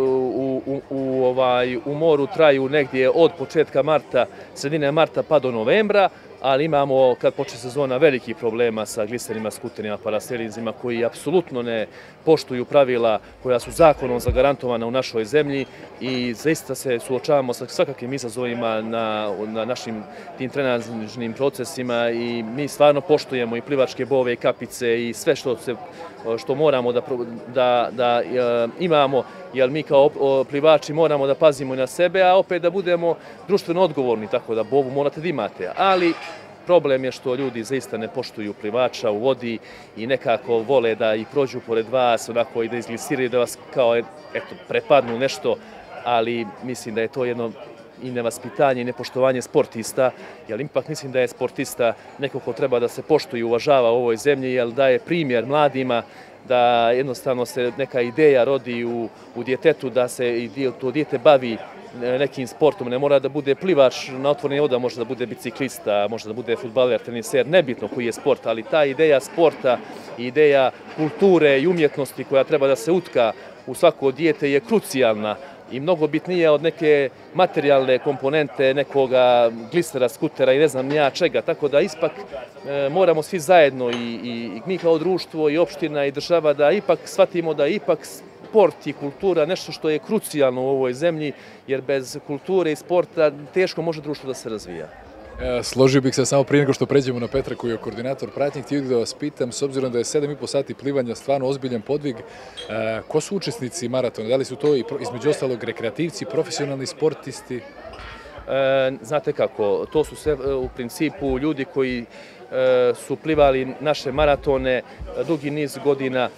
u moru traju negdje od početka marta, sredine marta pa do novembra, ali imamo, kad počne sezona, velikih problema sa gliserima, skuterima, parasailinzima koji apsolutno ne poštuju pravila koja su zakonom zagarantovana u našoj zemlji i zaista se suočavamo sa svakakvim izazovima na našim tim trenažnim procesima i mi stvarno poštujemo i plivačke bove i kapice i sve što moramo da imamo, jer mi kao plivači moramo da pazimo i na sebe, a opet da budemo društveno odgovorni, tako da bovu morate da imate. Ali problem je što ljudi zaista ne poštuju plivača u vodi i nekako vole da i prođu pored vas, onako i da izglisiraju, da vas kao prepadnu nešto, ali mislim da je to jedno i nevaspitanje i nepoštovanje sportista, jer ipak mislim da je sportista neko ko treba da se poštuje i uvažava u ovoj zemlji, jer daje primjer mladima da jednostavno se neka ideja rodi u djetetu da se to dijete bavi nekim sportom. Ne mora da bude plivač na otvorenim vodama, može da bude biciklista, može da bude fudbaler, teniser, nebitno koji je sport, ali ta ideja sporta, ideja kulture i umjetnosti koja treba da se utka u svako dijete je krucijalna i mnogo bitnija od neke materijalne komponente, nekoga glistera, skutera i ne znam ja čega. Tako da ispak moramo svi zajedno i mi kao društvo i opština i država da ipak shvatimo da ipak sport i kultura nešto što je krucijalno u ovoj zemlji, jer bez kulture i sporta teško može društvo da se razvija. Složio bih se samo prije nego što pređemo na Petra koji je koordinator pratnje. Htio bih da vas pitam, s obzirom da je 7,5 sati plivanja stvarno ozbiljan podvig, ko su učesnici maratona? Da li su to između ostalog rekreativci, profesionalni sportisti? Znate kako, to su sve u principu ljudi koji su plivali naše maratone dugi niz godina.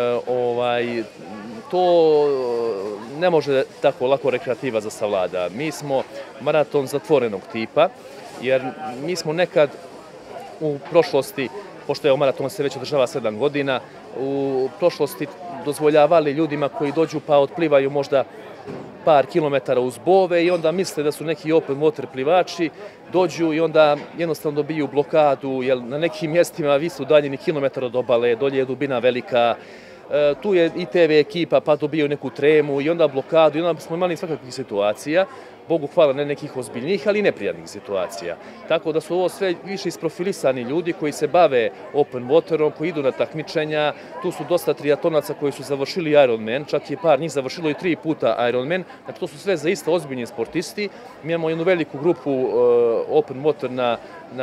To ne može tako lako rekreativa za savlada. Mi smo maraton zatvorenog tipa, jer mi smo nekad u prošlosti, pošto je maraton se već održava 7 godina, u prošlosti dozvoljavali ljudima koji dođu pa otplivaju možda par kilometara uz bove i onda misle da su neki open water plivači, dođu i onda jednostavno dobiju blokadu, jer na nekim mjestima vi su daljini kilometar od obale, dolje je dubina velika, tu je i TV ekipa pa dobiju neku tremu i onda blokadu i onda smo imali svakakvih situacija. Bogu hvala, ne nekih ozbiljnih, ali neprijatnih situacija. Tako da su ovo sve više isprofilisani ljudi koji se bave open waterom, koji idu na takmičenja. Tu su dosta triatonaca koji su završili Ironman, čak je par njih završilo i 3 puta Ironman. Znači, to su sve zaista ozbiljni sportisti. Mi imamo jednu veliku grupu open water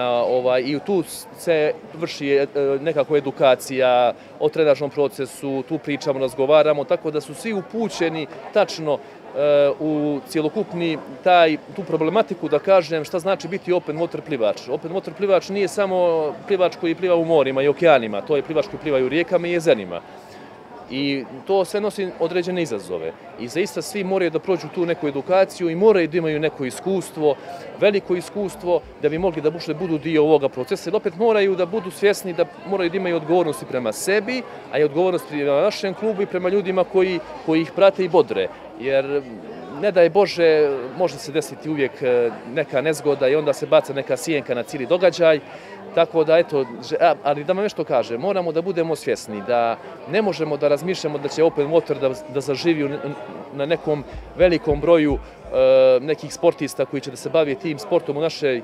i tu se vrši nekako edukacija o trenažnom procesu, tu pričamo, razgovaramo, tako da su svi upućeni tačno u cjelokupni tu problematiku da kažem šta znači biti open water plivač. Open water plivač nije samo plivač koji pliva u morima i okeanima, to je plivač koji pliva u rijekama i jezerima. I to sve nosi određene izazove. I zaista svi moraju da prođu tu neku edukaciju i moraju da imaju neko iskustvo, veliko iskustvo, da bi mogli da budu dio ovoga procesa. Jer opet moraju da budu svjesni da moraju da imaju odgovornosti prema sebi, a i odgovornosti prema našem klubu i prema ljudima koji ih prate i bodre. Jer ne daj Bože, može se desiti uvijek neka nezgoda i onda se baca neka sjenka na cijeli događaj. Tako da, eto, ali da vam nešto kažem, moramo da budemo svjesni da ne možemo da razmišljamo da će open water da zaživi na nekom velikom broju nekih sportista koji će da se bavi tim sportom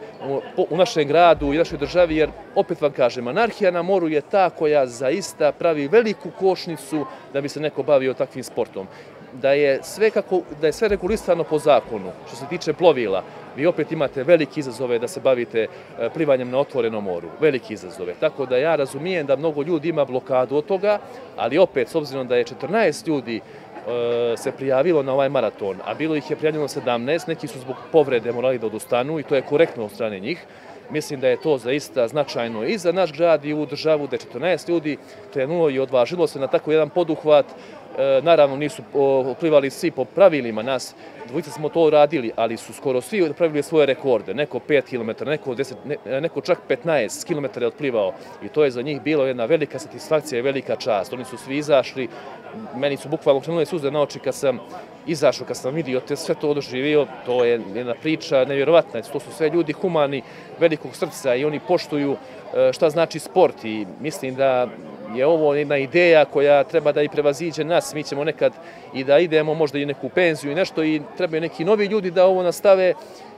u našem gradu i našoj državi, jer opet vam kažem, anarhija na moru je ta koja zaista pravi veliku kočnicu da bi se neko bavio takvim sportom. Da je sve regulisano po zakonu, što se tiče plovila, vi opet imate velike izazove da se bavite plivanjem na otvorenom moru, velike izazove. Tako da ja razumijem da mnogo ljudi ima blokadu od toga, ali opet, s obzirom da je 14 ljudi se prijavilo na ovaj maraton, a bilo ih je prijavljeno 17, neki su zbog povrede morali da odustanu i to je korektno od strane njih. Mislim da je to zaista značajno i za naš grad i u državu, da je 14 ljudi krenulo i odvažilo se na tako jedan poduhvat. Naravno, nisu plivali svi po pravilima, nas dvojica smo to radili, ali su skoro svi pravili svoje rekorde. Neko 5 km, neko čak 15 km je otplivao i to je za njih bilo jedna velika satisfakcija i velika čast. Oni su svi izašli, meni su bukvalno krenule suze na oči kad sam izašao, kad sam vidio sve to doživio. To je jedna priča nevjerovatna, to su sve ljudi humani, velikog srca i oni poštuju šta znači sport i mislim da je ovo jedna ideja koja treba da i prevaziđe nas. Mi ćemo nekad i da idemo možda i neku penziju i nešto i trebaju neki novi ljudi da ovo nastave,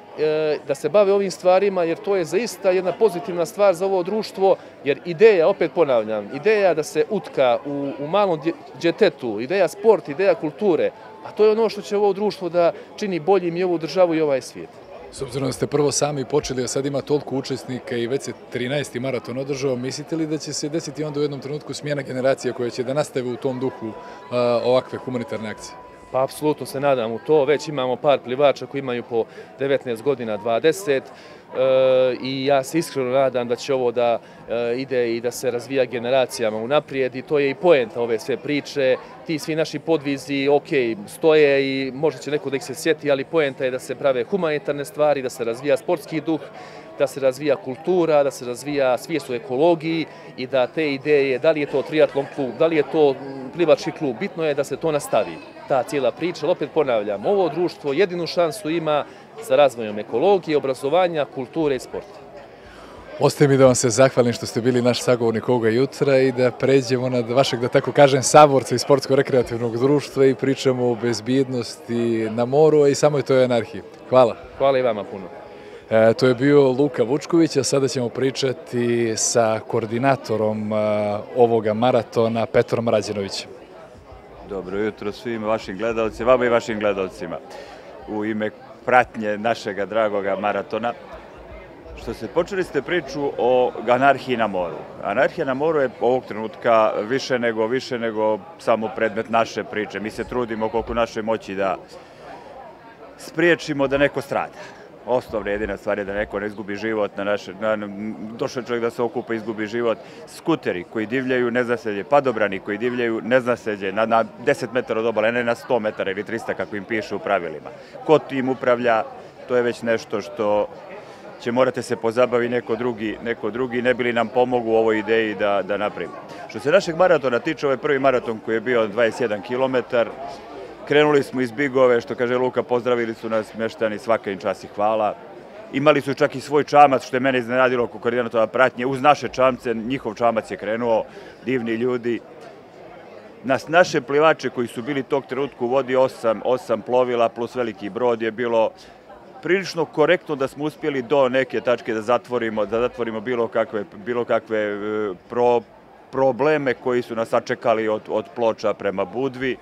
da se bave ovim stvarima, jer to je zaista jedna pozitivna stvar za ovo društvo, jer ideja, opet ponavljam, ideja da se utka u malom djetetu, ideja sport, ideja kulture, a to je ono što će ovo društvo da čini boljim i ovu državu i ovaj svijet. S obzirom da ste prvo sami počeli, a sad ima toliko učesnika i već se 13. maraton održao, mislite li da će se desiti onda u jednom trenutku smjena generacija koja će da nastave u tom duhu ovakve humanitarne akcije? Pa apsolutno se nadam u to. Već imamo par plivača koji imaju po 19 godina, 20 i ja se iskreno nadam da će ovo da ide i da se razvija generacijama unaprijed i to je i poenta ove sve priče. Ti svi naši podvizi, ok, stoje i možda će neko da ih se sjeti, ali poenta je da se prave humanitarne stvari, da se razvija sportski duh. da se razvija kultura, da se razvija svijest o ekologiji i da te ideje, da li je to triatlon klub, da li je to plivački klub, bitno je da se to nastavi. Ta cijela priča, ali opet ponavljam, ovo društvo jedinu šansu ima sa razvojem ekologije, obrazovanja, kulture i sporta. Ostaje mi da vam se zahvalim što ste bili naš sagovornik ovoga jutra i da pređemo na vašeg, da tako kažem, saborca iz Sportsko-rekreativnog društva i pričamo o bezbjednosti na moru i samoj toj anarhiji. Hvala. Hvala i vama puno. To je bio Luka Vučković, a sada ćemo pričati sa koordinatorom ovoga maratona, Petrom Rađenovićem. Dobro jutro svim vašim gledalcima, vama i vašim gledalcima. U ime pratnje našega dragoga maratona. Počeli ste priču o anarhiji na moru. Anarhija na moru je ovog trenutka više nego samo predmet naše priče. Mi se trudimo koliko našoj moći da spriječimo da neko strada. Osnovna jedina stvar je da neko ne izgubi život, došao čovjek da se okupa i izgubi život. Skuteri koji divljaju nezaselje, padobrani koji divljaju nezaselje na 10 metara od obale, ne na 100 metara ili 300 kako im piše u pravilima. Ko tim upravlja, to je već nešto što će morate se pozabavi neko drugi, ne bi li nam pomogu u ovoj ideji da napravimo. Što se našeg maratona tiče, ovaj prvi maraton koji je bio 21 km, krenuli smo iz Bigove, što kaže Luka, pozdravili su nas mještani, svaka im čast i hvala. Imali su čak i svoj čamac, što je mene iznenadilo oko koordinatora pratnje. Uz naše čamce, njihov čamac je krenuo, divni ljudi. Naše plivače koji su bili tog trenutku u vodi 8 plovila plus veliki brod je bilo prilično korektno da smo uspjeli do neke tačke da zatvorimo bilo kakve probleme koji su nas sačekali od Ploča prema Budvi.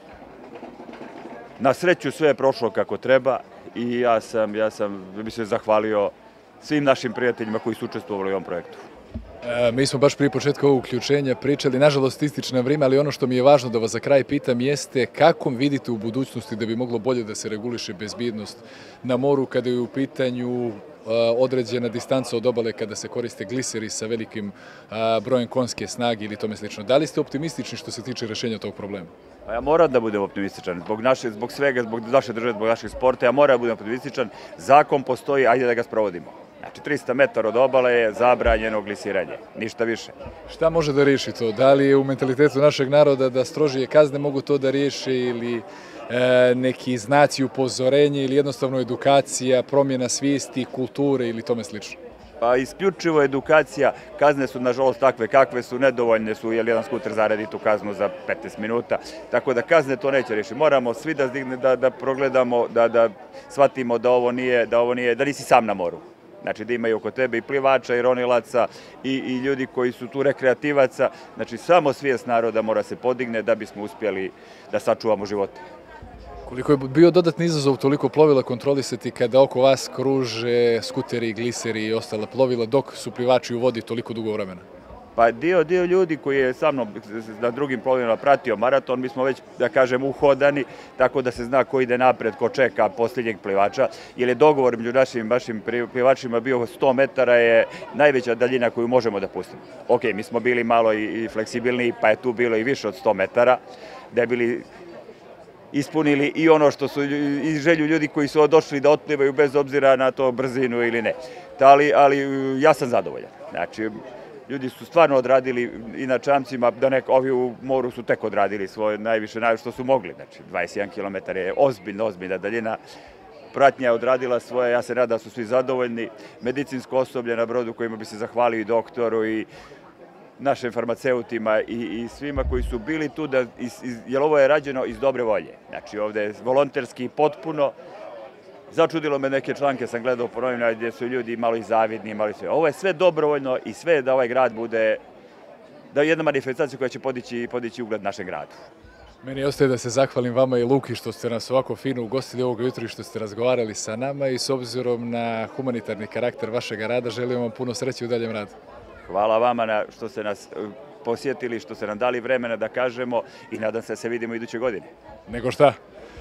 Na sreću sve je prošlo kako treba i ja bi se zahvalio svim našim prijateljima koji su učestvovali u ovom projektu. Mi smo baš prije početka ovog uključenja pričali, nažalost ističe nam vrijeme, ali ono što mi je važno da vas za kraj pitam jeste kako vidite u budućnosti da bi moglo bolje da se reguliše bezbjednost na moru kada je u pitanju određena distanca od obale kada se koriste gliseri sa velikim brojem konjske snage ili tome slično. Da li ste optimistični što se tiče rješenja tog problema? Ja moram da budem optimističan, zbog svega, zbog naše države, zbog našeg sporta, ja moram da budem optimističan. Zakon postoji, ajde da ga sprovodimo. Znači, 300 metara od obale je zabranjeno glisiranje, ništa više. Šta može da riješi to? Da li je u mentalitetu našeg naroda da strožije kazne mogu to da riješe ili neki znaci upozorenja ili jednostavno edukacija, promjena svijesti, kulture ili tome slično? Pa isključivo edukacija, kazne su nažalost takve kakve su, nedovoljne su, jer jedan skuter zaradi tu kaznu za 15 minuta, tako da kazne to neće riješiti. Moramo svi da progledamo, da shvatimo da nisi sam na moru. Znači da imaju oko tebe i plivača i ronilaca i ljudi koji su tu rekreativaca. Znači samo svijest naroda mora se podigne da bismo uspjeli da sačuvamo živote. Koliko je bio dodatni izazov toliko plovila kontrolisati kada oko vas kruže skuteri, gliseri i ostala plovila dok su plivači u vodi toliko dugo vremena? Pa dio ljudi koji je sa mnom na drugim plovilima pratio maraton, mi smo već, da kažem, uhodani, tako da se zna ko ide napred, ko čeka posljednjeg plivača, jer je dogovor među našim plivačima bio 100 metara je najveća daljina koju možemo da pustimo. Ok, mi smo bili malo i fleksibilni, pa je tu bilo i više od 100 metara, da je bili ispunili i ono što su i želju ljudi koji su došli da otplivaju bez obzira na to brzinu ili ne. Ali ja sam zadovoljan. Znači, ljudi su stvarno odradili i na čamcima, ovi u moru su tek odradili svoje najviše što su mogli. Znači, 21 km je ozbiljna daljina. Pratnja je odradila svoje, ja se nadam da su svi zadovoljni. Medicinsko osoblje na brodu kojima bi se zahvalio i doktoru i našim farmaceutima i svima koji su bili tu, jer ovo je rađeno iz dobre volje. Znači ovdje je volonterski potpuno. Začudilo me neke članke, sam gledao po novinama gdje su ljudi malo i zavidni, malo i sve. Ovo je sve dobrovoljno i sve da ovaj grad bude, da je jedna manifestacija koja će podići ugled našem gradu. Meni ostaje da se zahvalim vama i Luki što ste nas ovako fino ugostili ovog jutra i što ste razgovarali sa nama i s obzirom na humanitarni karakter vašeg rada želim vam puno sreće u daljem radu. Hvala vama što ste nas posjetili, što ste nam dali vremena da kažemo i nadam se da se vidimo iduće godine. Nego šta?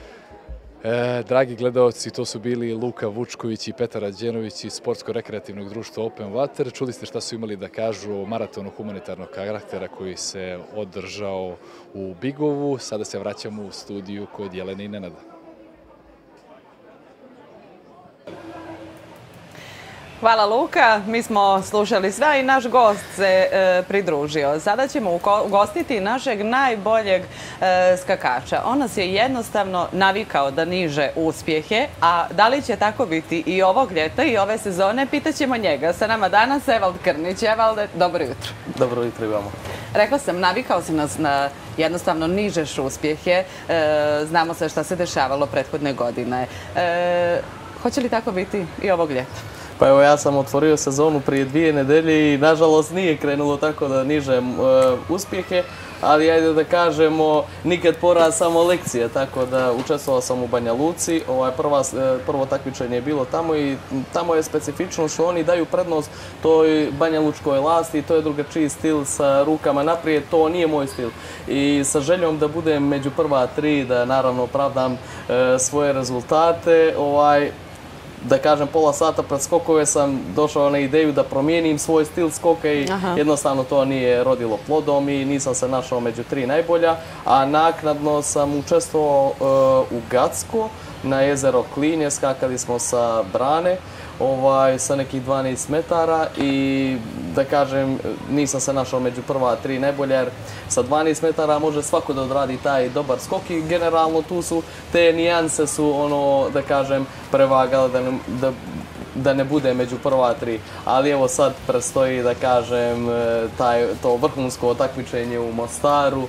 Dragi gledalci, to su bili Luka Vučković i Petar Rađenović iz Sportsko-rekreativnog društva Open Water. Čuli ste šta su imali da kažu o maratonu humanitarnog karaktera koji se održao u Bigovu. Sada se vraćamo u studiju kod Jelene i Nenada. Hvala Luka, mi smo slušali sve i naš gost se pridružio. Sada ćemo ugostiti našeg najboljeg skakača. On nas je jednostavno navikao da niže uspjehe, a da li će tako biti i ovog ljeta i ove sezone, pitaćemo njega. Sa nama danas Evald Krnić. Evalde, dobro jutro. Dobro jutro i vama. Rekla sam, navikao si nas na jednostavno nižeš uspjehe. Znamo sve šta se dešavalo prethodne godine. Hoće li tako biti i ovog ljeta? Pa evo, ja sam otvorio sezonu prije 2 nedelje i nažalost nije krenulo tako da nižem uspjehe, ali ajde da kažemo, nikad poraz, samo lekcije, tako da učestvovao sam u Banja Luci. Prvo takmičenje je bilo tamo i tamo je specifično što oni daju prednost toj Banja Lučkoj lasti, to je drugačiji stil sa rukama naprijed, to nije moj stil. I sa željom da budem među prva 3, da naravno opravdam svoje rezultate, da kažem, pola sata pred skokove sam došao na ideju da promijenim svoj stil skoka i jednostavno to nije rodilo plodom i nisam se našao među 3 najbolja, a naknadno sam učestvovao u Gacko na jezero Klinje, skakali smo sa brane sa nekih 12 metara i da kažem, nisam se našao među prva 3 najbolja jer sa 12 metara može svako da odradi taj dobar skok i generalno tu su te nijanse su da kažem prevagale da ne bude među prva 3. Ali evo sad predstoji da kažem to vrhunsko takmičenje u Mostaru,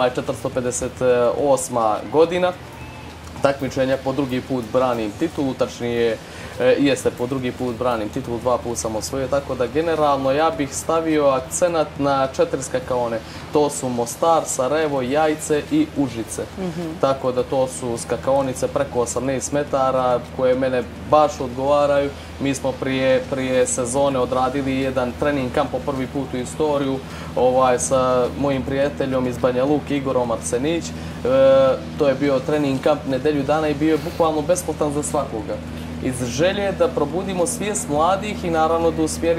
458. godina. Takmičenja, po drugi put branim titulu, tačnije jeste po drugi put branim titulu, 2 puta sam osvojio, tako da generalno ja bih stavio akcenat na 4 skakaone. To su Mostar, Sarajevo, Jajce i Užice. Tako da to su skakaonice preko 18 metara koje mene baš odgovaraju. Mi smo prije sezone odradili jedan trening kamp po prvi put u istoriju sa mojim prijateljom iz Banja Luke, Igorom Arsenić. To je bio trening kamp nedelju dana i bio je bukvalno besplatan za svakoga. Iz želje da probudimo svijest mladih i naravno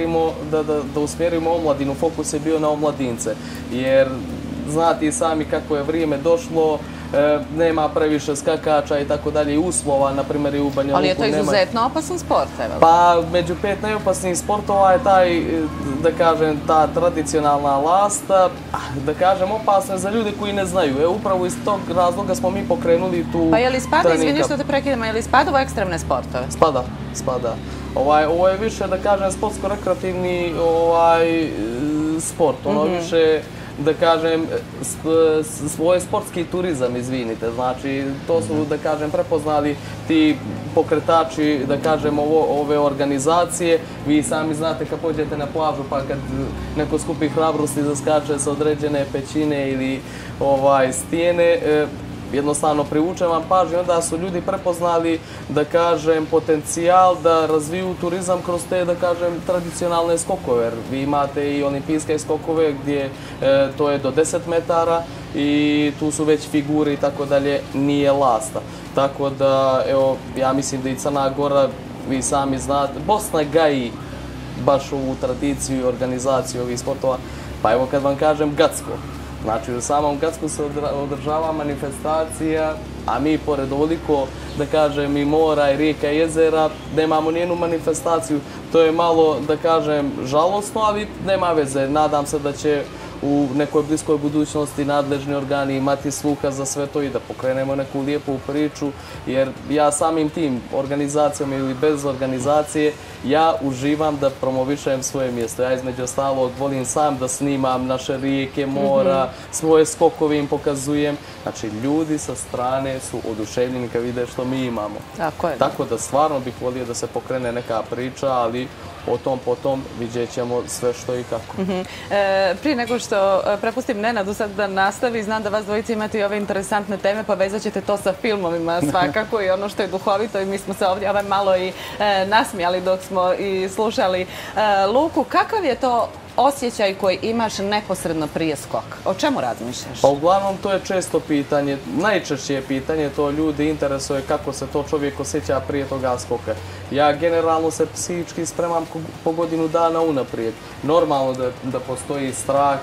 da usmjerimo omladinu. Fokus je bio na omladince, jer znate i sami kako je vrijeme došlo, nema previše skakača i tako dalje i uslova, na primjer i u Banja Luku. Ali je to izuzetno opasan sport, evo? Pa među 5 najopasnijih sportova je taj, da kažem, ta tradicionalna lasta, da kažem, opasna za ljude koji ne znaju. Upravo iz tog razloga smo mi pokrenuli tu trening. Pa je li spada, izvini što te prekidamo, je li spada u ekstremne sportove? Spada. Ovo je više, da kažem, sportsko-rekreativni sport, više, da kažem, svoj sportski turizam, izvinite. Znači, to su, da kažem, prepoznali ti pokretači, da kažem, ove organizacije. Vi sami znate kad pođete na plažu pa kad neko skupi hrabrosti da skače sa određene pećine ili stijene, jednostavno privuče vam pažnju, onda su ljudi prepoznali, da kažem, potencijal da razviju turizam kroz te, da kažem, tradicionalne skokove. Vi imate i olimpijske skokove gdje to je do 10 metara i tu su već figure i tako dalje, nije lasta. Tako da, evo, ja mislim da i Crna Gora, vi sami znate, Bosna gaji baš ovu tradiciju i organizaciju ovih sportova. Pa evo kad vam kažem Gacko. Znači, u samom Gacku se održava manifestacija, a mi pored ovoliko, da kažem, i mora, i rijeka, i jezera, nemamo nijednu manifestaciju. To je malo, da kažem, žalosno, ali nema veze. Nadam se da će u nekoj bliskoj budućnosti nadležni organi imati sluha za sve to i da pokrenemo neku lijepu priču, jer ja samim tim organizacijom ili bez organizacije, ja uživam da promovišem svoje mjesto. Ja između ostalog volim sam da snimam naše rijeke, mora, svoje skokove im pokazujem. Znači, ljudi sa strane su oduševljeni kad vide što mi imamo. Tako da stvarno bih volio da se pokrene neka priča, ali o tom potom vidjet ćemo sve što i kako. Prije nego što prepustim Nenadu sad da nastavi, znam da vas dvojice imate i ove interesantne teme, pa vezat ćete to sa filmovima svakako i ono što je duhovito i mi smo se ovdje malo i nasmijali dok smo i slušali Luku. Kakav je to osjećaj koji imaš neposredno prije skoka? O čemu razmišljaš? Pa uglavnom to je često pitanje, najčešće je pitanje, to ljudi interesuje kako se to čovjek osjeća prije toga skoka. Ja generalno se psihički spremam po godinu dana unaprijed. Normalno da postoji strah,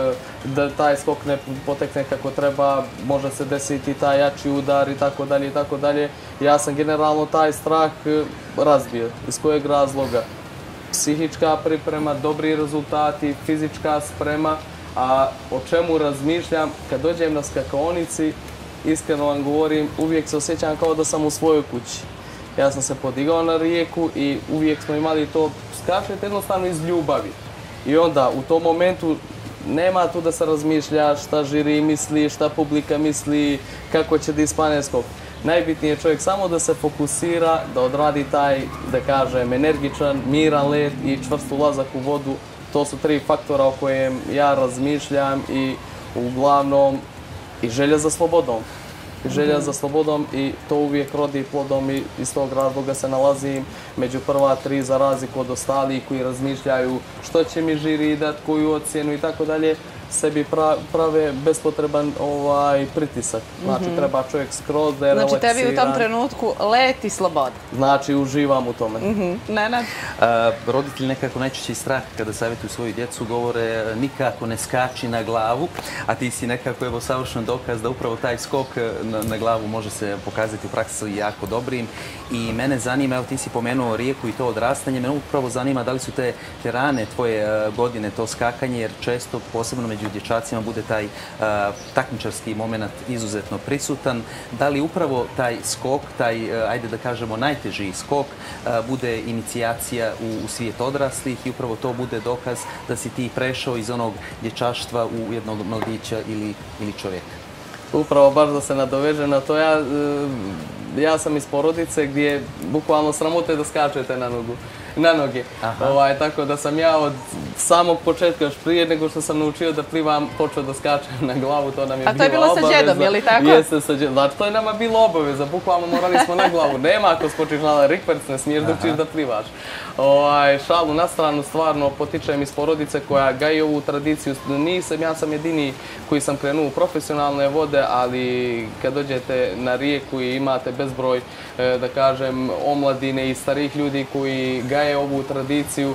da taj skok ne potekne kako treba, može se desiti taj jači udar i tako dalje i tako dalje. Ja sam generalno taj strah razbio. Iz kojeg razloga? psihička priprema, dobri rezultati, fizička sprema, a o čemu razmišljam kad dođem na skakaonici, iskreno vam govorim, uvijek se osjećam kao da sam u svojoj kući. Ja sam se podigao na rijeku i uvijek smo imali to, skačete jednostavno iz ljubavi. I onda u tom momentu nema tu da se razmišlja šta žiri misli, šta publika misli, kako će da ispane skok. Najbitnije je čovjek samo da se fokusira, da odradi taj, da kažem, energičan, miran let i čvrst ulazak u vodu. To su 3 faktora o kojem ja razmišljam i uglavnom i želja za slobodom. Želja za slobodom i to uvijek rodi plodom i iz tog razloga se nalazim među prva 3 za razliku od ostalih koji razmišljaju što će mi žiri dati, koju ocjenu i tako dalje. Sebi prave bespotreban pritisak. Znači treba čovjek skroz da je relaksiran. Znači tebi u tom trenutku let i sloboda. Znači uživam u tome. Nenad? Roditelji nekako najčešći strah kada savjetuju svoju djecu govore nikako ne skači na glavu, a ti si nekako savršen dokaz da upravo taj skok na glavu može se pokazati u praksi jako dobrim. I mene zanima, evo ti si pomenuo rijeku i to odrastanje, mene upravo zanima da li su te rane tvoje godine, to skakanje, jer često, posebno među dječacima, bude taj takmičarski moment izuzetno prisutan. Da li upravo taj skok, taj, ajde da kažemo, najteži skok, bude inicijacija u svijet odraslih i upravo to bude dokaz da si ti prešao iz onog dječaštva u jednog mladića ili čovjeka? Upravo, baš da se nadoveže na to, ja sam iz porodice gdje bukvalno sramote da skačete na noge. Tako da sam ja od samog početka, još prije nego što sam naučio da plivam, počeo da skačem na glavu, to nam je bila obaveza. A to je bilo sa djedom, je li tako? Jeste, sa djedom. Znači, to je nama bilo obaveza, bukvalno morali smo na glavu. Nema ako skočiš na rikverc, ne smiješ da učiš da plivaš. Šalu na stranu, stvarno potičem iz porodice koja gaji ovu tradiciju. Ja sam jedini koji sam krenuo u profesionalne vode, ali kad dođete na rijeku i imate bezbroj, da kažem, omladine i starih ljudi koji gaje ovu tradiciju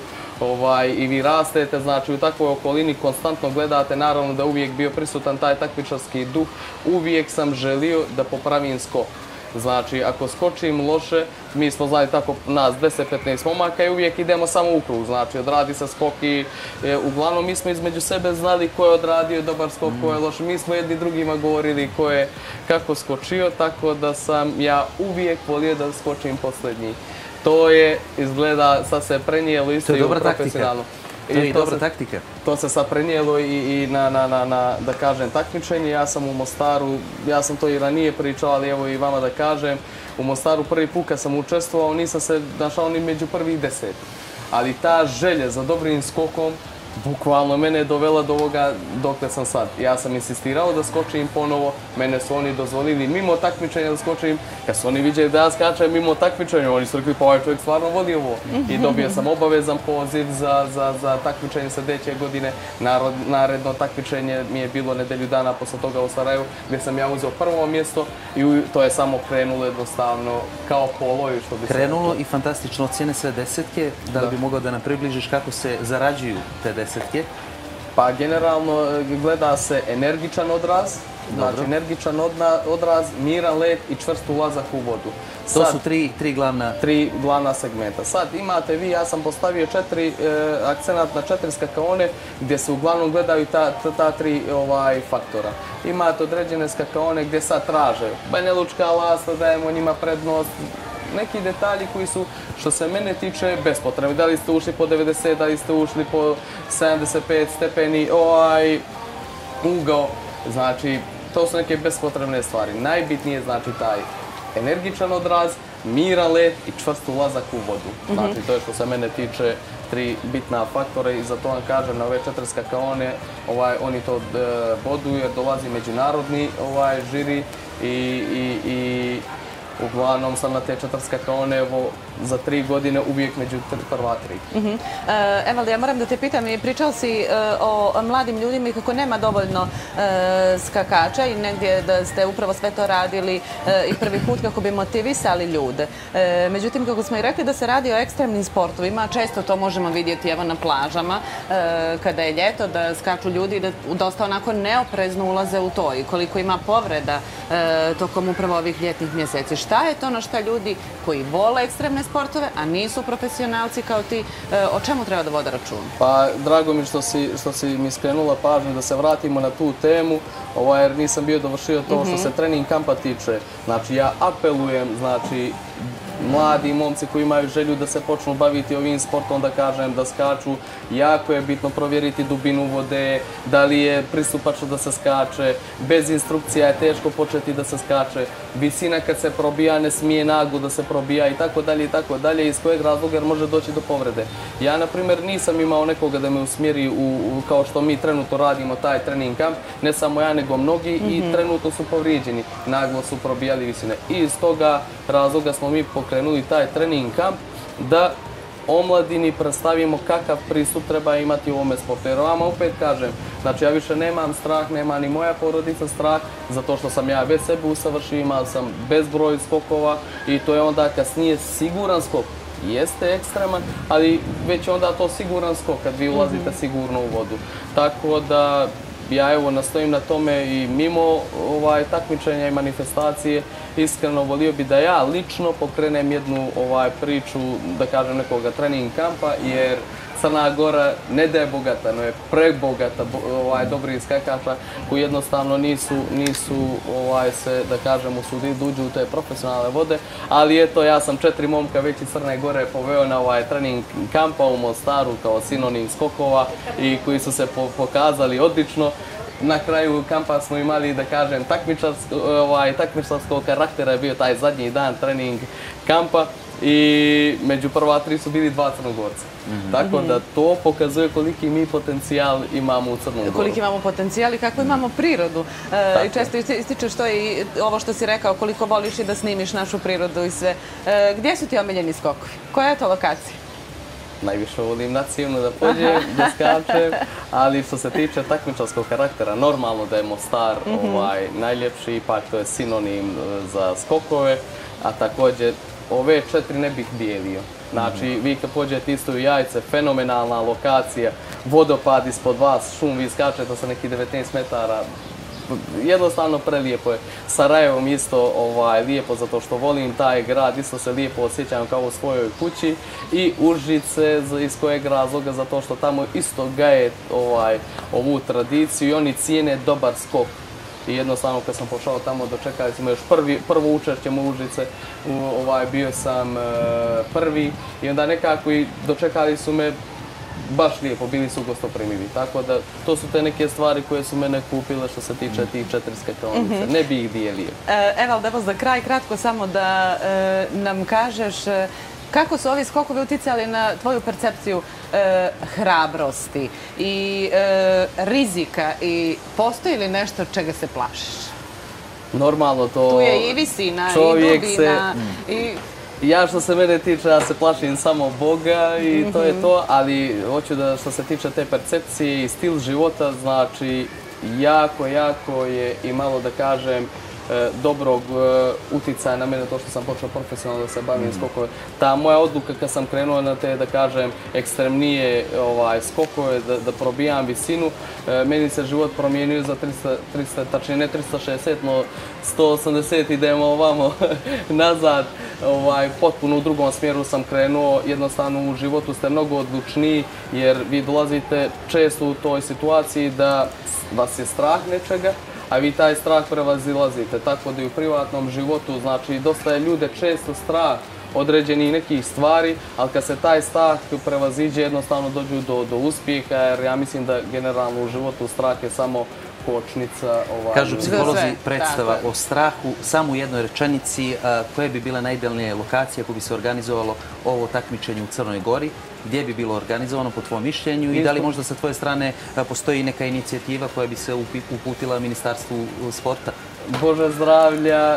i vi rastete, znači u takvoj okolini konstantno gledate, naravno da uvijek bio prisutan taj takmičarski duh, uvijek sam želio da popravim skok. Znači, ako skočim loše, mi smo znali tako nas 10-15 momaka i uvijek idemo samo u krug. Znači, odradi se skok i uglavnom mi smo između sebe znali ko je odradio dobar skok, ko je loš. Mi smo jedni drugima govorili ko je kako skočio, tako da sam ja uvijek volio da skočim posljednji. To je, izgleda, sad se prenijelo isto i u profesionalno. To je i dobra taktika. To se sad prenijelo i na, da kažem, takmičenje. Ja sam u Mostaru, ja sam to i ranije pričao, ali evo i vama da kažem, u Mostaru prvi put kad sam učestvovao, nisam se našao ni među prvih 10. Ali ta želja za dobrim skokom bukvalno mene je dovela do ovoga dokle sam sad. Ja sam insistirao da skočim ponovo, mene su oni dozvolili mimo takmičenja da skočim. Kad su oni vidjeli da ja skačem mimo takmičenja, oni su rekli pa ovaj čovjek stvarno vodi ovo. I dobio sam obavezan poziv za takmičenje sljedeće godine. Naredno takmičenje mi je bilo nedelju dana posle toga u Sarajevu, gdje sam ja uzeo prvo mjesto i to je samo krenulo jednostavno kao po oloju, što bi se krenulo i fantastično ocjene sve desetke. Da li bi mogao da nam približiš kako se zarađuju te desetke? Pa generalno gleda se energičan odraz, znači energičan odraz, miran let i čvrst ulazak u vodu. To su tri glavna segmenta. Sad imate vi, ja sam postavio akcenat na 4 skakaone gdje se uglavnom gledaju ta 3 faktora. Imate određene skakaone gdje sad traže Banja Lučka, Lasta, dajemo njima prednost, neki detalji koji su, što se mene tiče, bespotrebni. Da li ste ušli po 90, da li ste ušli po 75 stepeni, ugao, znači, to su neke bespotrebne stvari. Najbitnije je, znači, taj energičan odraz, miran let i čvrst ulazak u vodu. Znači, to je što se mene tiče 3 bitna faktora i zato vam kažem, na ove 4 skakaone, oni to boduju jer dolazi međunarodni žiri i uglavnom sam na te 4 skakaone, evo, za 3 godine uvijek među prva 3. Evaldo, ja moram da te pitam, pričao si o mladim ljudima i kako nema dovoljno skakača i negdje da ste upravo sve to radili i prvi put kako bi motivisali ljude. Međutim, kako smo i rekli da se radi o ekstremnim sportovima, često to možemo vidjeti evo na plažama kada je ljeto, da skaču ljudi i da dosta onako neoprezno ulaze u to i koliko ima povreda tokom upravo ovih ljetnih mjeseci. šta je to na šta ljudi koji vole ekstremne sportove, a nisu profesionalci kao ti, o čemu treba da vode računa? Pa, drago mi što si mi skrenula pažnju da se vratimo na tu temu, jer nisam bio dovršio to što se trening kampa tiče. Znači, ja apelujem, znači, mladi momci koji imaju želju da se počnu baviti ovim sportom, da kažem, da skaču, jako je bitno provjeriti dubinu vode, da li je pristupačno da se skače, bez instrukcija je teško početi da se skače, visina kad se probija ne smije naglo da se probija i tako dalje, iz kojeg razloga jer može doći do povrede. Ja, na primjer, nisam imao nekoga da me usmjeri kao što mi trenutno radimo taj trening kamp, ne samo ja nego mnogi i trenutno su povrijeđeni, naglo su probijali visine. I iz toga razloga smo mi pokrenuli taj trening kamp da omladini predstavimo kakav pristup treba imati u ovome sportu. Jer vama opet kažem, znači ja više nemam strah, nema ni moja porodica strah, zato što sam ja već sebe usavršio, imao sam bezbroj skokova i to je onda kasnije siguran skok. Jeste ekstreman, ali već onda to siguran skok kad vi ulazite sigurno u vodu. Tako da ja evo nastojim na tome i mimo takmičenja i manifestacije, iskreno volio bi da ja lično pokrenem jednu priču, da kažem, nekoga trening kampa, jer Crna Gora ne da je bogata, no je prebogata dobrih skakača koji jednostavno nisu se, da kažem, usudili da uđu u te profesionalne vode, ali eto, ja sam 4 momka već iz Crne Gore poveo na trening kampa u Mostaru kao sinonim skokova i koji su se pokazali odlično. Na kraju kampa smo imali, da kažem, takmičarskog karaktera je bio taj zadnji dan trening kampa i među prva 3 su bili 2 Crnogorca. Tako da to pokazuje koliki mi potencijal imamo u Crnoj Gori. Koliki imamo potencijal i kako imamo prirodu. I često ističeš to i ovo što si rekao, koliko voliš i da snimiš našu prirodu i sve. Gdje su ti omiljeni skokovi? Koja je to lokacija? Najviše volim na Civnu da pođem, da skačem, ali što se tiče takmičarskog karaktera, normalno da je Mostar najljepši, ipak to je sinonim za skokove, a također ove 4 ne bih dijelio. Znači, vi kad pođete isto u Jajce, fenomenalna lokacija, vodopad ispod vas, šum, vi skačete sa nekih 19 metara, jednostavno prelijepo je. Sarajevo mi isto lijepo zato što volim taj grad, isto se lijepo osjećam kao u svojoj kući i Užice iz kojeg razloga zato što tamo isto gaje ovu tradiciju i oni cijene dobar skok. I jednostavno kad sam pošao tamo dočekali smo još prvo učešće u Užice, bio sam prvi i onda nekako i dočekali su me baš lijepo, bili su gostoprimivi, tako da to su te neke stvari koje su mene kupile što se tiče tih 4 skakaonice, ne bi ih dijelio. Evo za kraj kratko samo da nam kažeš kako su ovi skokovi uticali na tvoju percepciju hrabrosti i rizika i postoji li nešto čega se plašiš? Normalno to... Tu je i visina, i dubina, i... Ja što se mene tiče, ja se plašim samo Boga i to je to, ali hoću da što se tiče te percepcije i stil života, znači jako je i malo da kažem dobrog uticaja na mene to što sam počeo profesionalno da se bavim skokove. Ta moja odluka kad sam krenuo na te, da kažem, ekstremnije skokove, da probijam visinu, meni se život promijenio za 300, tačnije ne 360, no 180 idemo ovamo nazad. Potpuno u drugom smjeru sam krenuo, jednostavno u životu ste mnogo odlučniji jer vi dolazite često u toj situaciji da vas je strah nečega, a vi taj strah prevazilazite, tako da i u privatnom životu, znači dosta je ljude često strah određenih nekih stvari, ali kad se taj strah prevaziđe, jednostavno dođu do uspjeha, jer ja mislim da generalno u životu strah je samo kočnica. Kažu psiholozi predstava o strahu, samo u jednoj rečenici, koje bi bile najidealnije lokacije ako bi se organizovalo ovo takmičenje u Crnoj Gori, gdje bi bilo organizovano po tvojom mišljenju i da li možda sa tvoje strane postoji neka inicijativa koja bi se uputila Ministarstvu sporta? Bože zdravlja,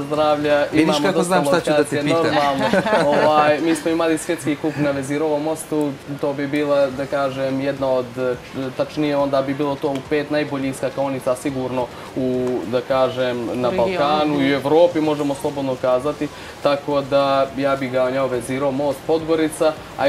vidiš kako znam šta ću da te pitam. Mi smo imali svjetski kup na Vezirovom mostu, to bi bila, da kažem, jedna od, tačnije onda bi bilo to u 5 najboljih skakaonica sigurno da kažem, na Balkanu i u Evropi, možemo slobodno kazati. Tako da ja bih ganjao Vezirov most Podgorica, a između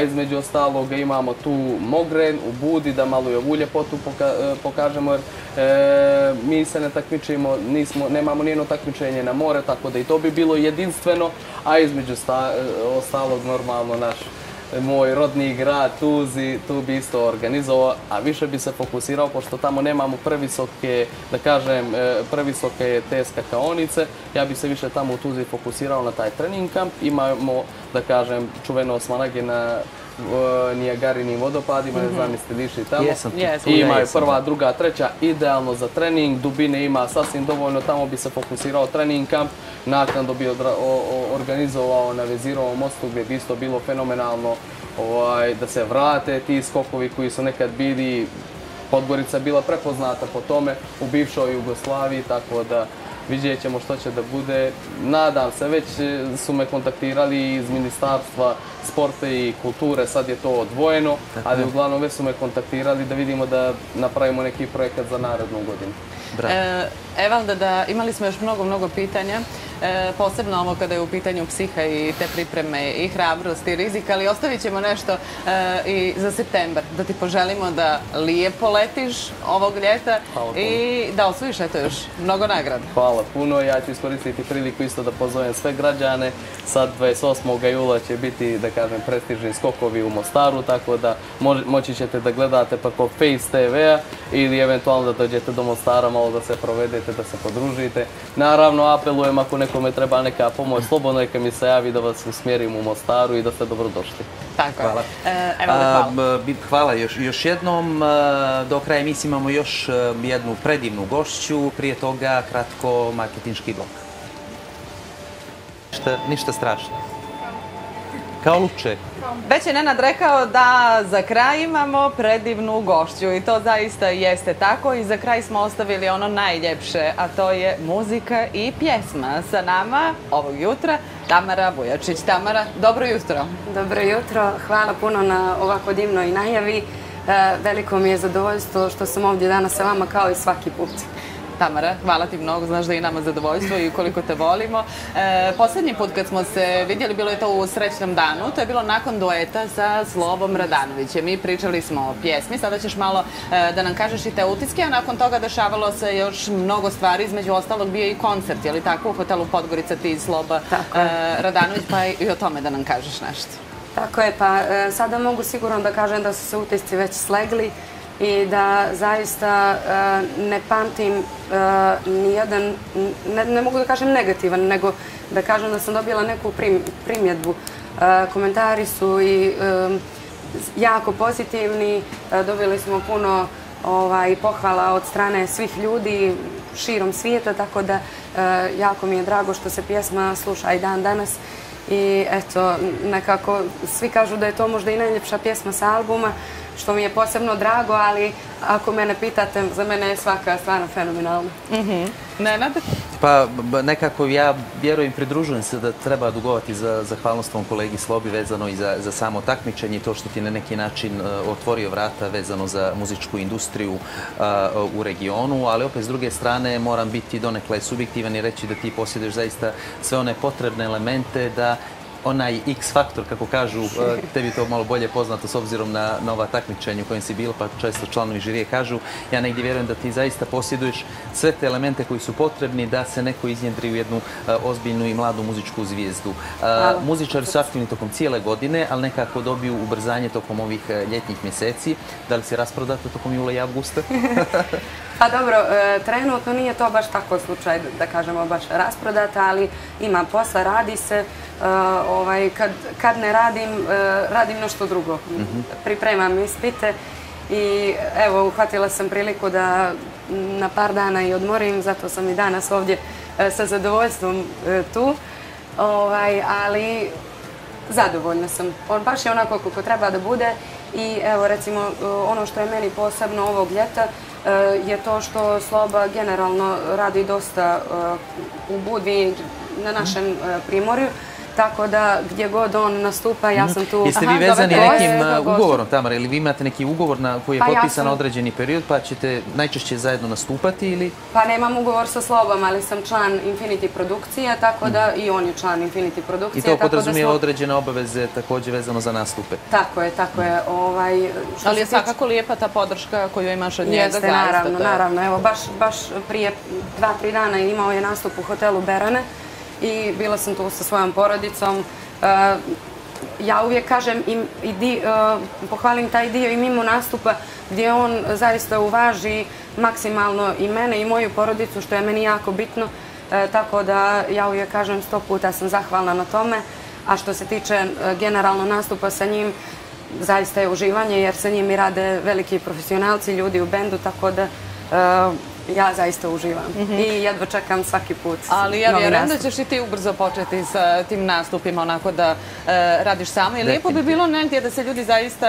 ostaloga imamo tu Mogren u Budi, da malo i ovu ljepotu pokažemo, jer mi se ne takmičimo, nemamo nijedno takmičenje na more, tako da i to bi bilo jedinstveno, a između ostalog normalno naš moj rodni grad Tuzi, tu bi isto organizovao, a više bi se fokusirao, pošto tamo nemamo previsoke, da kažem, previsoke te skakaonice, ja bi se više tamo u Tuzi fokusirao na taj trening kamp. Imamo, da kažem, čuveno Osmanage na Nijagarinim vodopadima, ne znam jeste lišli tamo. Imaju prva, druga, treća, idealno za trening, dubine ima sasvim dovoljno, tamo bi se fokusirao trening kamp, naknadno bi organizovao na Vezirovom mostu gdje bi isto bilo fenomenalno da se vrate ti skokovi koji su nekad bili, Podgorica bila prepoznata po tome u bivšoj Jugoslaviji, tako da vidjet ćemo što će da bude. Nadam se, već su me kontaktirali iz Ministarstva sporta i kulture, sad je to odvojeno, ali uglavnom već su me kontaktirali da vidimo da napravimo neki projekat za narednu godinu. Evalda, imali smo još mnogo pitanja, posebno ovo kada je u pitanju psiha i te pripreme i hrabrost i rizik, ali ostavit ćemo nešto i za septembar, da ti poželimo da lijepo letiš ovog ljeta i da osvojiš još mnogo nagrada. Hvala puno, ja ću iskoristiti priliku isto da pozovem sve građane, sad 28. jula će biti, da kažem, prestižni skokovi u Mostaru, tako da moći ćete da gledate preko Face TV-a ili eventualno da dođete do Mostara, malo da se provedete, da se podružite. Naravno, apelujem ako nekome treba neka pomoć, slobodno neka mi se javi da vas usmjerim u Mostaru i da ste dobrodošli. Tako je. Hvala još jednom. Do kraja emisije imamo još jednu predivnu gošću, prije toga kratko marketinški blok. Ništa strašno. Kao luče. Već je Nenad rekao da za kraj imamo predivnu gošću i to zaista jeste tako i za kraj smo ostavili ono najljepše, a to je muzika i pjesma. Sa nama ovog jutra Tamara Vujačić. Tamara, dobro jutro. Dobro jutro, hvala puno na ovako divnoj najavi. Veliko mi je zadovoljstvo što sam ovdje danas sa vama kao i svaki put. Tamara, hvala ti mnogo, znaš da je i nama zadovoljstvo i koliko te volimo. Posljednji put kad smo se vidjeli, bilo je to u Srećnom danu, to je bilo nakon dueta sa Slobom Radanovićem i pričali smo o pjesmi. Sada ćeš malo da nam kažeš i te utiske, a nakon toga dešavalo se još mnogo stvari, između ostalog bio i koncert, je li tako, u hotelu Podgorica ti i Sloba Radanović, pa i o tome da nam kažeš nešto. Tako je, pa sada mogu sigurno da kažem da su se utisci već slegli i da zaista ne pamtim nijedan, ne mogu da kažem negativan, nego da kažem da sam dobila neku primjedbu. Komentari su i jako pozitivni, dobili smo puno pohvala od strane svih ljudi širom svijeta, tako da jako mi je drago što se pjesma sluša i dan danas. I eto, nekako svi kažu da je to možda i najljepša pjesma sa albuma, što mi je posebno drago, ali ako mene pitate, za mene je svaka stvarno fenomenalna. Nenad? Pa nekako ja vjerujem, pridružujem se da treba dugovati za zahvalnost tvom kolegi Slobi vezano i za samo takmičenje i to što ti na neki način otvorio vrata vezano za muzičku industriju u regionu, ali opet s druge strane moram biti donekle subjektivan i reći da ti posjeduješ zaista sve one potrebne elemente da onaj X faktor, kako kažu, tebi to malo bolje poznato s obzirom na ova takmičenja u kojem si bila, pa često članovi žirije kažu, ja negdje vjerujem da ti zaista posjeduješ sve te elemente koji su potrebni da se neko iznjedri u jednu ozbiljnu i mladu muzičku zvijezdu. Muzičari su aktivni tokom cijele godine, ali nekako dobiju ubrzanje tokom ovih ljetnjih mjeseci. Da li se rasprodate tokom jula i avgusta? Pa dobro, trenutno nije to baš tako slučaj, da kažemo baš rasprodata, ali ima posla, radi se. Kad ne radim, radim nešto drugo. Pripremam ispite i evo, uhvatila sam priliku da na par dana i odmorim, zato sam i danas ovdje sa zadovoljstvom tu. Ali zadovoljna sam. Baš je onako kako treba da bude i evo recimo ono što je meni posebno ovog ljeta je to što Sloba generalno radi dosta u Budvi na našem primorju. tako da gdje god on nastupa, ja sam tu. Jeste vi vezani nekim ugovorom, Tamara, ili vi imate neki ugovor koji je potpisan na određeni period, pa ćete najčešće zajedno nastupati ili? Pa nemam ugovor sa Slobom, ali sam član Infinity produkcije, tako da i on je član Infinity produkcije. I to podrazumije određene obaveze također vezano za nastupe. Tako je, tako je. Ali je svakako lijepa ta podrška koju imaš od njega. Jeste, naravno. Evo, baš prije 2-3 dana imao je nastup u hotelu Berane i bila sam tu sa svojom porodicom. Ja uvijek kažem i pohvalim taj dio i mimo nastupa gdje on zaista uvaži maksimalno i mene i moju porodicu, što je meni jako bitno. Tako da ja uvijek kažem 100 puta sam zahvalna na tome. A što se tiče generalno nastupa sa njim, zaista je uživanje jer sa njim i rade veliki profesionalci, ljudi u bendu, tako da ja zaista uživam i jedva čekam svaki put. Ali ja vjerujem da ćeš i ti ubrzo početi sa tim nastupima, onako da radiš samo. I lijepo bi bilo negdje da se ljudi zaista,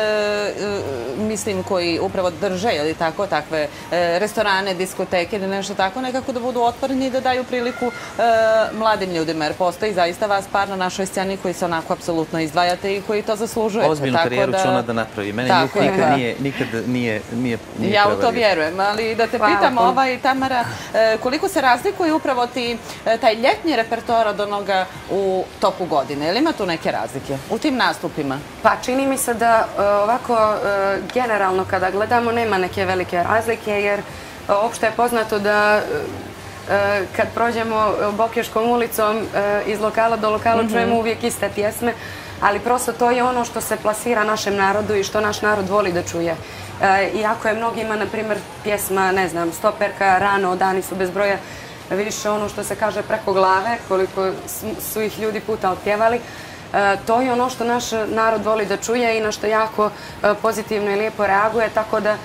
mislim, koji upravo drže ili tako, takve restorane, diskoteke ili nešto tako, nekako da budu otvoreni i da daju priliku mladim ljudima, jer postoji zaista vas par na našoj sceni koji se onako apsolutno izdvajate i koji to zaslužujete. Ozbiljnu karijeru će ona da napravi. Mene nikad nije ja u to vjerujem, ali da te pitam, Tamara, koliko se razlikuje upravo taj ljetni repertoar od onoga u toku godine? Ili ima tu neke razlike u tim nastupima? Pa čini mi se da ovako generalno kada gledamo nema neke velike razlike jer opšte je poznato da kad prođemo Bokeškom ulicom iz lokala do lokala čujemo uvijek iste pjesme, ali prosto to je ono što se plasira našem narodu i što naš narod voli da čuje. Iako je mnogima, na primjer, pjesma, ne znam, Stoperka, Rano, Dani su bez broja, više ono što se kaže preko glave, koliko su ih ljudi puta otpjevali, to je ono što naš narod voli da čuje i na što jako pozitivno i lijepo reaguje, tako da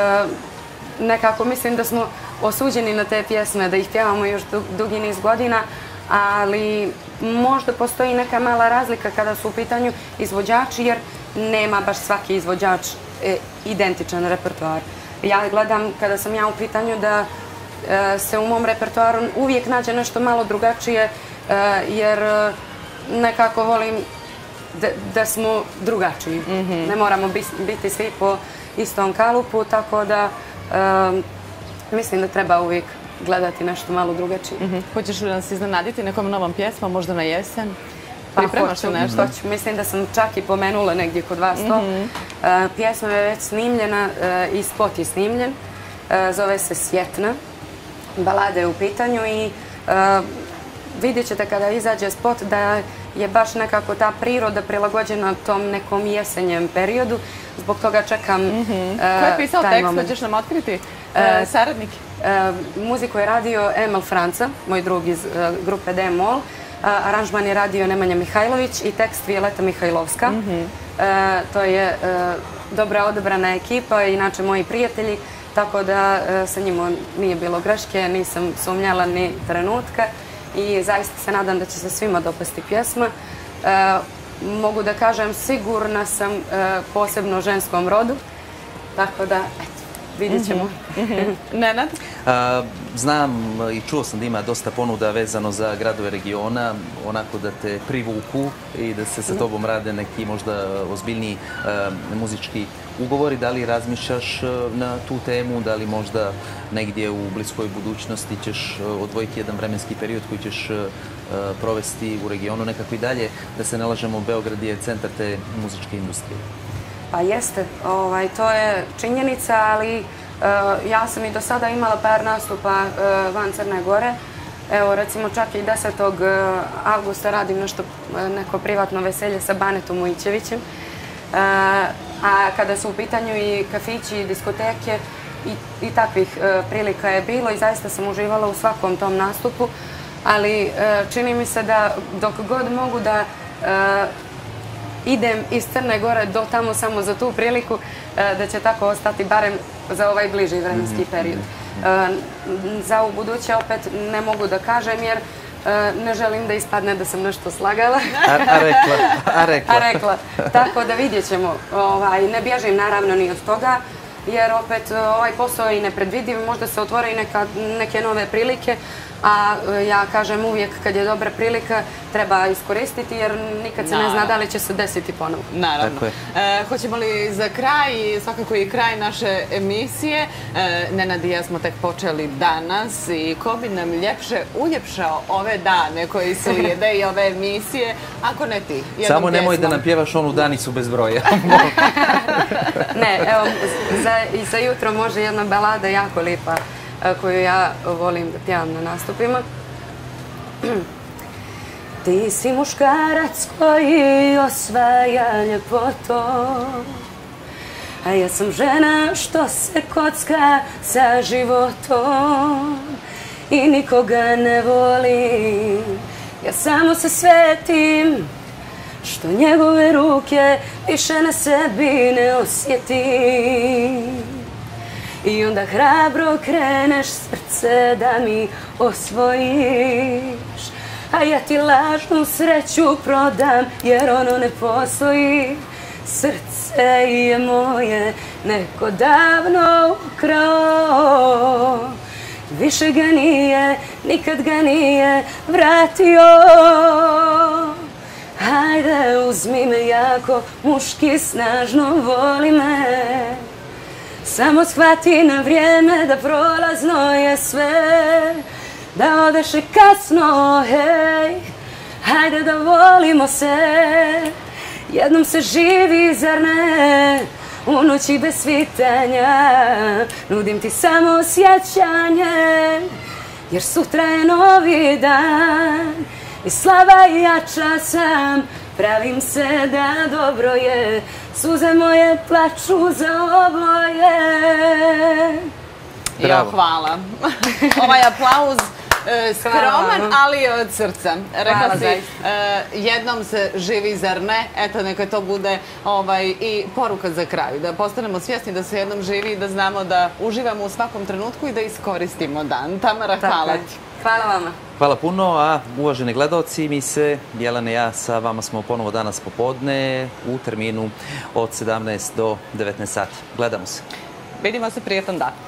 nekako mislim da smo osuđeni na te pjesme, da ih pjevamo još dugi niz godina, ali možda postoji neka mala razlika kada su u pitanju izvođači, jer nema baš svaki izvođač identičan repertoar. Ja gledam, kada sam ja u pitanju, da se u mom repertoaru uvijek nađe nešto malo drugačije, jer nekako volim da smo drugačiji. Ne moramo biti svi po istom kalupu, tako da mislim da treba uvijek gledati nešto malo drugačije. Hoćeš li nas iznenaditi nekom novom pjesmom, možda na jesen? Pripremaš li nešto? Hoću. Mislim da sam čak i pomenula negdje kod vas to. Pjesma je već snimljena i spot je snimljen. Zove se Svjetna. Balada je u pitanju i vidjet ćete kada izađe spot da je baš nekako ta priroda prilagođena tom nekom jesenjem periodu. Zbog toga čekam taj moment. Ko je pisao tekst? Hoćeš nam otkriti saradnik? Muziku je radio Emil Franca, moj drug iz grupe D-Mol. Aranžman je radio Nemanja Mihajlović i tekst Violeta Mihajlovska. To je dobra odabrana ekipa, inače moji prijatelji, tako da sa njima nije bilo greške, nisam sumnjala ni trenutka i zaista se nadam da će se svima dopasti pjesma. Mogu da kažem, sigurna sam posebno ženskom rodu, tako da, eto, vidjet ćemo. Nenad? Znam i čuo sam da ima dosta ponuda vezano za gradove regiona, onako da te privuku i da se sa tobom rade neki možda ozbiljniji muzički ugovori. Da li razmišljaš na tu temu, da li možda negdje u bliskoj budućnosti ćeš odvojiti jedan vremenski period koji ćeš provesti u regionu, nekako i dalje, da se ne lažemo, Beograd je centar te muzičke industrije? Pa jeste, to je činjenica, ali ja sam i do sada imala par nastupa van Crne Gore. Evo, recimo, čak i 10. avgusta radim neko privatno veselje sa Banetom Ujićevićem. A kada su u pitanju i kafići i diskoteke, i takvih prilika je bilo i zaista sam uživala u svakom tom nastupu, ali čini mi se da dok god mogu da idem iz Crne Gore do tamo samo za tu priliku, da će tako ostati barem za ovaj bliži vremenski period. Za u buduće opet ne mogu da kažem jer ne želim da ispadne da sam nešto slagala. A rekla. Tako da vidjet ćemo. Ne bježim naravno ni od toga. jer opet ovaj posao je i nepredvidiv, možda se otvore i neke nove prilike, a ja kažem uvijek kad je dobra prilika treba iskoristiti jer nikad se ne zna da li će se desiti ponovo. Naravno. Hoćemo li za kraj, svakako i kraj naše emisije, Nenad i ja smo tek počeli danas i ko bi nam ljepše uljepšao ove dane koji slijede i ove emisije, ako ne ti? Samo nemoj da nam pjevaš onu Danicu bez broja. Ne, evo, i za jutro može jedna balada jako lipa koju ja volim da pjevam na nastupima. Ti si muškarac koji osvaja ljepotom, a ja sam žena što se kocka sa životom i nikoga ne volim. Ja samo se svetim što njegove ruke više na sebi ne osjetim. I onda hrabro kreneš srce da mi osvojiš, a ja ti lažnu sreću prodam jer ono ne postoji. Srce je moje neko davno ukrao, više ga nije, nikad ga nije vratio. Hajde uzmi me jako, muški snažno voli me. Samo shvati na vrijeme da prolazno je sve, da odeš je kasno, hej, hajde da volimo se. Jednom se živi, zar ne, u noći bez svitanja, nudim ti samo sjećanje, jer sutra je novi dan i slaba i jača sam. Pravim se da dobro je, suze moje plaču za oboje. Jo, hvala. Ovaj aplauz skroman, ali od srca. Rekla si, jednom se živi, zar ne? Eto, neka to bude i poruka za kraj. Da postanemo svjesni da se jednom živi i da znamo da uživamo u svakom trenutku i da iskoristimo dan. Tamara, hvala ti. Hvala vama. Hvala puno, a uvaženi gledalci, mi se, Jelena i ja, sa vama smo ponovo danas popodne u terminu od 17 do 19 sati. Gledamo se. Vidimo se, prijetan dan.